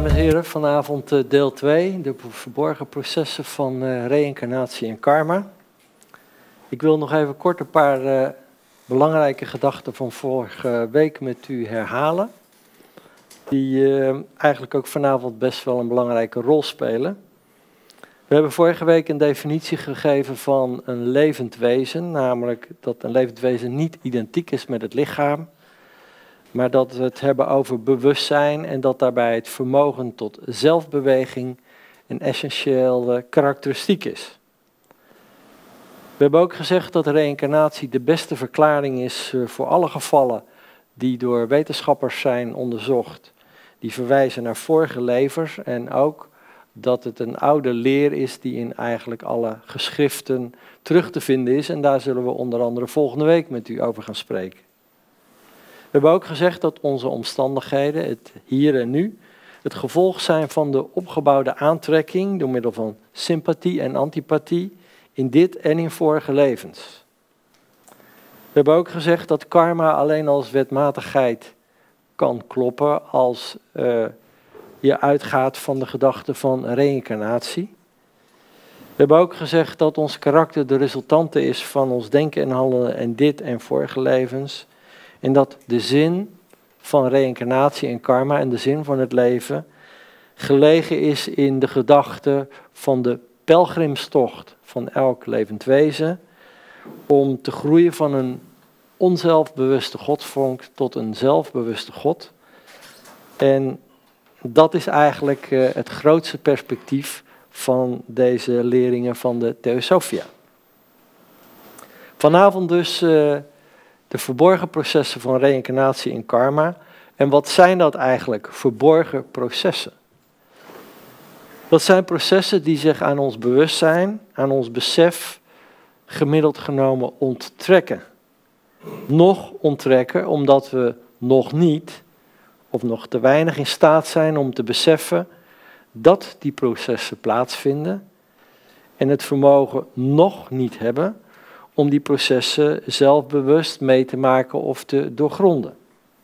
Dames en heren, vanavond deel 2, de verborgen processen van reïncarnatie en karma. Ik wil nog even kort een paar belangrijke gedachten van vorige week met u herhalen. Die eigenlijk ook vanavond best wel een belangrijke rol spelen. We hebben vorige week een definitie gegeven van een levend wezen, namelijk dat een levend wezen niet identiek is met het lichaam, maar dat we het hebben over bewustzijn en dat daarbij het vermogen tot zelfbeweging een essentiële karakteristiek is. We hebben ook gezegd dat reïncarnatie de beste verklaring is voor alle gevallen die door wetenschappers zijn onderzocht, die verwijzen naar vorige levens en ook dat het een oude leer is die in eigenlijk alle geschriften terug te vinden is en daar zullen we onder andere volgende week met u over gaan spreken. We hebben ook gezegd dat onze omstandigheden, het hier en nu, het gevolg zijn van de opgebouwde aantrekking door middel van sympathie en antipathie in dit en in vorige levens. We hebben ook gezegd dat karma alleen als wetmatigheid kan kloppen als je uitgaat van de gedachte van reïncarnatie. We hebben ook gezegd dat ons karakter de resultante is van ons denken en handelen in dit en vorige levens. En dat de zin van reïncarnatie en karma en de zin van het leven gelegen is in de gedachte van de pelgrimstocht van elk levend wezen om te groeien van een onzelfbewuste godsvonk tot een zelfbewuste God. En dat is eigenlijk het grootste perspectief van deze leringen van de Theosophia. Vanavond dus de verborgen processen van reïncarnatie en karma. En wat zijn dat eigenlijk, verborgen processen? Dat zijn processen die zich aan ons bewustzijn, aan ons besef, gemiddeld genomen onttrekken. Nog onttrekken omdat we nog niet of nog te weinig in staat zijn om te beseffen dat die processen plaatsvinden en het vermogen nog niet hebben om die processen zelfbewust mee te maken of te doorgronden.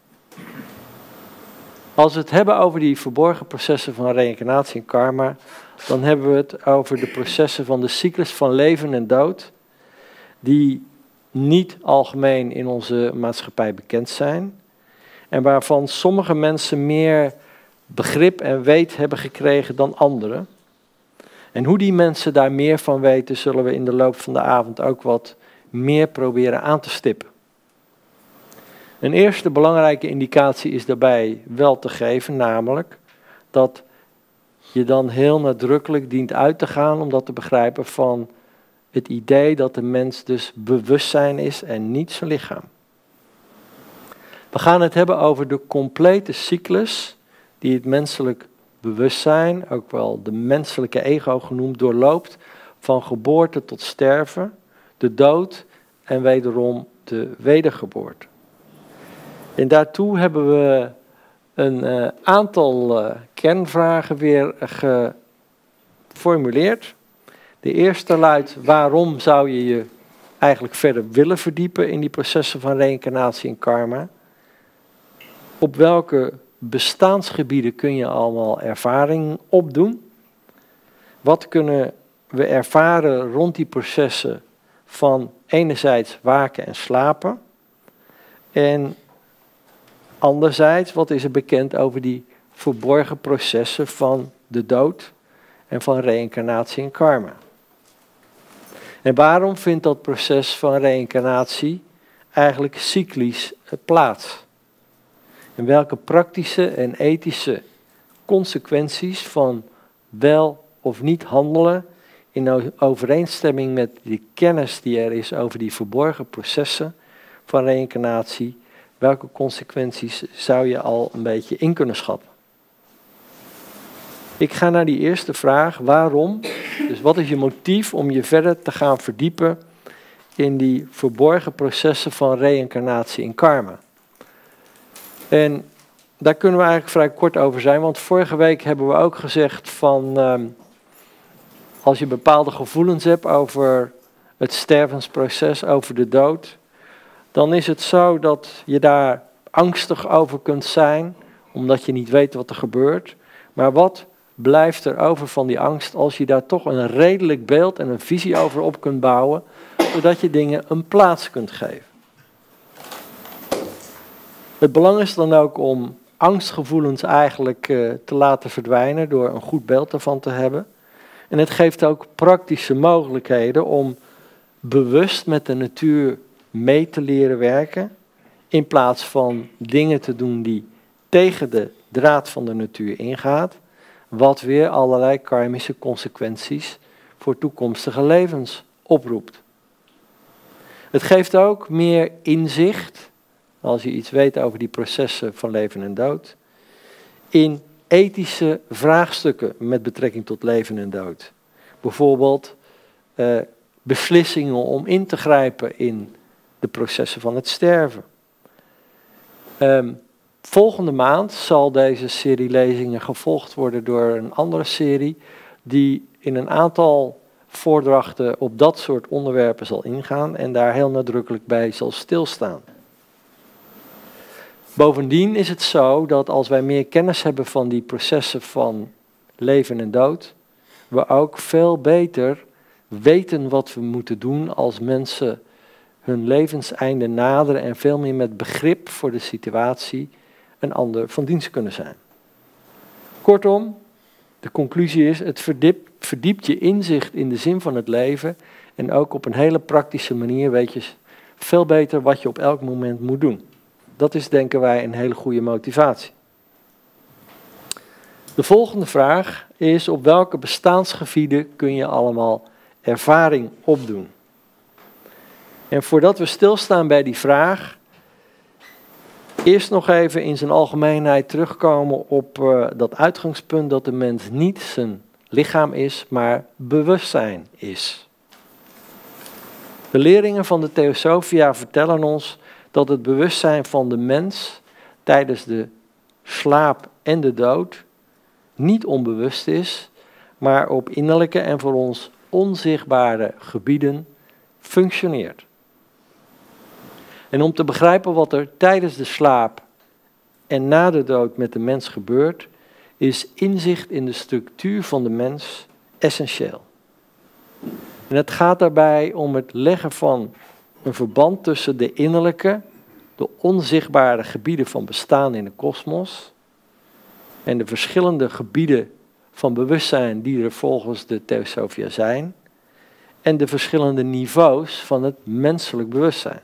Als we het hebben over die verborgen processen van reïncarnatie en karma, dan hebben we het over de processen van de cyclus van leven en dood, die niet algemeen in onze maatschappij bekend zijn en waarvan sommige mensen meer begrip en weet hebben gekregen dan anderen. En hoe die mensen daar meer van weten, zullen we in de loop van de avond ook wat meer proberen aan te stippen. Een eerste belangrijke indicatie is daarbij wel te geven, namelijk dat je dan heel nadrukkelijk dient uit te gaan om dat te begrijpen van het idee dat de mens dus bewustzijn is en niet zijn lichaam. We gaan het hebben over de complete cyclus die het menselijk bewustzijn, ook wel de menselijke ego genoemd, doorloopt van geboorte tot sterven, de dood en wederom de wedergeboorte. En daartoe hebben we een aantal kernvragen weer geformuleerd. De eerste luidt: waarom zou je je eigenlijk verder willen verdiepen in die processen van reïncarnatie en karma? Op welke bestaansgebieden kun je allemaal ervaring opdoen? Wat kunnen we ervaren rond die processen van enerzijds waken en slapen? En anderzijds, wat is er bekend over die verborgen processen van de dood en van reïncarnatie en karma? En waarom vindt dat proces van reïncarnatie eigenlijk cyclisch plaats? En welke praktische en ethische consequenties van wel of niet handelen in overeenstemming met de kennis die er is over die verborgen processen van reïncarnatie, welke consequenties zou je al een beetje in kunnen schatten? Ik ga naar die eerste vraag, waarom? Dus wat is je motief om je verder te gaan verdiepen in die verborgen processen van reïncarnatie en karma? En daar kunnen we eigenlijk vrij kort over zijn, want vorige week hebben we ook gezegd van als je bepaalde gevoelens hebt over het stervensproces, over de dood, dan is het zo dat je daar angstig over kunt zijn, omdat je niet weet wat er gebeurt. Maar wat blijft er over van die angst als je daar toch een redelijk beeld en een visie over op kunt bouwen, zodat je dingen een plaats kunt geven? Het belang is dan ook om angstgevoelens eigenlijk te laten verdwijnen door een goed beeld ervan te hebben. En het geeft ook praktische mogelijkheden om bewust met de natuur mee te leren werken, in plaats van dingen te doen die tegen de draad van de natuur ingaat, wat weer allerlei karmische consequenties voor toekomstige levens oproept. Het geeft ook meer inzicht, als je iets weet over die processen van leven en dood, in ethische vraagstukken met betrekking tot leven en dood. Bijvoorbeeld beslissingen om in te grijpen in de processen van het sterven. Volgende maand zal deze serie lezingen gevolgd worden door een andere serie die in een aantal voordrachten op dat soort onderwerpen zal ingaan en daar heel nadrukkelijk bij zal stilstaan. Bovendien is het zo dat als wij meer kennis hebben van die processen van leven en dood, we ook veel beter weten wat we moeten doen als mensen hun levenseinde naderen en veel meer met begrip voor de situatie een ander van dienst kunnen zijn. Kortom, de conclusie is, het verdiept je inzicht in de zin van het leven en ook op een hele praktische manier weet je veel beter wat je op elk moment moet doen. Dat is, denken wij, een hele goede motivatie. De volgende vraag is, op welke bestaansgebieden kun je allemaal ervaring opdoen? En voordat we stilstaan bij die vraag, eerst nog even in zijn algemeenheid terugkomen op dat uitgangspunt dat de mens niet zijn lichaam is, maar bewustzijn is. De leringen van de Theosophia vertellen ons dat het bewustzijn van de mens tijdens de slaap en de dood niet onbewust is, maar op innerlijke en voor ons onzichtbare gebieden functioneert. En om te begrijpen wat er tijdens de slaap en na de dood met de mens gebeurt, is inzicht in de structuur van de mens essentieel. En het gaat daarbij om het leggen van een verband tussen de innerlijke, de onzichtbare gebieden van bestaan in de kosmos en de verschillende gebieden van bewustzijn die er volgens de Theosophia zijn en de verschillende niveaus van het menselijk bewustzijn.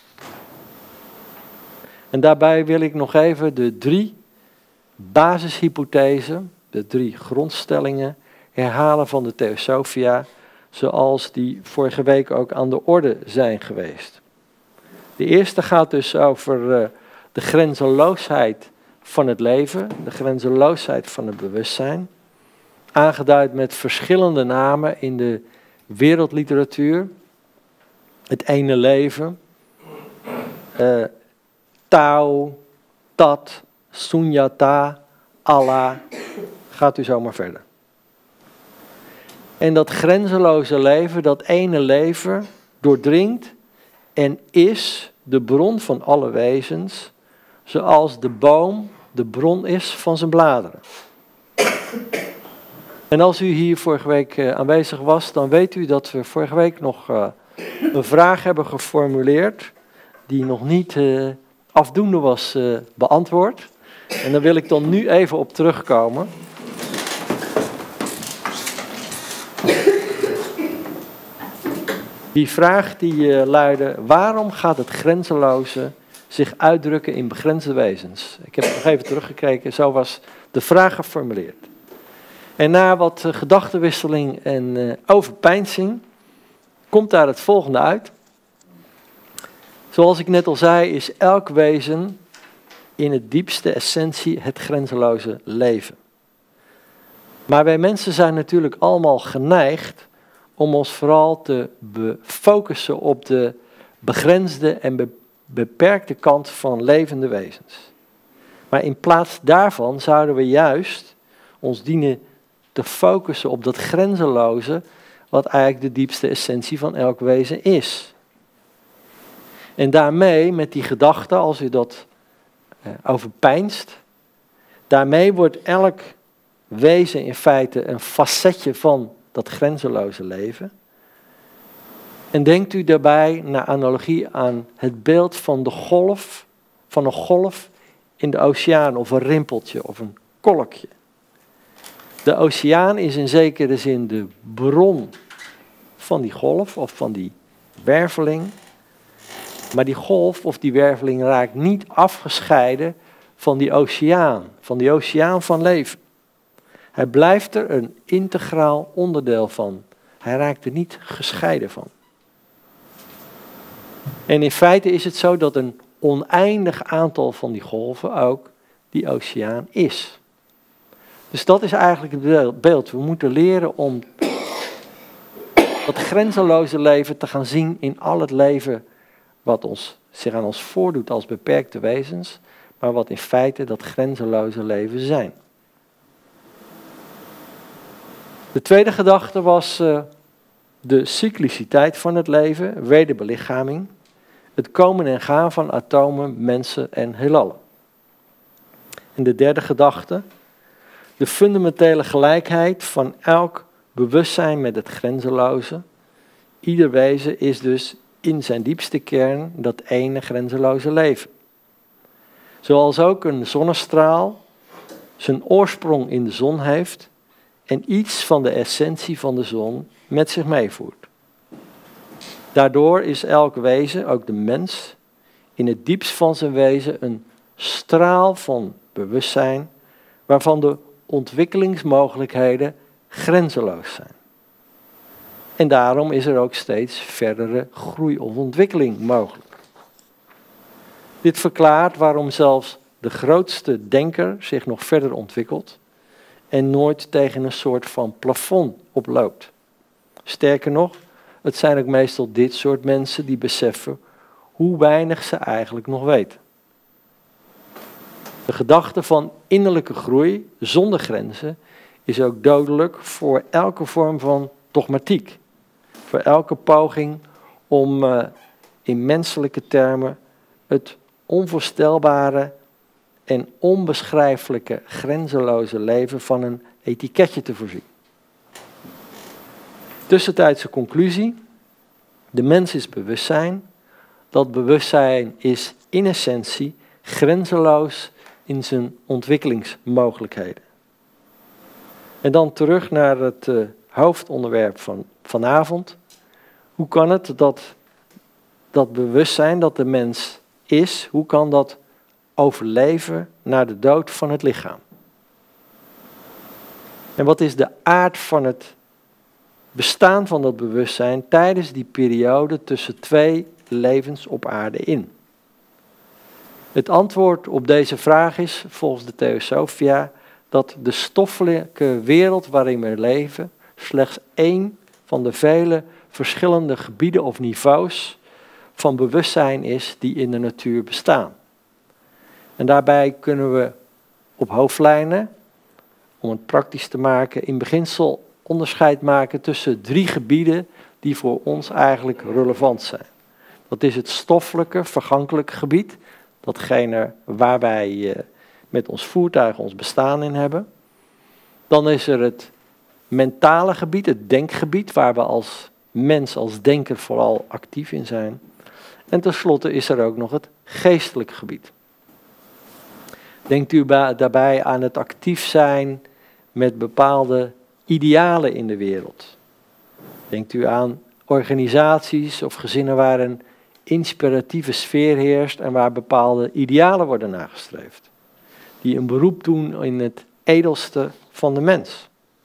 En daarbij wil ik nog even de 3 basishypothesen, de 3 grondstellingen herhalen van de Theosophia, zoals die vorige week ook aan de orde zijn geweest. De eerste gaat dus over de grenzeloosheid van het leven, de grenzeloosheid van het bewustzijn, aangeduid met verschillende namen in de wereldliteratuur. Het ene leven, Tao, Tat, Sunyata, Allah, gaat u zomaar verder. En dat grenzeloze leven, dat ene leven, doordringt en is de bron van alle wezens, zoals de boom de bron is van zijn bladeren. En als u hier vorige week aanwezig was, dan weet u dat we vorige week nog een vraag hebben geformuleerd die nog niet afdoende was beantwoord. En daar wil ik dan nu even op terugkomen. Die vraag die luidde, waarom gaat het grenzeloze zich uitdrukken in begrensde wezens? Ik heb nog even teruggekeken, zo was de vraag geformuleerd. En na wat gedachtenwisseling en overpeinzing komt daar het volgende uit. Zoals ik net al zei, is elk wezen in het diepste essentie het grenzeloze leven. Maar wij mensen zijn natuurlijk allemaal geneigd om ons vooral te focussen op de begrensde en beperkte kant van levende wezens. Maar in plaats daarvan zouden we juist ons dienen te focussen op dat grenzeloze, wat eigenlijk de diepste essentie van elk wezen is. En daarmee, met die gedachte, als u dat overpeinst, daarmee wordt elk wezen in feite een facetje van dat grenzeloze leven. En denkt u daarbij, naar analogie, aan het beeld van van een golf in de oceaan, of een rimpeltje, of een kolkje. De oceaan is in zekere zin de bron van die golf, of van die werveling. Maar die golf of die werveling raakt niet afgescheiden van die oceaan van leven. Hij blijft er een integraal onderdeel van. Hij raakt er niet gescheiden van. En in feite is het zo dat een oneindig aantal van die golven ook die oceaan is. Dus dat is eigenlijk het beeld. We moeten leren om dat grenzeloze leven te gaan zien in al het leven wat zich aan ons voordoet als beperkte wezens, maar wat in feite dat grenzeloze leven zijn. De tweede gedachte was de cycliciteit van het leven, wederbelichaming, het komen en gaan van atomen, mensen en heelallen. En de derde gedachte, de fundamentele gelijkheid van elk bewustzijn met het grenzeloze. Ieder wezen is dus in zijn diepste kern dat ene grenzeloze leven. Zoals ook een zonnestraal zijn oorsprong in de zon heeft en iets van de essentie van de zon met zich meevoert. Daardoor is elk wezen, ook de mens, in het diepst van zijn wezen een straal van bewustzijn waarvan de ontwikkelingsmogelijkheden grenzeloos zijn. En daarom is er ook steeds verdere groei of ontwikkeling mogelijk. Dit verklaart waarom zelfs de grootste denker zich nog verder ontwikkelt en nooit tegen een soort van plafond oploopt. Sterker nog, het zijn ook meestal dit soort mensen die beseffen hoe weinig ze eigenlijk nog weten. De gedachte van innerlijke groei zonder grenzen is ook dodelijk voor elke vorm van dogmatiek. Voor elke poging om in menselijke termen het onvoorstelbare en onbeschrijfelijke grenzeloze leven van een etiketje te voorzien. Tussentijdse conclusie: de mens is bewustzijn. Dat bewustzijn is in essentie grenzeloos in zijn ontwikkelingsmogelijkheden. En dan terug naar het hoofdonderwerp van vanavond. Hoe kan het dat bewustzijn dat de mens is, hoe kan dat overleven na de dood van het lichaam? En wat is de aard van het bestaan van dat bewustzijn tijdens die periode tussen twee levens op aarde in? Het antwoord op deze vraag is, volgens de Theosofia, dat de stoffelijke wereld waarin we leven slechts één van de vele verschillende gebieden of niveaus van bewustzijn is die in de natuur bestaan. En daarbij kunnen we op hoofdlijnen, om het praktisch te maken, in beginsel onderscheid maken tussen drie gebieden die voor ons eigenlijk relevant zijn. Dat is het stoffelijke, vergankelijke gebied, datgene waar wij met ons voertuig ons bestaan in hebben. Dan is er het mentale gebied, het denkgebied, waar we als mens, als denker vooral actief in zijn. En tenslotte is er ook nog het geestelijk gebied. Denkt u daarbij aan het actief zijn met bepaalde idealen in de wereld. Denkt u aan organisaties of gezinnen waar een inspiratieve sfeer heerst en waar bepaalde idealen worden nagestreefd. Die een beroep doen in het edelste van de mens.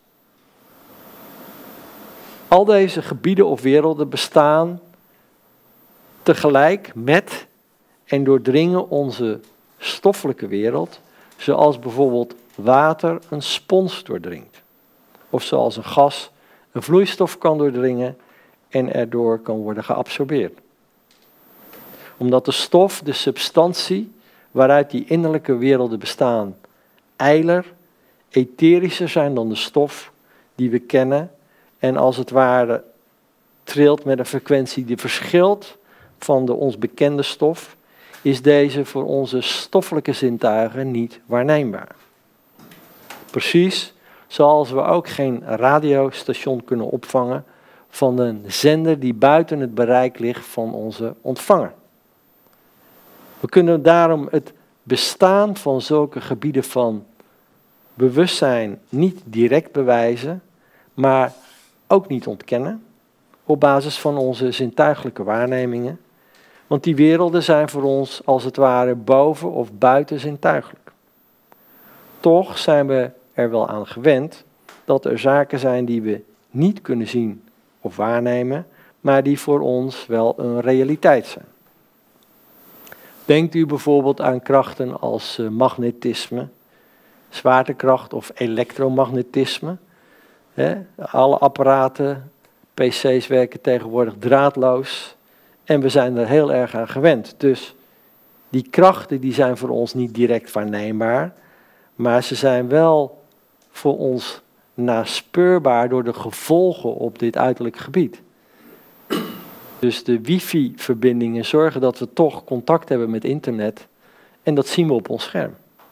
Al deze gebieden of werelden bestaan tegelijk met en doordringen onze stoffelijke wereld, zoals bijvoorbeeld water een spons doordringt. Of zoals een gas een vloeistof kan doordringen en erdoor kan worden geabsorbeerd. Omdat de stof, de substantie waaruit die innerlijke werelden bestaan, ijler, etherischer zijn dan de stof die we kennen en als het ware trilt met een frequentie die verschilt van de ons bekende stof, is deze voor onze stoffelijke zintuigen niet waarneembaar. Precies zoals we ook geen radiostation kunnen opvangen van een zender die buiten het bereik ligt van onze ontvanger. We kunnen daarom het bestaan van zulke gebieden van bewustzijn niet direct bewijzen, maar ook niet ontkennen op basis van onze zintuigelijke waarnemingen. Want die werelden zijn voor ons als het ware boven of buiten zintuigelijk. Toch zijn we er wel aan gewend dat er zaken zijn die we niet kunnen zien of waarnemen, maar die voor ons wel een realiteit zijn. Denkt u bijvoorbeeld aan krachten als magnetisme, zwaartekracht of elektromagnetisme. Alle apparaten, PC's werken tegenwoordig draadloos en we zijn er heel erg aan gewend. Dus die krachten die zijn voor ons niet direct waarneembaar, maar ze zijn wel voor ons naspeurbaar door de gevolgen op dit uiterlijk gebied. Dus de wifi-verbindingen zorgen dat we toch contact hebben met internet en dat zien we op ons scherm.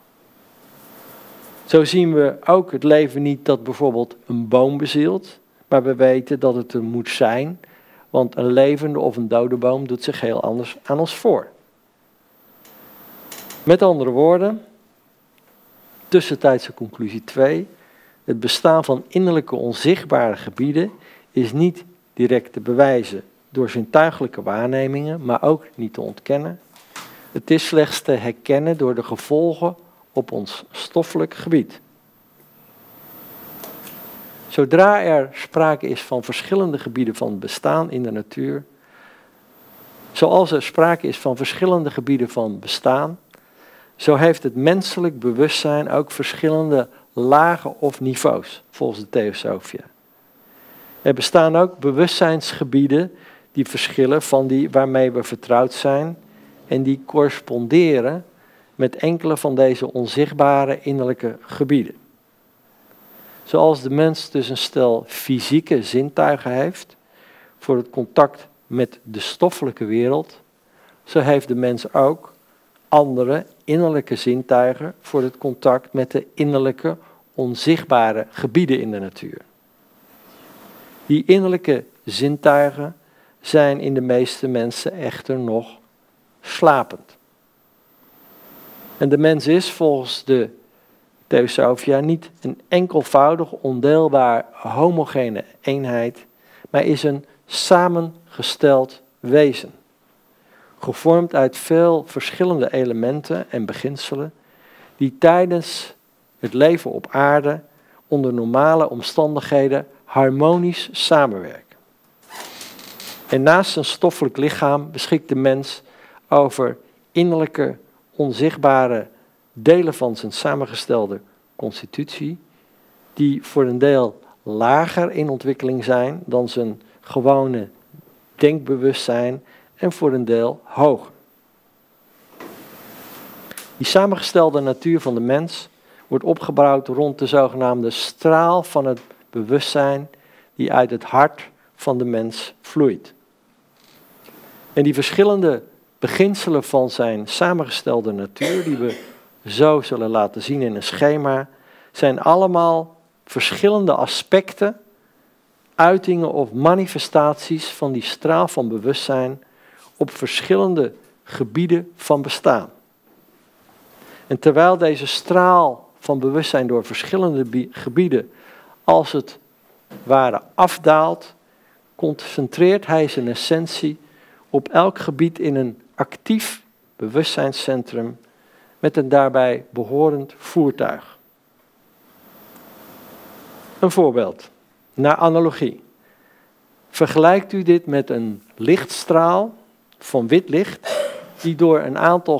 Zo zien we ook het leven niet dat bijvoorbeeld een boom bezielt, maar we weten dat het er moet zijn, want een levende of een dode boom doet zich heel anders aan ons voor. Met andere woorden, tussentijdse conclusie 2, het bestaan van innerlijke onzichtbare gebieden is niet direct te bewijzen door zintuiglijke waarnemingen, maar ook niet te ontkennen. Het is slechts te herkennen door de gevolgen op ons stoffelijk gebied. Zodra er sprake is van verschillende gebieden van bestaan in de natuur, zoals er sprake is van verschillende gebieden van bestaan, zo heeft het menselijk bewustzijn ook verschillende lagen of niveaus, volgens de Theosofia. Er bestaan ook bewustzijnsgebieden die verschillen van die waarmee we vertrouwd zijn en die corresponderen met enkele van deze onzichtbare innerlijke gebieden. Zoals de mens dus een stel fysieke zintuigen heeft voor het contact met de stoffelijke wereld, zo heeft de mens ook andere innerlijke zintuigen voor het contact met de innerlijke onzichtbare gebieden in de natuur. Die innerlijke zintuigen zijn in de meeste mensen echter nog slapend. En de mens is volgens de Theosofia niet een enkelvoudig, ondeelbaar, homogene eenheid, maar is een samengesteld wezen. Gevormd uit veel verschillende elementen en beginselen die tijdens het leven op aarde onder normale omstandigheden harmonisch samenwerken. En naast zijn stoffelijk lichaam beschikt de mens over innerlijke, onzichtbare delen van zijn samengestelde constitutie, die voor een deel lager in ontwikkeling zijn dan zijn gewone denkbewustzijn en voor een deel hoger. Die samengestelde natuur van de mens wordt opgebouwd rond de zogenaamde straal van het bewustzijn die uit het hart van de mens vloeit. En die verschillende beginselen van zijn samengestelde natuur, die we zo zullen laten zien in een schema, zijn allemaal verschillende aspecten, uitingen of manifestaties van die straal van bewustzijn op verschillende gebieden van bestaan. En terwijl deze straal van bewustzijn door verschillende gebieden als het ware afdaalt, concentreert hij zijn essentie op elk gebied in een actief bewustzijnscentrum met een daarbij behorend voertuig. Een voorbeeld, naar analogie. Vergelijkt u dit met een lichtstraal van wit licht die door een aantal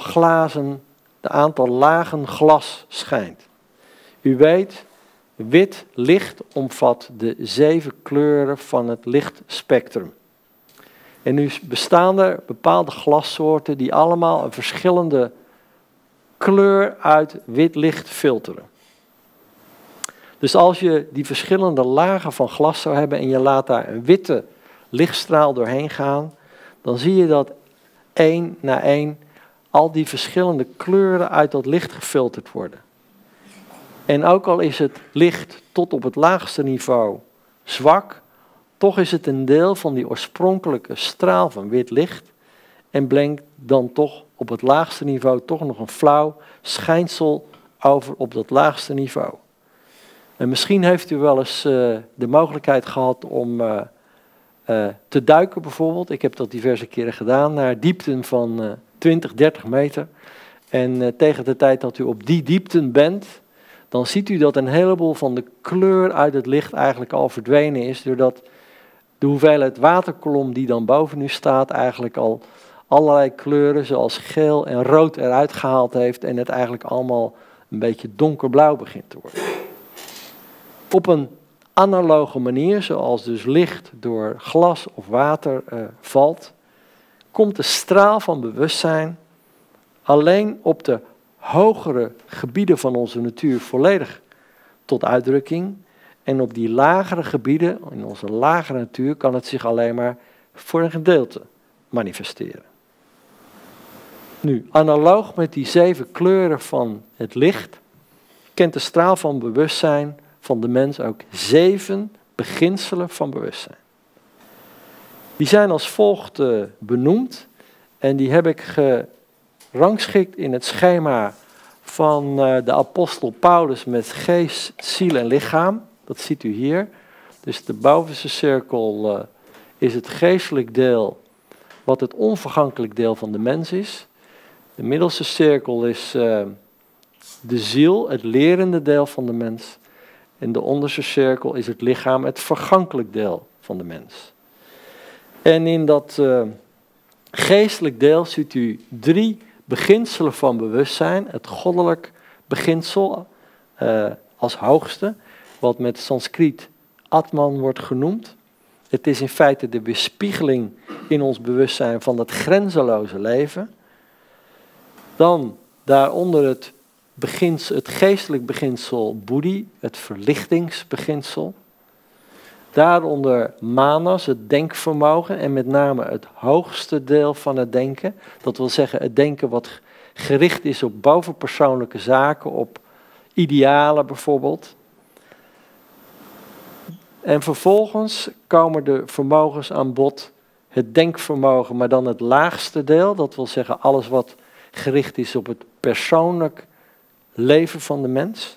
lagen glas schijnt. U weet, wit licht omvat de 7 kleuren van het lichtspectrum. En nu bestaan er bepaalde glassoorten die allemaal een verschillende kleur uit wit licht filteren. Dus als je die verschillende lagen van glas zou hebben en je laat daar een witte lichtstraal doorheen gaan, dan zie je dat één na één al die verschillende kleuren uit dat licht gefilterd worden. En ook al is het licht tot op het laagste niveau zwak, toch is het een deel van die oorspronkelijke straal van wit licht en brengt dan toch op het laagste niveau toch nog een flauw schijnsel over op dat laagste niveau. En misschien heeft u wel eens de mogelijkheid gehad om te duiken bijvoorbeeld. Ik heb dat diverse keren gedaan, naar diepten van 20, 30 meter. En tegen de tijd dat u op die diepten bent, dan ziet u dat een heleboel van de kleur uit het licht eigenlijk al verdwenen is, doordat de hoeveelheid waterkolom die dan boven u staat eigenlijk al allerlei kleuren zoals geel en rood eruit gehaald heeft en het eigenlijk allemaal een beetje donkerblauw begint te worden. Op een analoge manier, zoals dus licht door glas of water valt, komt de straal van bewustzijn alleen op de hogere gebieden van onze natuur volledig tot uitdrukking. En op die lagere gebieden, in onze lagere natuur, kan het zich alleen maar voor een gedeelte manifesteren. Nu, analoog met die 7 kleuren van het licht, kent de straal van bewustzijn van de mens ook 7 beginselen van bewustzijn. Die zijn als volgt benoemd en die heb ik gerangschikt in het schema van de apostel Paulus met geest, ziel en lichaam. Dat ziet u hier. Dus de bovenste cirkel is het geestelijk deel, wat het onvergankelijk deel van de mens is. De middelste cirkel is de ziel, het lerende deel van de mens. En de onderste cirkel is het lichaam, het vergankelijk deel van de mens. En in dat geestelijk deel ziet u 3 beginselen van bewustzijn. Het goddelijk beginsel als hoogste, wat met Sanskriet Atman wordt genoemd. Het is in feite de weerspiegeling in ons bewustzijn van dat grenzeloze leven. Dan daaronder het geestelijk beginsel Buddhi, het verlichtingsbeginsel. Daaronder manas, het denkvermogen en met name het hoogste deel van het denken. Dat wil zeggen het denken wat gericht is op bovenpersoonlijke zaken, op idealen bijvoorbeeld. En vervolgens komen de vermogens aan bod, het denkvermogen, maar dan het laagste deel. Dat wil zeggen alles wat gericht is op het persoonlijk leven van de mens.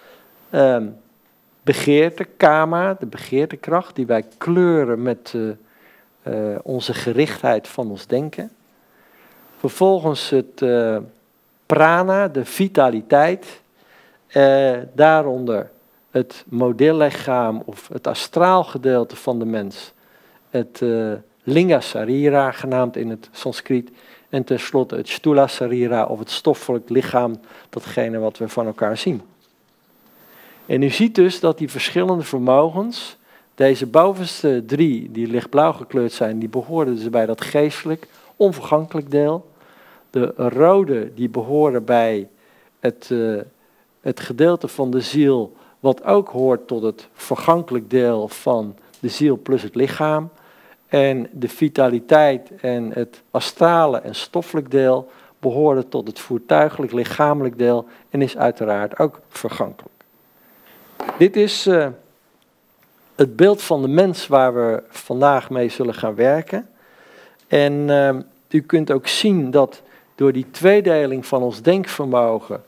Begeerte, kama, de begeertekracht, die wij kleuren met onze gerichtheid van ons denken. Vervolgens het prana, de vitaliteit. Daaronder het modellichaam of het astraal gedeelte van de mens. Het linga sarira, genaamd in het Sanskriet. En tenslotte het stula sarira of het stoffelijk lichaam, datgene wat we van elkaar zien. En u ziet dus dat die verschillende vermogens, deze bovenste 3 die lichtblauw gekleurd zijn, die behoren dus bij dat geestelijk, onvergankelijk deel. De rode die behoren bij het gedeelte van de ziel, wat ook hoort tot het vergankelijk deel van de ziel plus het lichaam. En de vitaliteit en het astrale en stoffelijk deel behoren tot het voertuigelijk, lichamelijk deel en is uiteraard ook vergankelijk. Dit is het beeld van de mens waar we vandaag mee zullen gaan werken. En u kunt ook zien dat door die tweedeling van ons denkvermogen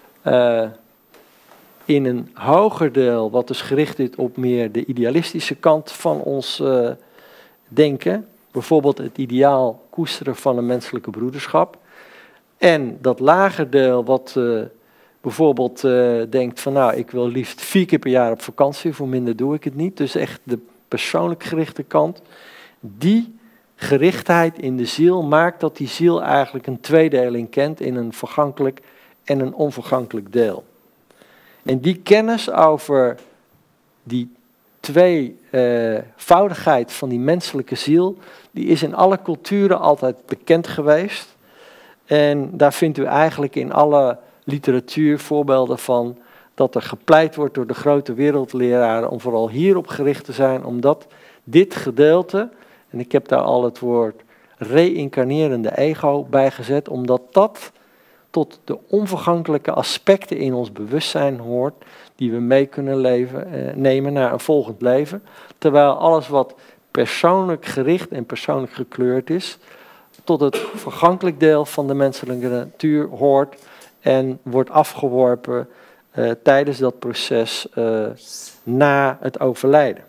in een hoger deel, wat dus gericht is op meer de idealistische kant van ons denken, bijvoorbeeld het ideaal koesteren van een menselijke broederschap, en dat lager deel wat bijvoorbeeld denkt van nou, ik wil liefst 4 keer per jaar op vakantie, voor minder doe ik het niet. Dus echt de persoonlijk gerichte kant. Die gerichtheid in de ziel maakt dat die ziel eigenlijk een tweedeling kent in een vergankelijk en een onvergankelijk deel. En die kennis over die tweevoudigheid van die menselijke ziel, die is in alle culturen altijd bekend geweest. En daar vindt u eigenlijk in alle literatuur voorbeelden van dat er gepleit wordt door de grote wereldleraren om vooral hierop gericht te zijn, omdat dit gedeelte, en ik heb daar al het woord reïncarnerende ego bij gezet, omdat dat tot de onvergankelijke aspecten in ons bewustzijn hoort, die we mee kunnen nemen naar een volgend leven. Terwijl alles wat persoonlijk gericht en persoonlijk gekleurd is, tot het vergankelijk deel van de menselijke natuur hoort en wordt afgeworpen tijdens dat proces na het overlijden.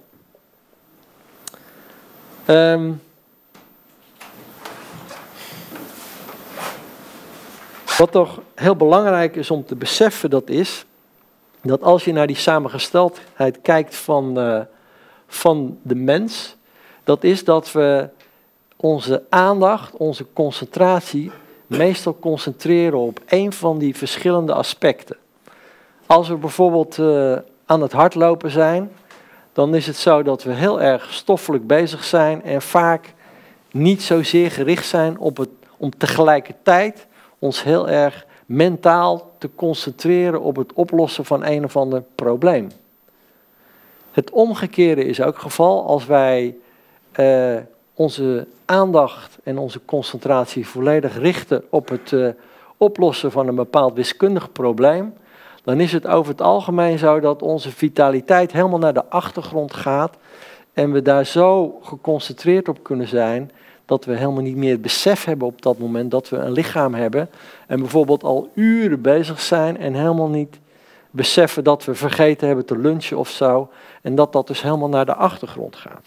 Wat toch heel belangrijk is om te beseffen, dat is dat als je naar die samengesteldheid kijkt van de mens, dat is dat we onze aandacht, onze concentratie meestal concentreren op één van die verschillende aspecten. Als we bijvoorbeeld aan het hardlopen zijn, dan is het zo dat we heel erg stoffelijk bezig zijn en vaak niet zozeer gericht zijn om tegelijkertijd ons heel erg mentaal te concentreren op het oplossen van een of ander probleem. Het omgekeerde is ook het geval als wij onze aandacht en onze concentratie volledig richten op het oplossen van een bepaald wiskundig probleem, dan is het over het algemeen zo dat onze vitaliteit helemaal naar de achtergrond gaat en we daar zo geconcentreerd op kunnen zijn dat we helemaal niet meer het besef hebben op dat moment dat we een lichaam hebben en bijvoorbeeld al uren bezig zijn en helemaal niet beseffen dat we vergeten hebben te lunchen of zo en dat dus helemaal naar de achtergrond gaat.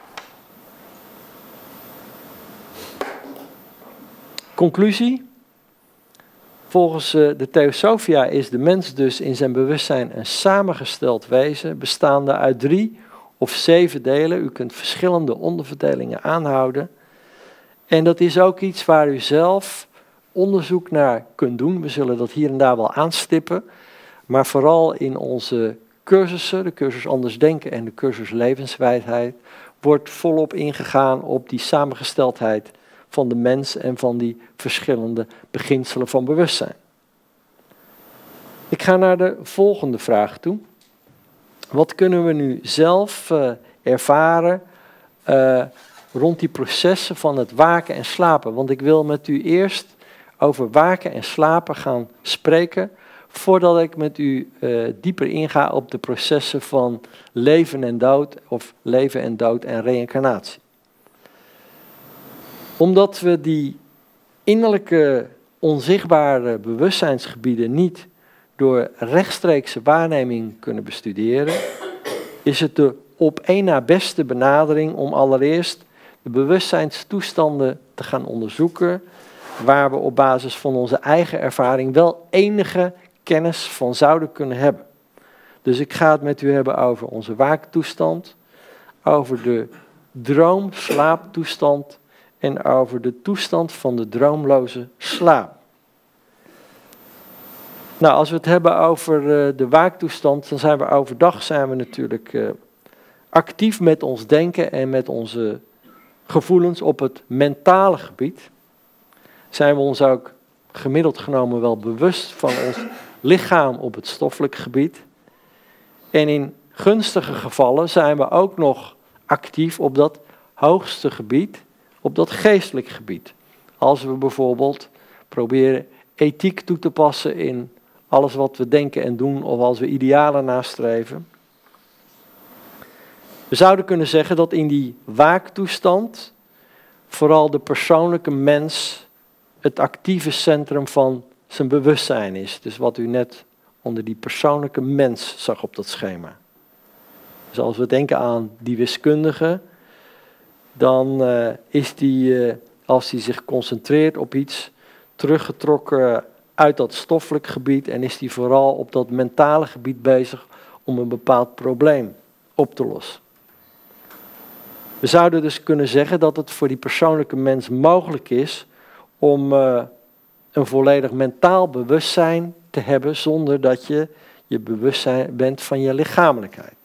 Conclusie. Volgens de Theosophia is de mens dus in zijn bewustzijn een samengesteld wezen, bestaande uit 3 of 7 delen. U kunt verschillende onderverdelingen aanhouden. En dat is ook iets waar u zelf onderzoek naar kunt doen. We zullen dat hier en daar wel aanstippen. Maar vooral in onze cursussen, de cursus Anders Denken en de cursus Levenswijsheid, wordt volop ingegaan op die samengesteldheid van de mens en van die verschillende beginselen van bewustzijn. Ik ga naar de volgende vraag toe. Wat kunnen we nu zelf ervaren rond die processen van het waken en slapen? Want ik wil met u eerst over waken en slapen gaan spreken, voordat ik met u dieper inga op de processen van leven en dood, of leven en dood en reïncarnatie. Omdat we die innerlijke onzichtbare bewustzijnsgebieden niet door rechtstreekse waarneming kunnen bestuderen, is het de op één na beste benadering om allereerst de bewustzijnstoestanden te gaan onderzoeken, waar we op basis van onze eigen ervaring wel enige kennis van zouden kunnen hebben. Dus ik ga het met u hebben over onze waaktoestand, over de droom-slaaptoestand en over de toestand van de droomloze slaap. Nou, als we het hebben over de waaktoestand, dan zijn we overdag natuurlijk actief met ons denken en met onze gevoelens op het mentale gebied. Zijn we ons ook gemiddeld genomen wel bewust van ons lichaam op het stoffelijk gebied. En in gunstige gevallen zijn we ook nog actief op dat hoogste gebied, op dat geestelijk gebied. Als we bijvoorbeeld proberen ethiek toe te passen in alles wat we denken en doen, of als we idealen nastreven. We zouden kunnen zeggen dat in die waaktoestand vooral de persoonlijke mens het actieve centrum van zijn bewustzijn is. Dus wat u net onder die persoonlijke mens zag op dat schema. Dus als we denken aan die wiskundige, dan is die, als die zich concentreert op iets, teruggetrokken uit dat stoffelijk gebied en is die vooral op dat mentale gebied bezig om een bepaald probleem op te lossen. We zouden dus kunnen zeggen dat het voor die persoonlijke mens mogelijk is om een volledig mentaal bewustzijn te hebben zonder dat je bewustzijn bent van je lichamelijkheid.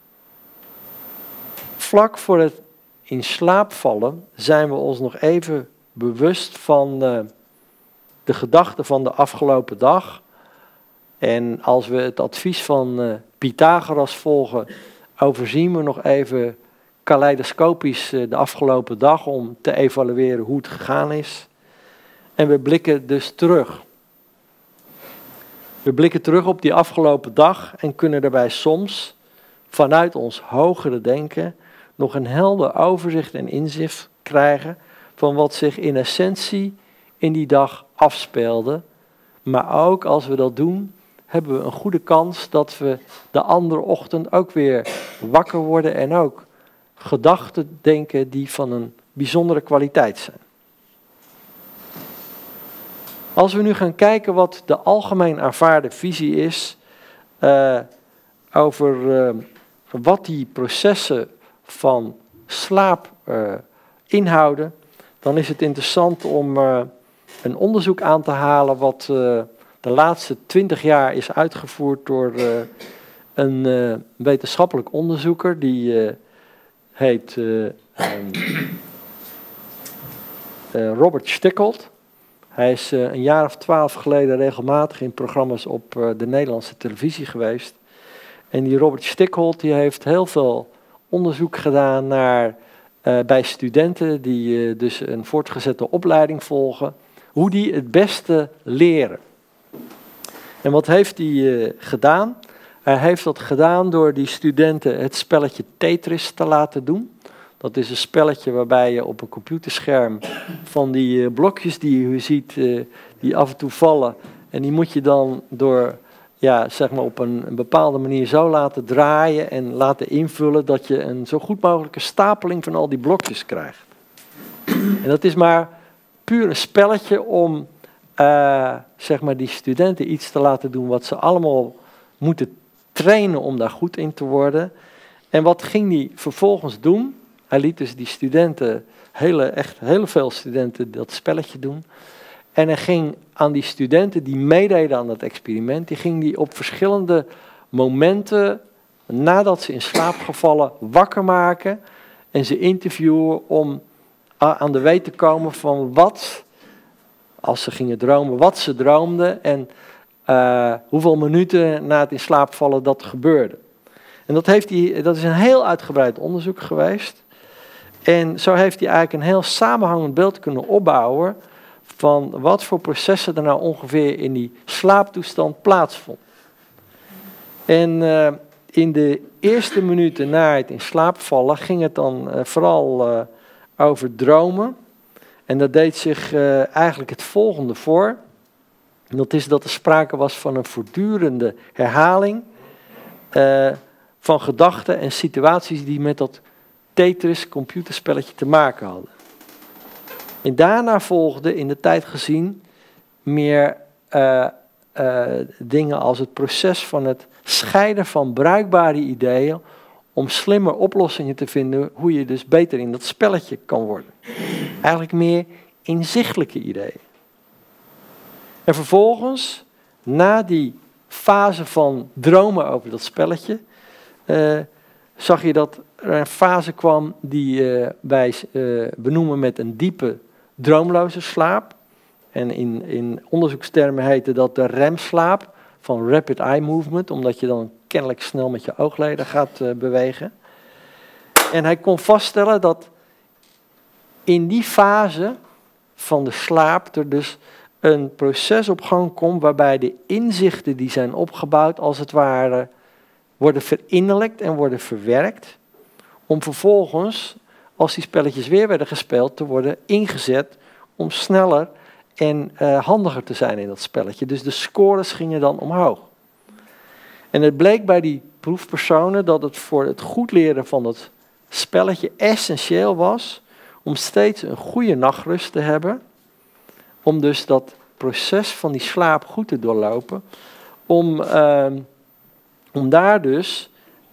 Vlak voor het in slaap vallen zijn we ons nog even bewust van de gedachten van de afgelopen dag. En als we het advies van Pythagoras volgen, overzien we nog even kaleidoscopisch de afgelopen dag om te evalueren hoe het gegaan is. En we blikken dus terug. We blikken terug op die afgelopen dag en kunnen daarbij soms vanuit ons hogere denken nog een helder overzicht en inzicht krijgen van wat zich in essentie in die dag afspeelde. Maar ook als we dat doen, hebben we een goede kans dat we de andere ochtend ook weer wakker worden en ook gedachten denken die van een bijzondere kwaliteit zijn. Als we nu gaan kijken wat de algemeen aanvaarde visie is over wat die processen van slaap inhouden, dan is het interessant om een onderzoek aan te halen wat de laatste 20 jaar is uitgevoerd door een wetenschappelijk onderzoeker die heet Robert Stickgold. Hij is een jaar of 12 geleden regelmatig in programma's op de Nederlandse televisie geweest. En die Robert Stickgold die heeft heel veel onderzoek gedaan bij studenten die dus een voortgezette opleiding volgen, hoe die het beste leren. En wat heeft hij gedaan? Hij heeft dat gedaan door die studenten het spelletje Tetris te laten doen. Dat is een spelletje waarbij je op een computerscherm van die blokjes die je ziet, die af en toe vallen. En die moet je dan door, ja, zeg maar op een bepaalde manier zo laten draaien en laten invullen dat je een zo goed mogelijke stapeling van al die blokjes krijgt. En dat is maar puur een spelletje om zeg maar die studenten iets te laten doen wat ze allemaal moeten trainen om daar goed in te worden. En wat ging hij vervolgens doen? Hij liet dus die studenten, echt heel veel studenten, dat spelletje doen. En hij ging aan die studenten die meededen aan dat experiment, die ging die op verschillende momenten, nadat ze in slaap gevallen, wakker maken en ze interviewen om aan de weet te komen van wat, als ze gingen dromen, wat ze droomden en hoeveel minuten na het in slaap vallen dat gebeurde. En dat is een heel uitgebreid onderzoek geweest. En zo heeft hij eigenlijk een heel samenhangend beeld kunnen opbouwen van wat voor processen er nou ongeveer in die slaaptoestand plaatsvonden. En in de eerste minuten na het in slaap vallen ging het dan vooral over dromen. En dat deed zich eigenlijk het volgende voor. En dat is dat er sprake was van een voortdurende herhaling van gedachten en situaties die met dat Tetris computerspelletje te maken hadden. En daarna volgden in de tijd gezien meer dingen als het proces van het scheiden van bruikbare ideeën om slimmer oplossingen te vinden hoe je dus beter in dat spelletje kan worden. Eigenlijk meer inzichtelijke ideeën. En vervolgens, na die fase van dromen over dat spelletje, zag je dat er een fase kwam die wij benoemen met een diepe droomloze slaap. En in onderzoekstermen heette dat de remslaap van rapid eye movement, omdat je dan kennelijk snel met je oogleden gaat bewegen. En hij kon vaststellen dat in die fase van de slaap er dus een proces op gang komt waarbij de inzichten die zijn opgebouwd als het ware worden verinnerlijkt en worden verwerkt, om vervolgens, als die spelletjes weer werden gespeeld, te worden ingezet om sneller en handiger te zijn in dat spelletje. Dus de scores gingen dan omhoog. En het bleek bij die proefpersonen dat het voor het goed leren van dat spelletje essentieel was om steeds een goede nachtrust te hebben, om dus dat proces van die slaap goed te doorlopen, om daar dus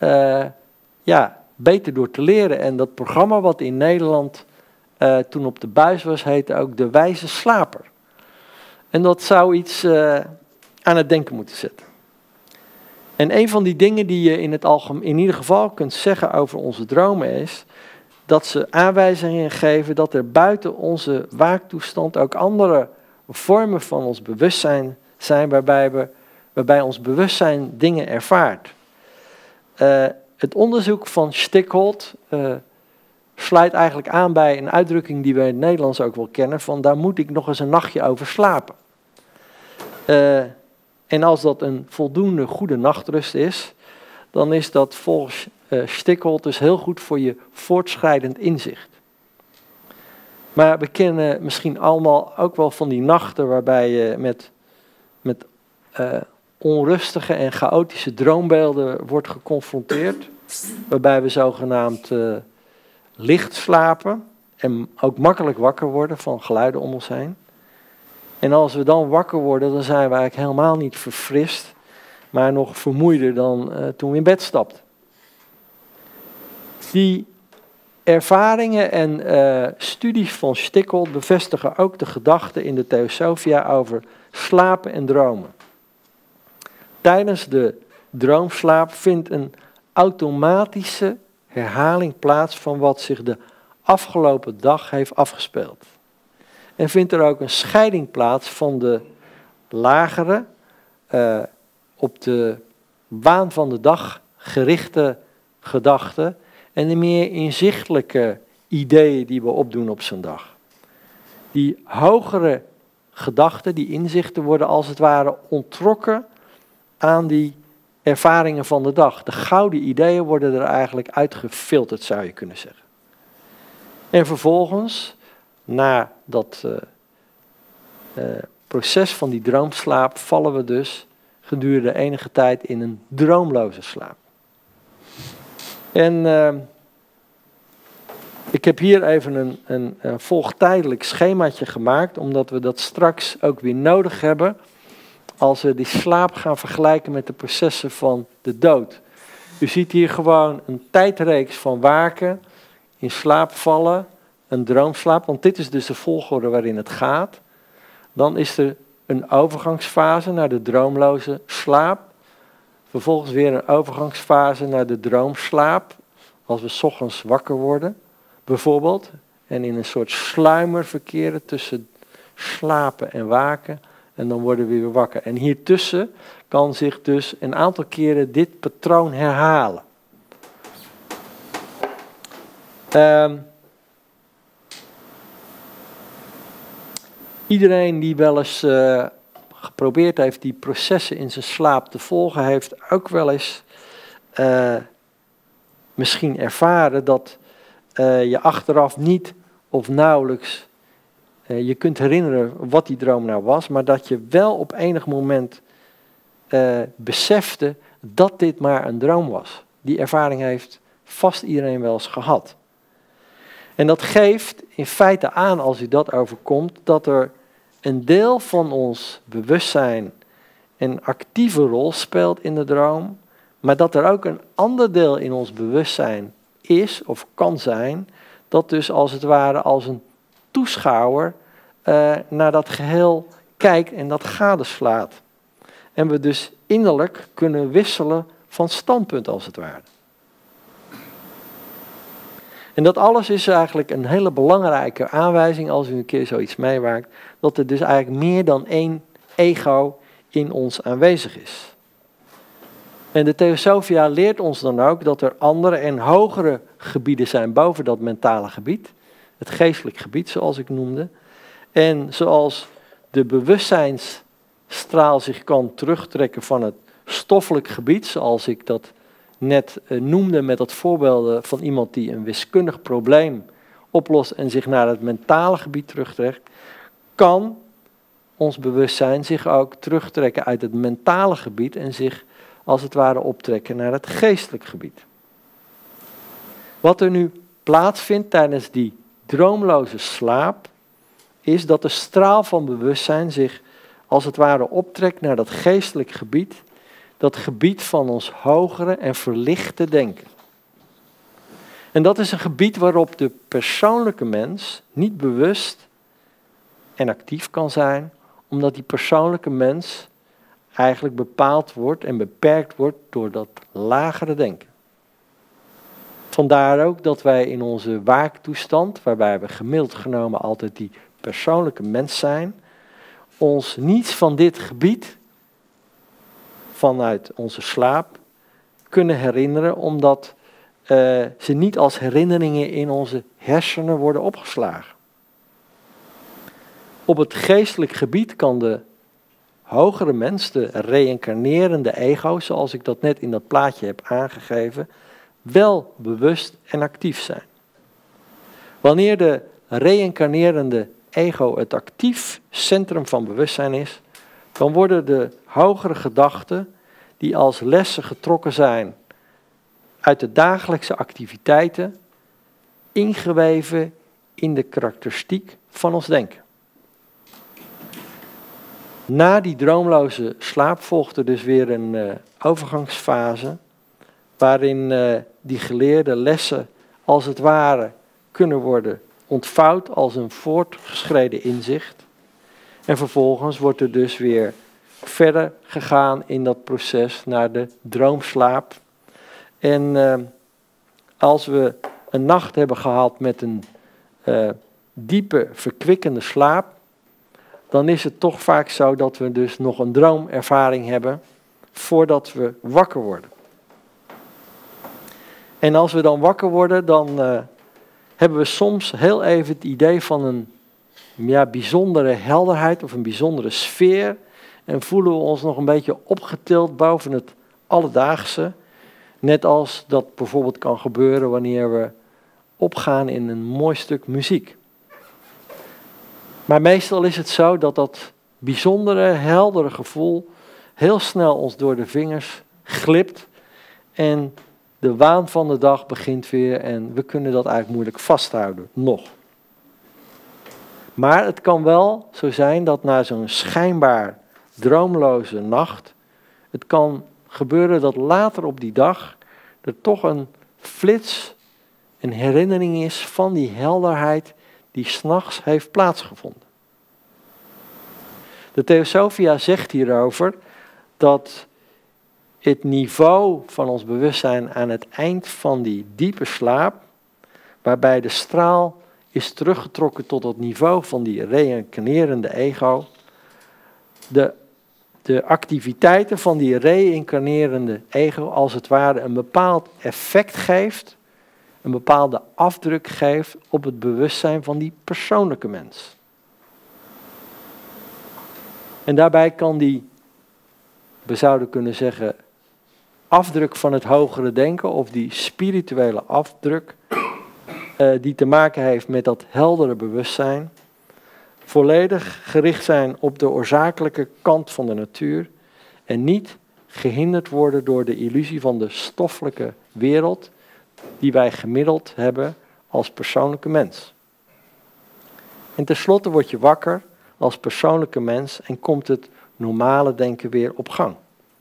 beter door te leren. En dat programma wat in Nederland toen op de buis was, heette ook De Wijze Slaper. En dat zou iets aan het denken moeten zetten. En een van die dingen die je in ieder geval kunt zeggen over onze dromen is dat ze aanwijzingen geven dat er buiten onze waaktoestand ook andere vormen van ons bewustzijn zijn waarbij ons bewustzijn dingen ervaart. Het onderzoek van Stickgold sluit eigenlijk aan bij een uitdrukking die we in het Nederlands ook wel kennen, van daar moet ik nog eens een nachtje over slapen. En als dat een voldoende goede nachtrust is, dan is dat volgens Stickholt dus heel goed voor je voortschrijdend inzicht. Maar we kennen misschien allemaal ook wel van die nachten waarbij je met onrustige en chaotische droombeelden wordt geconfronteerd. Waarbij we zogenaamd licht slapen en ook makkelijk wakker worden van geluiden om ons heen. En als we dan wakker worden, dan zijn we eigenlijk helemaal niet verfrist, maar nog vermoeider dan toen we in bed stapten. Die ervaringen en studies van Stickholt bevestigen ook de gedachte in de Theosophia over slapen en dromen. Tijdens de droomslaap vindt een automatische herhaling plaats van wat zich de afgelopen dag heeft afgespeeld. En vindt er ook een scheiding plaats van de lagere, op de waan van de dag gerichte gedachten en de meer inzichtelijke ideeën die we opdoen op zo'n dag. Die hogere gedachten, die inzichten worden als het ware onttrokken aan die ervaringen van de dag. De gouden ideeën worden er eigenlijk uitgefilterd, zou je kunnen zeggen. En vervolgens, na dat proces van die droomslaap, vallen we dus gedurende enige tijd in een droomloze slaap. En ik heb hier even een volgtijdelijk schemaatje gemaakt, omdat we dat straks ook weer nodig hebben als we die slaap gaan vergelijken met de processen van de dood. U ziet hier gewoon een tijdreeks van waken, in slaap vallen, een droomslaap, want dit is dus de volgorde waarin het gaat. Dan is er een overgangsfase naar de droomloze slaap. Vervolgens weer een overgangsfase naar de droomslaap, als we 's ochtends wakker worden, bijvoorbeeld. En in een soort sluimer verkeren tussen slapen en waken. En dan worden we weer wakker. En hiertussen kan zich dus een aantal keren dit patroon herhalen. Iedereen die wel eens geprobeerd heeft die processen in zijn slaap te volgen, heeft ook wel eens misschien ervaren dat je achteraf niet of nauwelijks je kunt herinneren wat die droom nou was, maar dat je wel op enig moment besefte dat dit maar een droom was. Die ervaring heeft vast iedereen wel eens gehad. En dat geeft in feite aan, als u dat overkomt, dat er een deel van ons bewustzijn een actieve rol speelt in de droom, maar dat er ook een ander deel in ons bewustzijn is of kan zijn, dat dus als het ware als een toeschouwer naar dat geheel kijkt en dat gadeslaat. En we dus innerlijk kunnen wisselen van standpunt als het ware. En dat alles is eigenlijk een hele belangrijke aanwijzing als u een keer zoiets meemaakt, dat er dus eigenlijk meer dan één ego in ons aanwezig is. En de Theosophia leert ons dan ook dat er andere en hogere gebieden zijn boven dat mentale gebied. Het geestelijk gebied, zoals ik noemde. En zoals de bewustzijnsstraal zich kan terugtrekken van het stoffelijk gebied, zoals ik dat net noemde met dat voorbeeld van iemand die een wiskundig probleem oplost en zich naar het mentale gebied terugtrekt, kan ons bewustzijn zich ook terugtrekken uit het mentale gebied en zich als het ware optrekken naar het geestelijk gebied. Wat er nu plaatsvindt tijdens die droomloze slaap, is dat de straal van bewustzijn zich als het ware optrekt naar dat geestelijk gebied, dat gebied van ons hogere en verlichte denken. En dat is een gebied waarop de persoonlijke mens niet bewust en actief kan zijn, omdat die persoonlijke mens eigenlijk bepaald wordt en beperkt wordt door dat lagere denken. Vandaar ook dat wij in onze waaktoestand, waarbij we gemiddeld genomen altijd die persoonlijke mens zijn, ons niets van dit gebied vanuit onze slaap kunnen herinneren, omdat ze niet als herinneringen in onze hersenen worden opgeslagen. Op het geestelijk gebied kan de hogere mens, de reïncarnerende ego, zoals ik dat net in dat plaatje heb aangegeven, wel bewust en actief zijn. Wanneer de reïncarnerende ego het actief centrum van bewustzijn is, dan worden de hogere gedachten die als lessen getrokken zijn uit de dagelijkse activiteiten ingeweven in de karakteristiek van ons denken. Na die droomloze slaap volgt er dus weer een overgangsfase waarin die geleerde lessen als het ware kunnen worden ontvouwd als een voortgeschreden inzicht. En vervolgens wordt er dus weer verder gegaan in dat proces naar de droomslaap. En als we een nacht hebben gehad met een diepe, verkwikkende slaap, dan is het toch vaak zo dat we dus nog een droomervaring hebben voordat we wakker worden. En als we dan wakker worden, dan hebben we soms heel even het idee van een bijzondere helderheid of een bijzondere sfeer. En voelen we ons nog een beetje opgetild boven het alledaagse. Net als dat bijvoorbeeld kan gebeuren wanneer we opgaan in een mooi stuk muziek. Maar meestal is het zo dat dat bijzondere, heldere gevoel heel snel ons door de vingers glipt. En de waan van de dag begint weer en we kunnen dat eigenlijk moeilijk vasthouden, nog. Maar het kan wel zo zijn dat na zo'n schijnbaar droomloze nacht, het kan gebeuren dat later op die dag er toch een flits, een herinnering is van die helderheid die 's nachts heeft plaatsgevonden. De Theosophia zegt hierover dat het niveau van ons bewustzijn aan het eind van die diepe slaap, waarbij de straal is teruggetrokken tot het niveau van die reïncarnerende ego, de activiteiten van die reïncarnerende ego als het ware een bepaald effect geeft, een bepaalde afdruk geeft op het bewustzijn van die persoonlijke mens. En daarbij kan die, we zouden kunnen zeggen, afdruk van het hogere denken of die spirituele afdruk die te maken heeft met dat heldere bewustzijn, volledig gericht zijn op de oorzakelijke kant van de natuur en niet gehinderd worden door de illusie van de stoffelijke wereld die wij gemiddeld hebben als persoonlijke mens. En tenslotte word je wakker als persoonlijke mens en komt het normale denken weer op gang.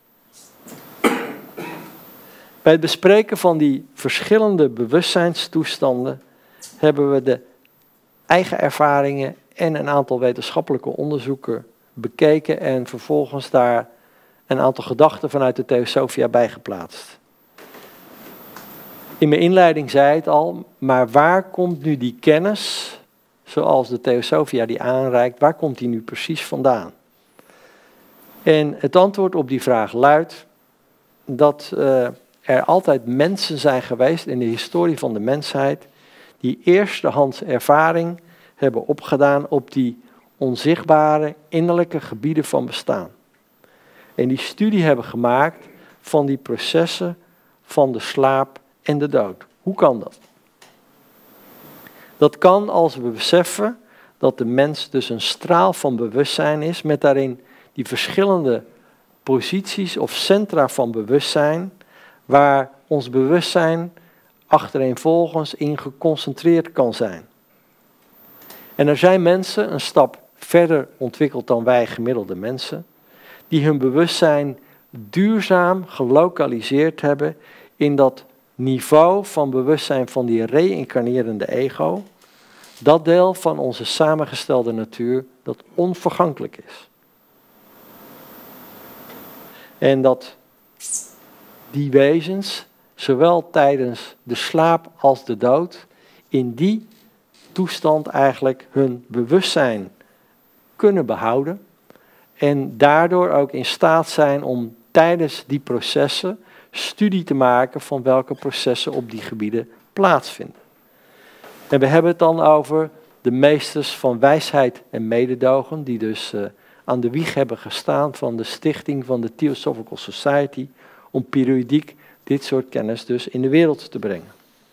Bij het bespreken van die verschillende bewustzijnstoestanden hebben we de eigen ervaringen en een aantal wetenschappelijke onderzoeken bekeken en vervolgens daar een aantal gedachten vanuit de Theosophia bijgeplaatst. In mijn inleiding zei het al, maar waar komt nu die kennis, zoals de Theosophia die aanreikt, waar komt die nu precies vandaan? En het antwoord op die vraag luidt dat er altijd mensen zijn geweest in de historie van de mensheid die eerstehands ervaring hebben opgedaan op die onzichtbare innerlijke gebieden van bestaan. En die studie hebben gemaakt van die processen van de slaap en de dood. Hoe kan dat? Dat kan als we beseffen dat de mens dus een straal van bewustzijn is met daarin die verschillende posities of centra van bewustzijn waar ons bewustzijn achtereenvolgens in geconcentreerd kan zijn. En er zijn mensen een stap verder ontwikkeld dan wij gemiddelde mensen, die hun bewustzijn duurzaam gelokaliseerd hebben in dat niveau van bewustzijn van die reïncarnerende ego, dat deel van onze samengestelde natuur dat onvergankelijk is. En dat die wezens, zowel tijdens de slaap als de dood, in die toestand eigenlijk hun bewustzijn kunnen behouden en daardoor ook in staat zijn om tijdens die processen studie te maken van welke processen op die gebieden plaatsvinden. En we hebben het dan over de meesters van wijsheid en mededogen, die dus aan de wieg hebben gestaan van de stichting van de Theosophical Society om periodiek dit soort kennis dus in de wereld te brengen.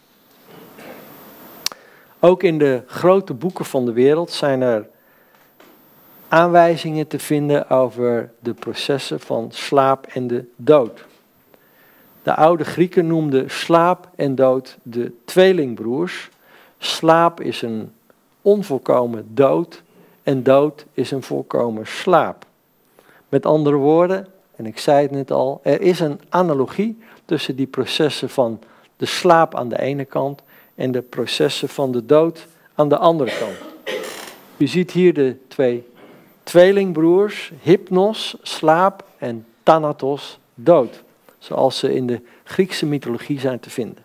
Ook in de grote boeken van de wereld zijn er aanwijzingen te vinden over de processen van slaap en de dood. De oude Grieken noemden slaap en dood de tweelingbroers. Slaap is een onvolkomen dood en dood is een volkomen slaap. Met andere woorden, en ik zei het net al, er is een analogie tussen die processen van de slaap aan de ene kant en de processen van de dood aan de andere kant. U ziet hier de twee tweelingbroers, hypnos, slaap en thanatos, dood. Zoals ze in de Griekse mythologie zijn te vinden.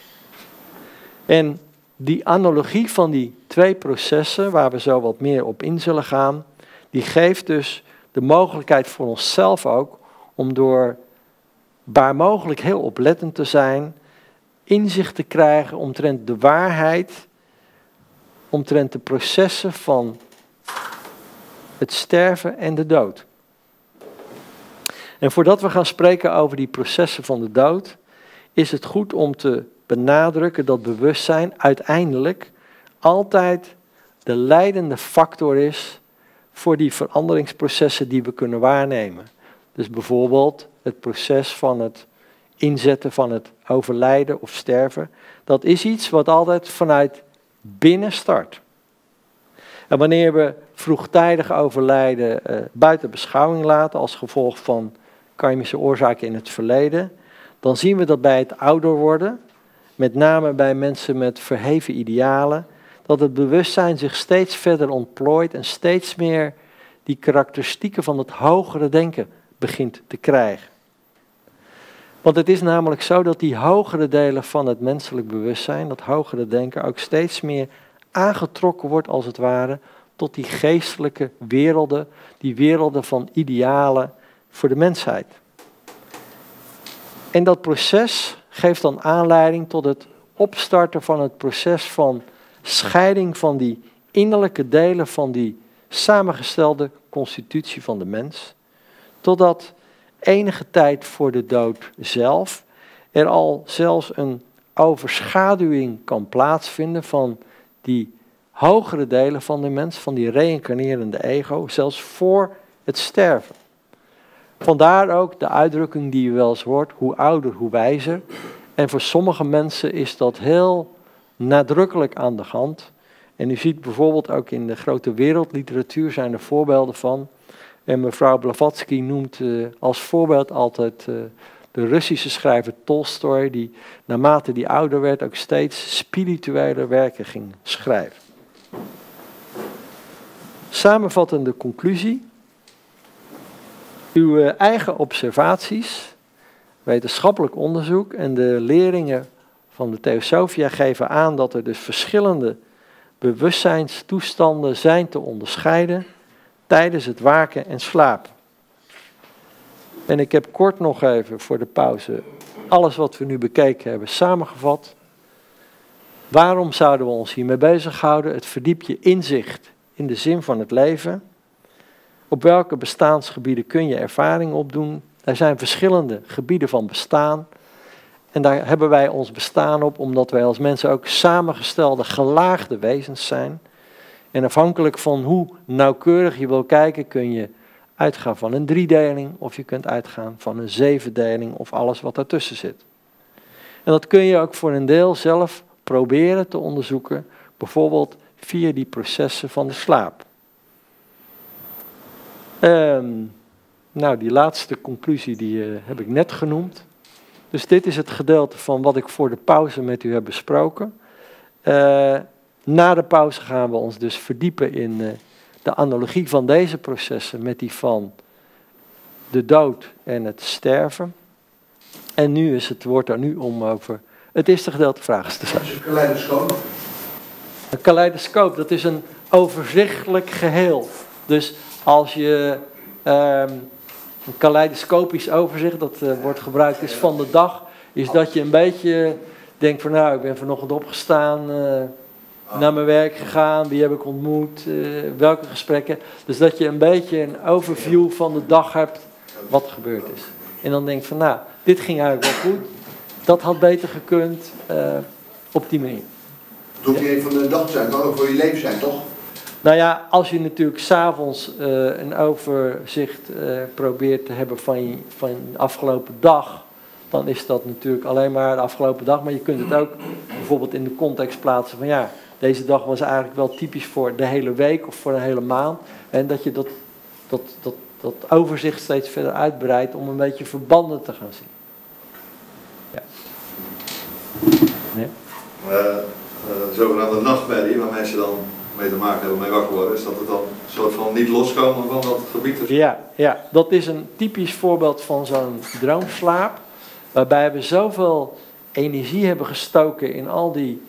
En die analogie van die twee processen, waar we zo wat meer op in zullen gaan, die geeft dus de mogelijkheid voor onszelf ook om door waar mogelijk heel oplettend te zijn, inzicht te krijgen omtrent de waarheid, omtrent de processen van het sterven en de dood. En voordat we gaan spreken over die processen van de dood, is het goed om te benadrukken dat bewustzijn uiteindelijk altijd de leidende factor is voor die veranderingsprocessen die we kunnen waarnemen. Dus bijvoorbeeld het proces van het inzetten van het overlijden of sterven, dat is iets wat altijd vanuit binnen start. En wanneer we vroegtijdig overlijden buiten beschouwing laten als gevolg van karmische oorzaken in het verleden, dan zien we dat bij het ouder worden, met name bij mensen met verheven idealen, dat het bewustzijn zich steeds verder ontplooit en steeds meer die karakteristieken van het hogere denken begint te krijgen. Want het is namelijk zo dat die hogere delen van het menselijk bewustzijn, dat hogere denken, ook steeds meer aangetrokken wordt als het ware tot die geestelijke werelden, die werelden van idealen voor de mensheid. En dat proces geeft dan aanleiding tot het opstarten van het proces van scheiding van die innerlijke delen van die samengestelde constitutie van de mens, totdat enige tijd voor de dood zelf er al zelfs een overschaduwing kan plaatsvinden van die hogere delen van de mens, van die reïncarnerende ego, zelfs voor het sterven. Vandaar ook de uitdrukking die je wel eens hoort, hoe ouder, hoe wijzer. En voor sommige mensen is dat heel nadrukkelijk aan de hand. En u ziet bijvoorbeeld ook in de grote wereldliteratuur zijn er voorbeelden van. En mevrouw Blavatsky noemt als voorbeeld altijd de Russische schrijver Tolstoj, die naarmate die ouder werd ook steeds spirituele werken ging schrijven. Samenvattende conclusie. Uw eigen observaties, wetenschappelijk onderzoek en de leringen van de Theosophia geven aan dat er dus verschillende bewustzijnstoestanden zijn te onderscheiden tijdens het waken en slapen. En ik heb kort nog even voor de pauze alles wat we nu bekeken hebben samengevat. Waarom zouden we ons hiermee bezighouden? Het verdiept je inzicht in de zin van het leven. Op welke bestaansgebieden kun je ervaring opdoen? Er zijn verschillende gebieden van bestaan. En daar hebben wij ons bestaan op, omdat wij als mensen ook samengestelde, gelaagde wezens zijn. En afhankelijk van hoe nauwkeurig je wil kijken, kun je uitgaan van een 3-deling, of je kunt uitgaan van een 7-deling, of alles wat daartussen zit. En dat kun je ook voor een deel zelf proberen te onderzoeken, bijvoorbeeld via die processen van de slaap. Nou, die laatste conclusie die heb ik net genoemd. Dus dit is het gedeelte van wat ik voor de pauze met u heb besproken. Na de pauze gaan we ons dus verdiepen in de analogie van deze processen met die van de dood en het sterven. En nu is het woord aan u om over het eerste gedeelte vragen te stellen. Dat is een kaleidoscoop. Een kaleidoscoop, dat is een overzichtelijk geheel. Dus als je een kaleidoscopisch overzicht, dat wordt gebruikt is van de dag, is dat je een beetje denkt van nou, ik ben vanochtend opgestaan. naar mijn werk gegaan, wie heb ik ontmoet, welke gesprekken. Dus dat je een beetje een overview van de dag hebt wat er gebeurd is. En dan denk je van nou, dit ging eigenlijk wel goed. Dat had beter gekund op die manier. Het hoeft niet even van de dag te zijn, het kan ook voor je leven zijn, toch? Nou ja, als je natuurlijk 's avonds een overzicht probeert te hebben van de afgelopen dag, dan is dat natuurlijk alleen maar de afgelopen dag. Maar je kunt het ook bijvoorbeeld in de context plaatsen van ja, deze dag was eigenlijk wel typisch voor de hele week of voor een hele maand. En dat je dat overzicht steeds verder uitbreidt om een beetje verbanden te gaan zien. Ja. Nee? Zogenaamde nachtmerrie, waar mensen dan mee te maken hebben, mee wakker worden, is dat het dan een soort van niet loskomen van dat gebied? Ja, dat is een typisch voorbeeld van zo'n droomslaap, waarbij we zoveel energie hebben gestoken in al die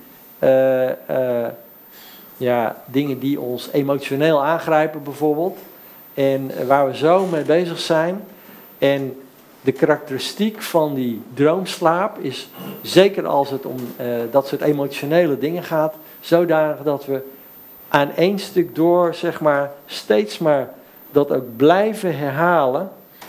dingen die ons emotioneel aangrijpen bijvoorbeeld, en waar we zo mee bezig zijn. En de karakteristiek van die droomslaap is, zeker als het om dat soort emotionele dingen gaat, zodanig dat we aan één stuk door, zeg maar, steeds maar dat ook blijven herhalen.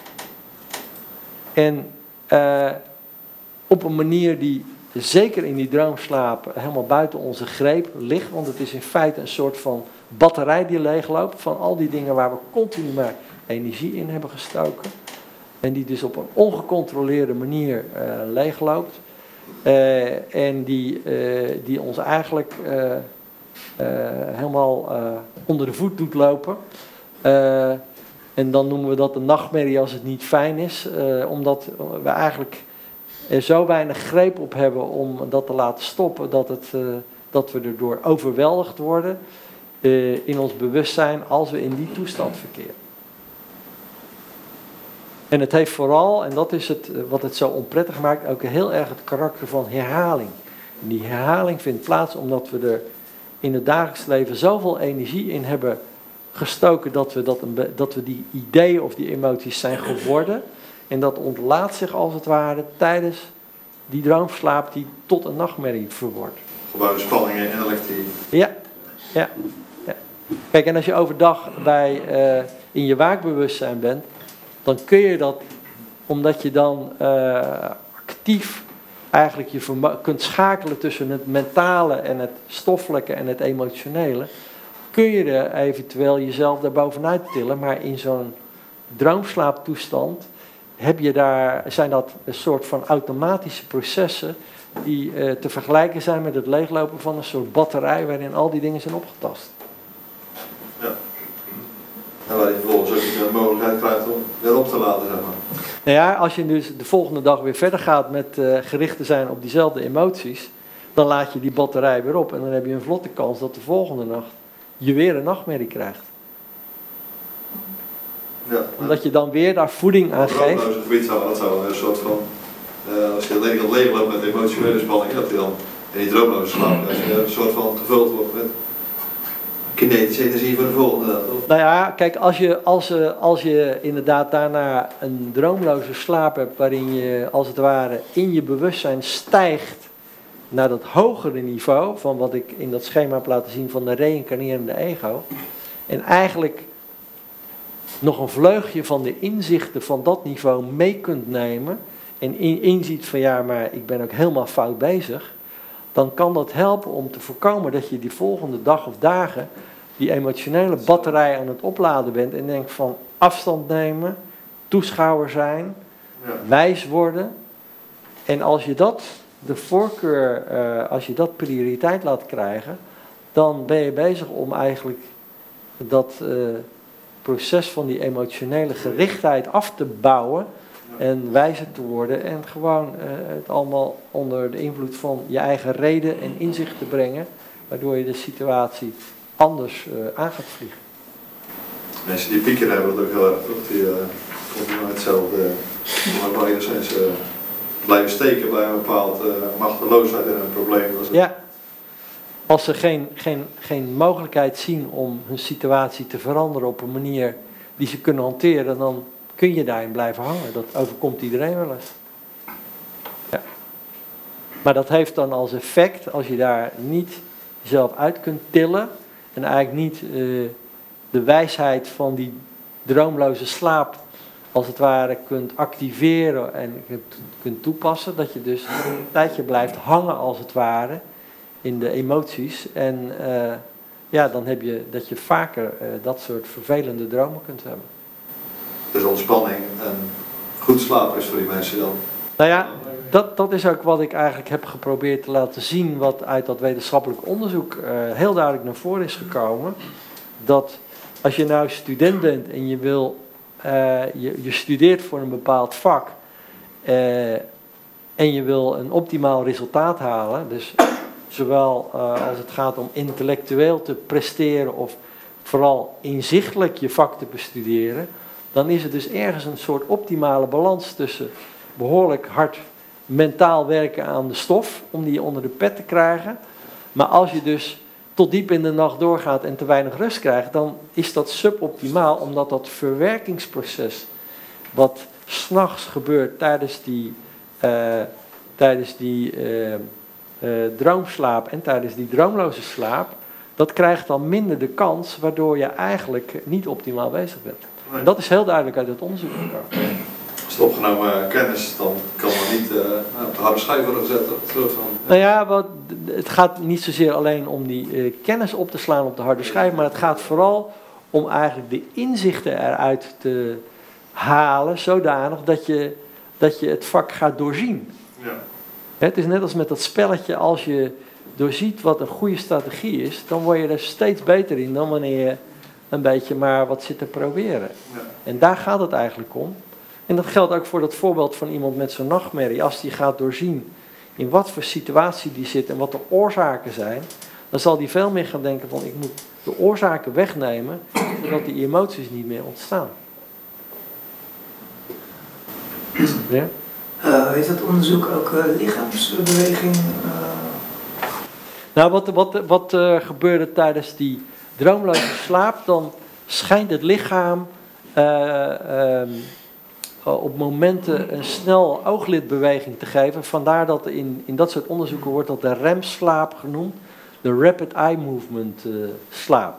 En op een manier die zeker in die droomslaap helemaal buiten onze greep ligt. Want het is in feite een soort van batterij die leegloopt van al die dingen waar we continu maar energie in hebben gestoken. En die dus op een ongecontroleerde manier leegloopt. En die ons eigenlijk helemaal onder de voet doet lopen. En dan noemen we dat een nachtmerrie als het niet fijn is. Omdat we eigenlijk er zo weinig greep op hebben om dat te laten stoppen. Dat we erdoor overweldigd worden in ons bewustzijn als we in die toestand verkeren. En het heeft vooral, en dat is het wat het zo onprettig maakt, ook heel erg het karakter van herhaling. En die herhaling vindt plaats omdat we er in het dagelijks leven zoveel energie in hebben gestoken dat we die ideeën of die emoties zijn geworden. En dat ontlaat zich als het ware tijdens die droomslaap die tot een nachtmerrie verwordt. Gebouwde spanningen innerlijk die... Ja. Kijk, en als je overdag in je waakbewustzijn bent, dan kun je dat, omdat je dan actief eigenlijk kunt schakelen tussen het mentale en het stoffelijke en het emotionele, kun je er eventueel jezelf daarbovenuit tillen. Maar in zo'n droomslaaptoestand zijn dat een soort van automatische processen die te vergelijken zijn met het leeglopen van een soort batterij waarin al die dingen zijn opgetast. Ja. En waar je vervolgens ook de mogelijkheid krijgt om weer op te laden, zeg maar. Nou ja, als je dus de volgende dag weer verder gaat met gericht te zijn op diezelfde emoties, dan laat je die batterij weer op en dan heb je een vlotte kans dat de volgende nacht je weer een nachtmerrie krijgt. Ja, omdat je dan weer daar voeding aan geeft. Dat zou een soort van, als je alleen kan leegloopt met emotionele spanning, dat je dan in die droomloze slaap een soort van gevuld wordt met kinetische energie voor de volgende dag. Nou ja, kijk, als je inderdaad daarna een droomloze slaap hebt waarin je als het ware in je bewustzijn stijgt naar dat hogere niveau van wat ik in dat schema heb laten zien van de reïncarnerende ego. En eigenlijk nog een vleugje van de inzichten van dat niveau mee kunt nemen en inziet van ja, maar ik ben ook helemaal fout bezig, dan kan dat helpen om te voorkomen dat je die volgende dag of dagen die emotionele batterij aan het opladen bent en denkt van afstand nemen, toeschouwer zijn, wijs worden. En als je dat de voorkeur, als je dat prioriteit laat krijgen, dan ben je bezig om eigenlijk dat proces van die emotionele gerichtheid af te bouwen en wijzer te worden en gewoon het allemaal onder de invloed van je eigen reden en inzicht te brengen, waardoor je de situatie anders aan gaat vliegen. Mensen die pieken hebben dat ook heel erg, toch? Die komen hetzelfde, maar wel enigszins blijven steken bij een bepaald machteloosheid en een probleem. Ja, als ze geen mogelijkheid zien om hun situatie te veranderen op een manier die ze kunnen hanteren, dan kun je daarin blijven hangen. Dat overkomt iedereen wel eens. Ja. Maar dat heeft dan als effect, als je daar niet jezelf uit kunt tillen en eigenlijk niet de wijsheid van die droomloze slaap als het ware kunt activeren en kunt toepassen, dat je dus een tijdje blijft hangen als het ware in de emoties en dan heb je dat je vaker dat soort vervelende dromen kunt hebben. Dus ontspanning en goed slapen is voor die mensen dan? Nou ja, dat is ook wat ik eigenlijk heb geprobeerd te laten zien, wat uit dat wetenschappelijk onderzoek heel duidelijk naar voren is gekomen. Dat als je nou student bent en je wil, je studeert voor een bepaald vak en je wil een optimaal resultaat halen, dus zowel als het gaat om intellectueel te presteren of vooral inzichtelijk je vak te bestuderen, dan is het dus ergens een soort optimale balans tussen behoorlijk hard mentaal werken aan de stof, om die onder de pet te krijgen. Maar als je dus tot diep in de nacht doorgaat en te weinig rust krijgt, dan is dat suboptimaal, omdat dat verwerkingsproces, wat 's nachts gebeurt tijdens die droomslaap en tijdens die droomloze slaap, dat krijgt dan minder de kans, waardoor je eigenlijk niet optimaal bezig bent. En dat is heel duidelijk uit het onderzoek gekomen. Als de opgenomen kennis, dan kan dat niet op de harde schijf worden gezet. Nou ja, het gaat niet zozeer alleen om die kennis op te slaan op de harde schijf, maar het gaat vooral om eigenlijk de inzichten eruit te halen, zodanig dat je het vak gaat doorzien. Ja. Het is net als met dat spelletje, als je doorziet wat een goede strategie is, dan word je er steeds beter in dan wanneer je een beetje maar wat zit te proberen. Ja. En daar gaat het eigenlijk om. En dat geldt ook voor dat voorbeeld van iemand met zo'n nachtmerrie. Als die gaat doorzien in wat voor situatie die zit en wat de oorzaken zijn, dan zal die veel meer gaan denken van ik moet de oorzaken wegnemen, zodat die emoties niet meer ontstaan. Ja? Heeft dat onderzoek ook lichaamsbeweging? Nou, wat gebeurde tijdens die droomloze slaap, dan schijnt het lichaam op momenten een snel ooglidbeweging te geven. Vandaar dat in dat soort onderzoeken wordt dat de REM-slaap genoemd. De Rapid Eye Movement slaap.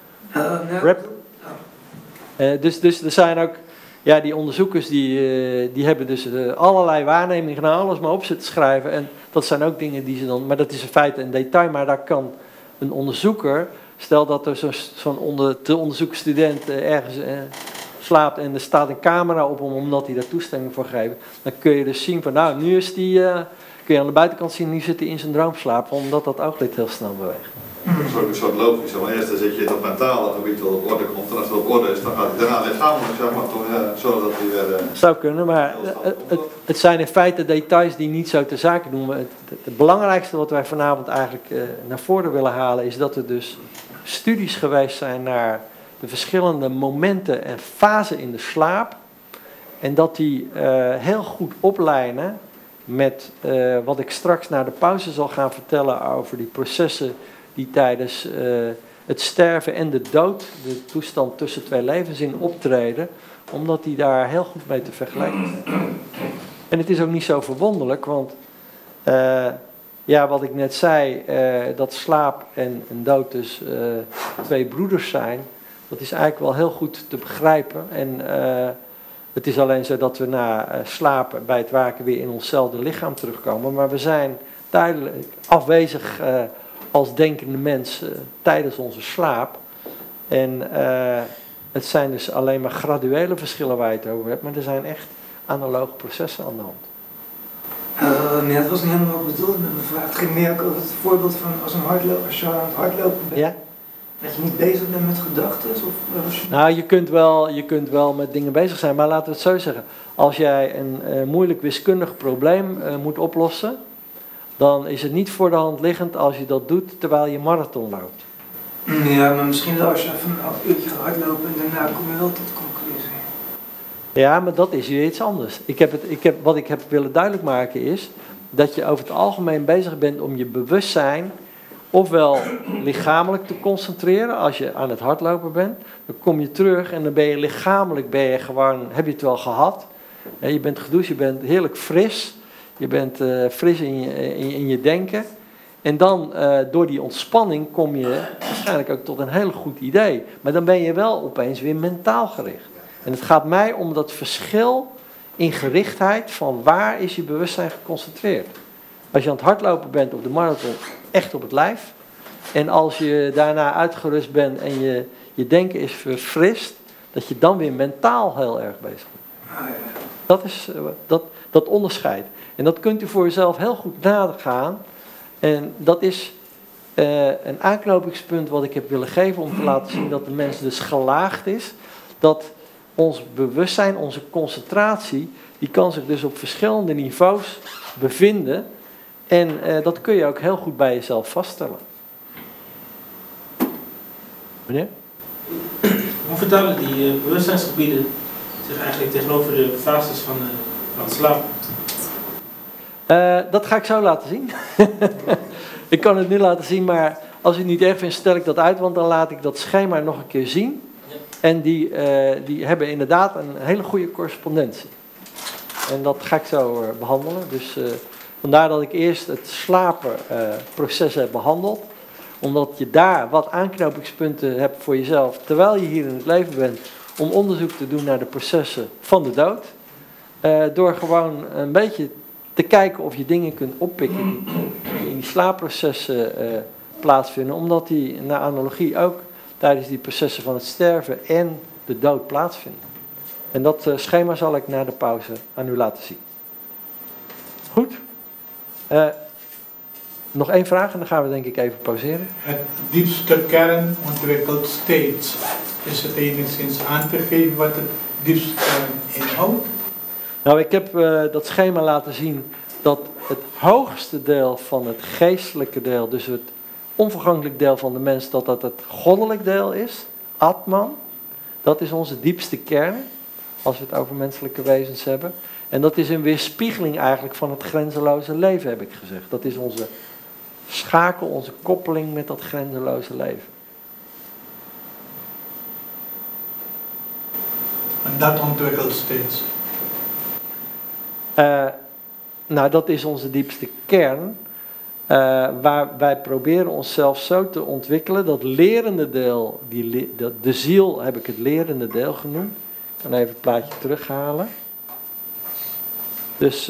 Dus er zijn ook, ja, die onderzoekers die hebben dus allerlei waarnemingen gedaan, alles maar op zitten schrijven. En dat zijn ook dingen die ze dan, maar dat is in feite een detail, maar daar kan een onderzoeker, stel dat er zo'n te onderzoeken student ergens slaapt en er staat een camera op hem omdat hij daar toestemming voor geeft, dan kun je dus zien van nou, nu is die, kun je aan de buitenkant zien, nu zit hij in zijn droomslaap, omdat dat ooglid heel snel beweegt. Dat is ook een soort logisch, maar eerst dan zit je in dat mentale gebied wat op orde komt en als het op orde is, dan gaat hij daarna lichamelijk, zeg maar, toch, zodat hij weer... Zou kunnen, maar het zijn in feite details die niet zo ter zake doen. Het belangrijkste wat wij vanavond eigenlijk naar voren willen halen is dat er dus studies geweest zijn naar de verschillende momenten en fasen in de slaap en dat die heel goed oplijnen met wat ik straks na de pauze zal gaan vertellen over die processen die tijdens het sterven en de dood, de toestand tussen twee levens in optreden, omdat die daar heel goed mee te vergelijken zijn. En het is ook niet zo verwonderlijk, want ja, wat ik net zei, dat slaap en dood dus twee broeders zijn, dat is eigenlijk wel heel goed te begrijpen. En het is alleen zo dat we na slapen bij het waken weer in onszelfde lichaam terugkomen, maar we zijn duidelijk afwezig als denkende mens tijdens onze slaap. En het zijn dus alleen maar graduele verschillen waar je het over hebt, maar er zijn echt analoge processen aan de hand. Nee, dat was niet helemaal wat ik bedoelde met mijn vraag. Het ging meer ook over het voorbeeld van als je aan het hardlopen bent. Ja? Dat je niet bezig bent met gedachten? Nou, je kunt wel met dingen bezig zijn, maar laten we het zo zeggen. Als jij een moeilijk wiskundig probleem moet oplossen, dan is het niet voor de hand liggend als je dat doet terwijl je marathon loopt. Ja, maar misschien wel als je even een uurtje gaat hardlopen en daarna kom je wel tot conclusie. Ja, maar dat is weer iets anders. Wat ik heb willen duidelijk maken is dat je over het algemeen bezig bent om je bewustzijn ofwel lichamelijk te concentreren als je aan het hardlopen bent. Dan kom je terug en dan ben je lichamelijk heb je het wel gehad. Je bent gedoucht, je bent heerlijk fris. Je bent fris in je denken. En dan door die ontspanning kom je waarschijnlijk ook tot een heel goed idee. Maar dan ben je wel opeens weer mentaal gericht. En het gaat mij om dat verschil in gerichtheid van waar is je bewustzijn geconcentreerd. Als je aan het hardlopen bent op de marathon, echt op het lijf. En als je daarna uitgerust bent en je denken is verfrist, dat je dan weer mentaal heel erg bezig bent. Dat is dat onderscheid. En dat kunt u voor uzelf heel goed nagaan. En dat is een aanknopingspunt wat ik heb willen geven om te laten zien dat de mens dus gelaagd is. Dat ons bewustzijn, onze concentratie, die kan zich dus op verschillende niveaus bevinden. En dat kun je ook heel goed bij jezelf vaststellen. Meneer? Hoe vertalen die bewustzijnsgebieden zich eigenlijk tegenover de fases van het slapen? Dat ga ik zo laten zien. Ik kan het nu laten zien, maar als u het niet erg vindt, stel ik dat uit, want dan laat ik dat schema nog een keer zien. En die hebben inderdaad een hele goede correspondentie. En dat ga ik zo behandelen. Dus vandaar dat ik eerst het slapenproces heb behandeld. Omdat je daar wat aanknopingspunten hebt voor jezelf, terwijl je hier in het leven bent, om onderzoek te doen naar de processen van de dood. Door gewoon een beetje te kijken of je dingen kunt oppikken die in die slaapprocessen plaatsvinden. Omdat die, naar analogie, ook tijdens die processen van het sterven en de dood plaatsvinden. En dat schema zal ik na de pauze aan u laten zien. Goed? Nog één vraag en dan gaan we denk ik even pauzeren. Het diepste kern ontwikkelt steeds. Is het enigszins aan te geven wat het diepste kern inhoudt? Nou, ik heb dat schema laten zien dat het hoogste deel van het geestelijke deel, dus het onvergankelijk deel van de mens, dat het goddelijk deel is. Atman. Dat is onze diepste kern, als we het over menselijke wezens hebben. En dat is een weerspiegeling eigenlijk van het grenzeloze leven, heb ik gezegd. Dat is onze schakel, onze koppeling met dat grenzeloze leven. En dat ontwikkelt steeds. Nou, dat is onze diepste kern. Waar wij proberen onszelf zo te ontwikkelen. Dat lerende deel, de ziel heb ik het lerende deel genoemd. Ik kan even het plaatje terughalen. Dus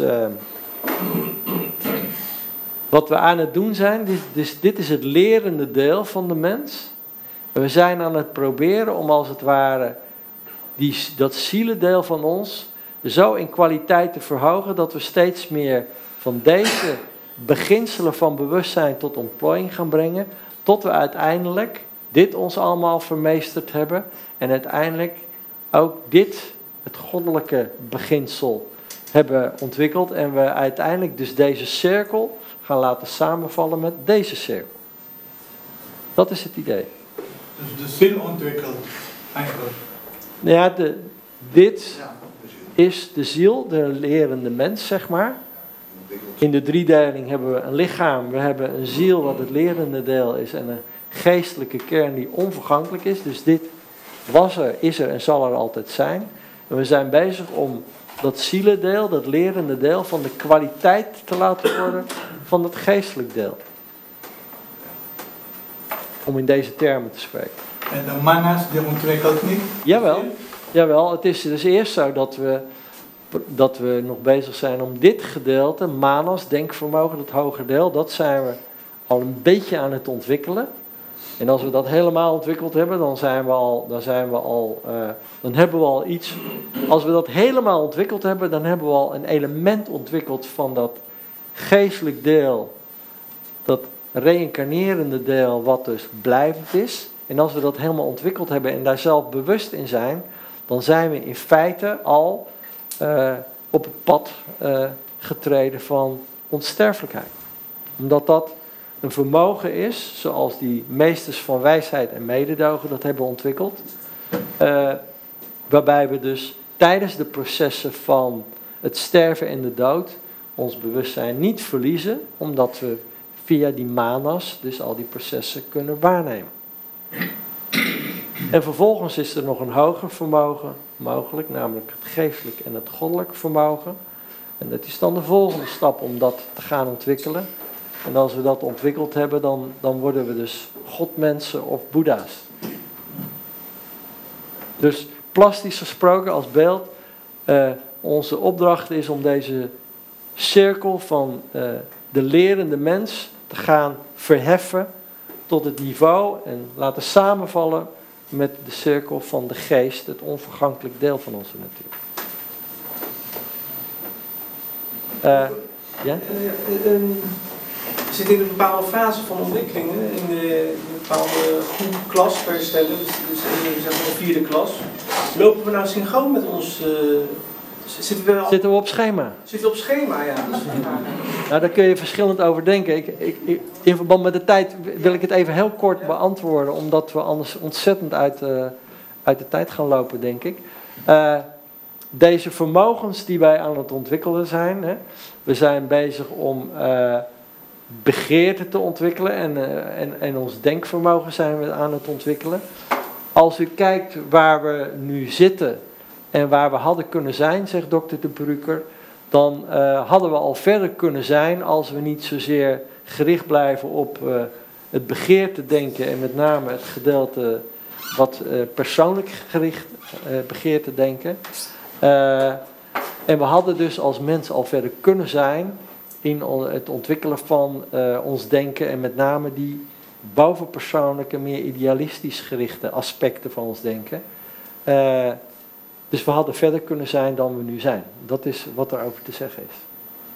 wat we aan het doen zijn, dit is het lerende deel van de mens. En we zijn aan het proberen om als het ware dat zielendeel van ons zo in kwaliteit te verhogen dat we steeds meer van deze beginselen van bewustzijn tot ontplooiing gaan brengen, tot we uiteindelijk dit ons allemaal vermeesterd hebben en uiteindelijk ook dit, het goddelijke beginsel, hebben ontwikkeld en we uiteindelijk dus deze cirkel gaan laten samenvallen met deze cirkel. Dat is het idee. Dus de ziel ontwikkelt eigenlijk. Ja, dit is de ziel, de lerende mens, zeg maar. In de driedeling hebben we een lichaam, we hebben een ziel wat het lerende deel is en een geestelijke kern die onvergankelijk is. Dus dit was er, is er en zal er altijd zijn. En we zijn bezig om dat zielendeel, dat lerende deel, van de kwaliteit te laten worden van het geestelijk deel. Om in deze termen te spreken. En de manas, die ontwikkelt niet? Jawel, het is dus eerst zo dat we nog bezig zijn om dit gedeelte, manas, denkvermogen, dat hoger deel, dat zijn we al een beetje aan het ontwikkelen. En als we dat helemaal ontwikkeld hebben, dan hebben we al iets. Als we dat helemaal ontwikkeld hebben, dan hebben we al een element ontwikkeld van dat geestelijk deel, dat reïncarnerende deel, wat dus blijvend is. En als we dat helemaal ontwikkeld hebben en daar zelf bewust in zijn, dan zijn we in feite al op het pad getreden van onsterfelijkheid. Omdat dat een vermogen is, zoals die meesters van wijsheid en mededogen dat hebben ontwikkeld. Waarbij we dus tijdens de processen van het sterven en de dood ons bewustzijn niet verliezen, omdat we via die manas dus al die processen kunnen waarnemen. En vervolgens is er nog een hoger vermogen mogelijk, namelijk het geestelijk en het goddelijk vermogen. En dat is dan de volgende stap om dat te gaan ontwikkelen. En als we dat ontwikkeld hebben, dan worden we dus godmensen of boeddha's. Dus plastisch gesproken als beeld, onze opdracht is om deze cirkel van de lerende mens te gaan verheffen tot het niveau en laten samenvallen met de cirkel van de geest, het onvergankelijk deel van onze natuur. Ja? We zitten in een bepaalde fase van ontwikkelingen, in een bepaalde groep klas per stellen, dus in zeg maar de 4e klas. Lopen we nou synchroon met ons? Zitten we op schema? Zitten we op schema, ja. Nou, daar kun je verschillend over denken. In verband met de tijd wil ik het even heel kort beantwoorden, omdat we anders ontzettend uit de tijd gaan lopen, denk ik. Deze vermogens die wij aan het ontwikkelen zijn, hè, we zijn bezig om begeerte te ontwikkelen en ons denkvermogen zijn we aan het ontwikkelen. Als u kijkt waar we nu zitten en waar we hadden kunnen zijn, zegt dokter De Brucker, dan hadden we al verder kunnen zijn als we niet zozeer gericht blijven op het begeerte denken en met name het gedeelte wat persoonlijk gericht begeerte denken. En we hadden dus als mens al verder kunnen zijn in het ontwikkelen van ons denken en met name die bovenpersoonlijke, meer idealistisch gerichte aspecten van ons denken. Dus we hadden verder kunnen zijn dan we nu zijn. Dat is wat er over te zeggen is.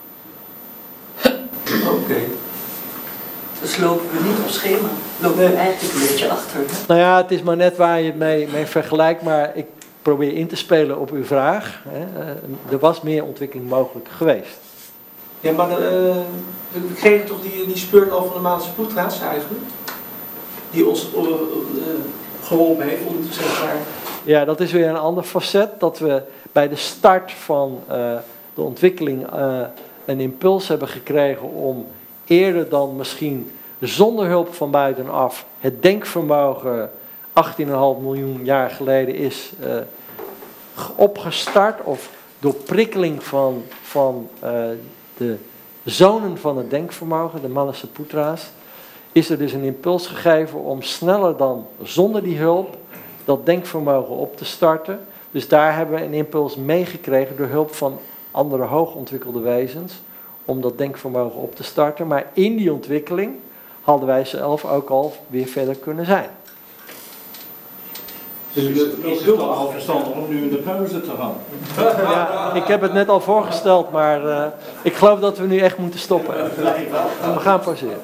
Oké. Dus lopen we niet op schema. Lopen we eigenlijk een beetje achter. Hè? Nou ja, het is maar net waar je het mee vergelijkt, maar ik probeer in te spelen op uw vraag. Er was meer ontwikkeling mogelijk geweest. Ja, maar we kregen toch die speurt al van de Maanse Putra's eigenlijk? Die ons geholpen heeft om zeg maar... Ja, dat is weer een ander facet. Dat we bij de start van de ontwikkeling een impuls hebben gekregen om eerder dan misschien zonder hulp van buitenaf het denkvermogen 18,5 miljoen jaar geleden is opgestart, of door prikkeling van de zonen van het denkvermogen, de Manasa Putra's, is er dus een impuls gegeven om sneller dan zonder die hulp dat denkvermogen op te starten. Dus daar hebben we een impuls meegekregen door hulp van andere hoogontwikkelde wezens om dat denkvermogen op te starten. Maar in die ontwikkeling hadden wij zelf ook al weer verder kunnen zijn. Dus is het toch al verstandig om nu in de pauze te gaan? Ja, ik heb het net al voorgesteld, maar ik geloof dat we nu echt moeten stoppen. We gaan pauzeren.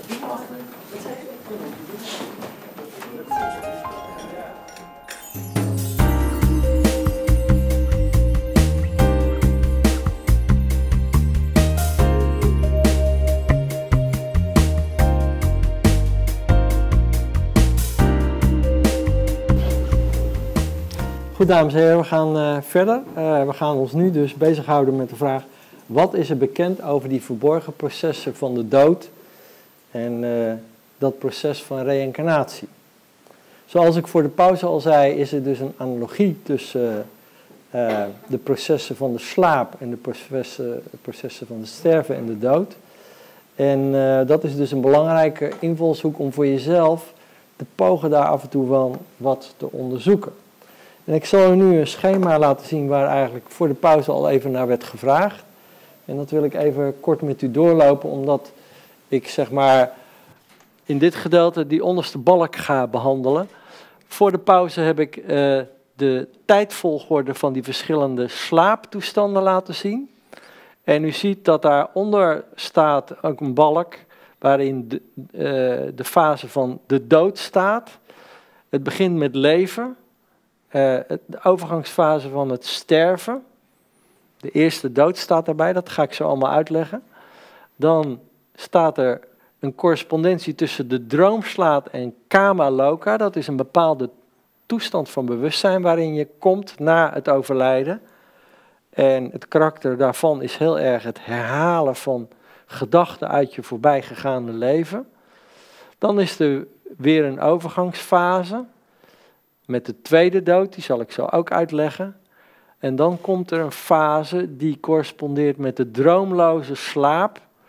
Goed, dames en heren, we gaan verder. We gaan ons nu dus bezighouden met de vraag: wat is er bekend over die verborgen processen van de dood en dat proces van reïncarnatie? Zoals ik voor de pauze al zei, is er dus een analogie tussen de processen van de slaap en de processen van het sterven en de dood. En dat is dus een belangrijke invalshoek om voor jezelf te pogen daar af en toe wel wat te onderzoeken. En ik zal u nu een schema laten zien waar eigenlijk voor de pauze al even naar werd gevraagd. En dat wil ik even kort met u doorlopen, omdat ik zeg maar in dit gedeelte die onderste balk ga behandelen. Voor de pauze heb ik de tijdvolgorde van die verschillende slaaptoestanden laten zien. En u ziet dat daaronder staat ook een balk waarin de fase van de dood staat. Het begint met leven. De overgangsfase van het sterven. De eerste dood staat daarbij, dat ga ik zo allemaal uitleggen. Dan staat er een correspondentie tussen de droomslaap en kama loka. Dat is een bepaalde toestand van bewustzijn waarin je komt na het overlijden. En het karakter daarvan is heel erg het herhalen van gedachten uit je voorbijgegaande leven. Dan is er weer een overgangsfase met de tweede dood, die zal ik zo ook uitleggen. En dan komt er een fase die correspondeert met de droomloze slaap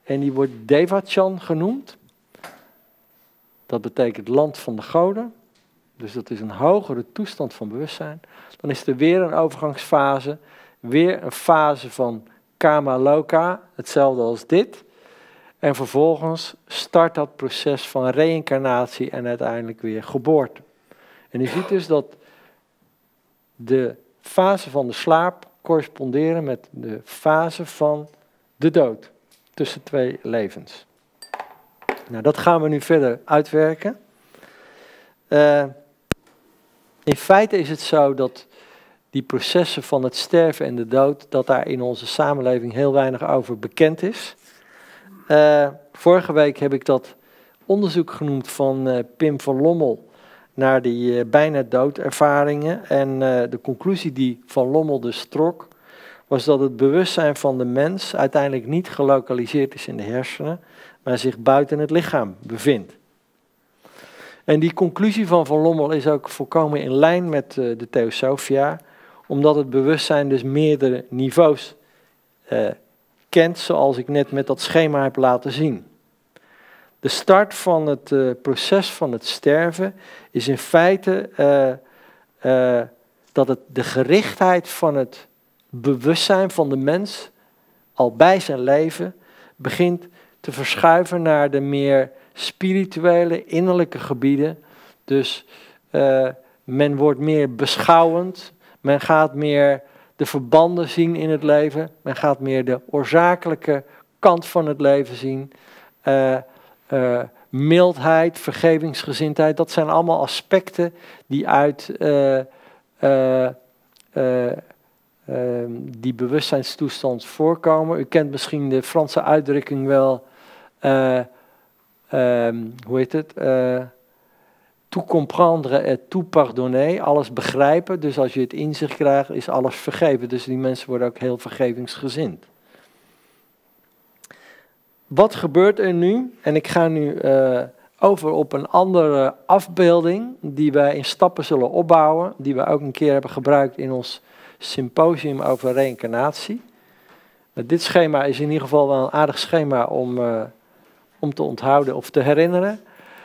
en die wordt Devachan genoemd. Dat betekent land van de goden. Dus dat is een hogere toestand van bewustzijn. Dan is er weer een overgangsfase. Weer een fase van Kamaloka, hetzelfde als dit. En vervolgens start dat proces van reïncarnatie en uiteindelijk weer geboorte. En u ziet dus dat de fase van de slaap corresponderen met de fase van de dood. Tussen twee levens. Nou, dat gaan we nu verder uitwerken. In feite is het zo dat die processen van het sterven en de dood, dat daar in onze samenleving heel weinig over bekend is. Vorige week heb ik dat onderzoek genoemd van Pim van Lommel naar die bijna doodervaringen. En de conclusie die Van Lommel dus trok, was dat het bewustzijn van de mens uiteindelijk niet gelokaliseerd is in de hersenen, maar zich buiten het lichaam bevindt. En die conclusie van Van Lommel is ook volkomen in lijn met de Theosofia, omdat het bewustzijn dus meerdere niveaus kent, zoals ik net met dat schema heb laten zien. De start van het proces van het sterven is in feite dat de gerichtheid van het bewustzijn van de mens al bij zijn leven begint te verschuiven naar de meer spirituele, innerlijke gebieden. Dus men wordt meer beschouwend, men gaat meer de verbanden zien in het leven, men gaat meer de oorzakelijke kant van het leven zien. Mildheid, vergevingsgezindheid, dat zijn allemaal aspecten die uit die bewustzijnstoestand voorkomen. U kent misschien de Franse uitdrukking wel, hoe heet het? Tout comprendre et tout pardonner, alles begrijpen. Dus als je het inzicht krijgt, is alles vergeven. Dus die mensen worden ook heel vergevingsgezind. Wat gebeurt er nu? En ik ga nu over op een andere afbeelding die wij in stappen zullen opbouwen, die we ook een keer hebben gebruikt in ons symposium over reïncarnatie. Dit schema is in ieder geval wel een aardig schema om te onthouden of te herinneren.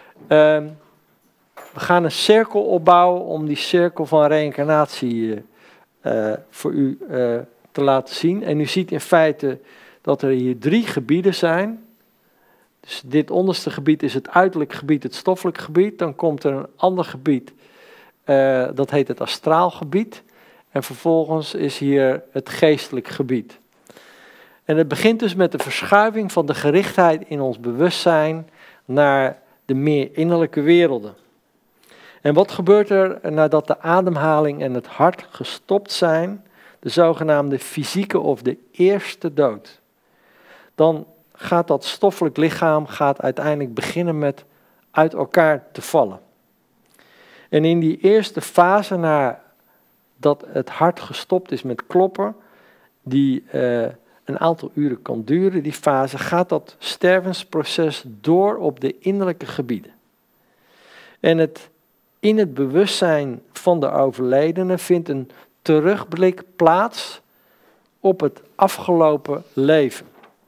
We gaan een cirkel opbouwen om die cirkel van reïncarnatie voor u te laten zien. En u ziet in feite dat er hier 3 gebieden zijn. Dus dit onderste gebied is het uiterlijk gebied, het stoffelijk gebied. Dan komt er een ander gebied, dat heet het astraal gebied. En vervolgens is hier het geestelijk gebied. En het begint dus met de verschuiving van de gerichtheid in ons bewustzijn naar de meer innerlijke werelden. En wat gebeurt er nadat de ademhaling en het hart gestopt zijn? De zogenaamde fysieke of de eerste dood. Dan gaat dat stoffelijk lichaam uiteindelijk beginnen met uit elkaar te vallen. En in die eerste fase, nadat het hart gestopt is met kloppen, die een aantal uren kan duren, die fase, gaat dat stervensproces door op de innerlijke gebieden. En in het bewustzijn van de overledene vindt een terugblik plaats op het afgelopen leven.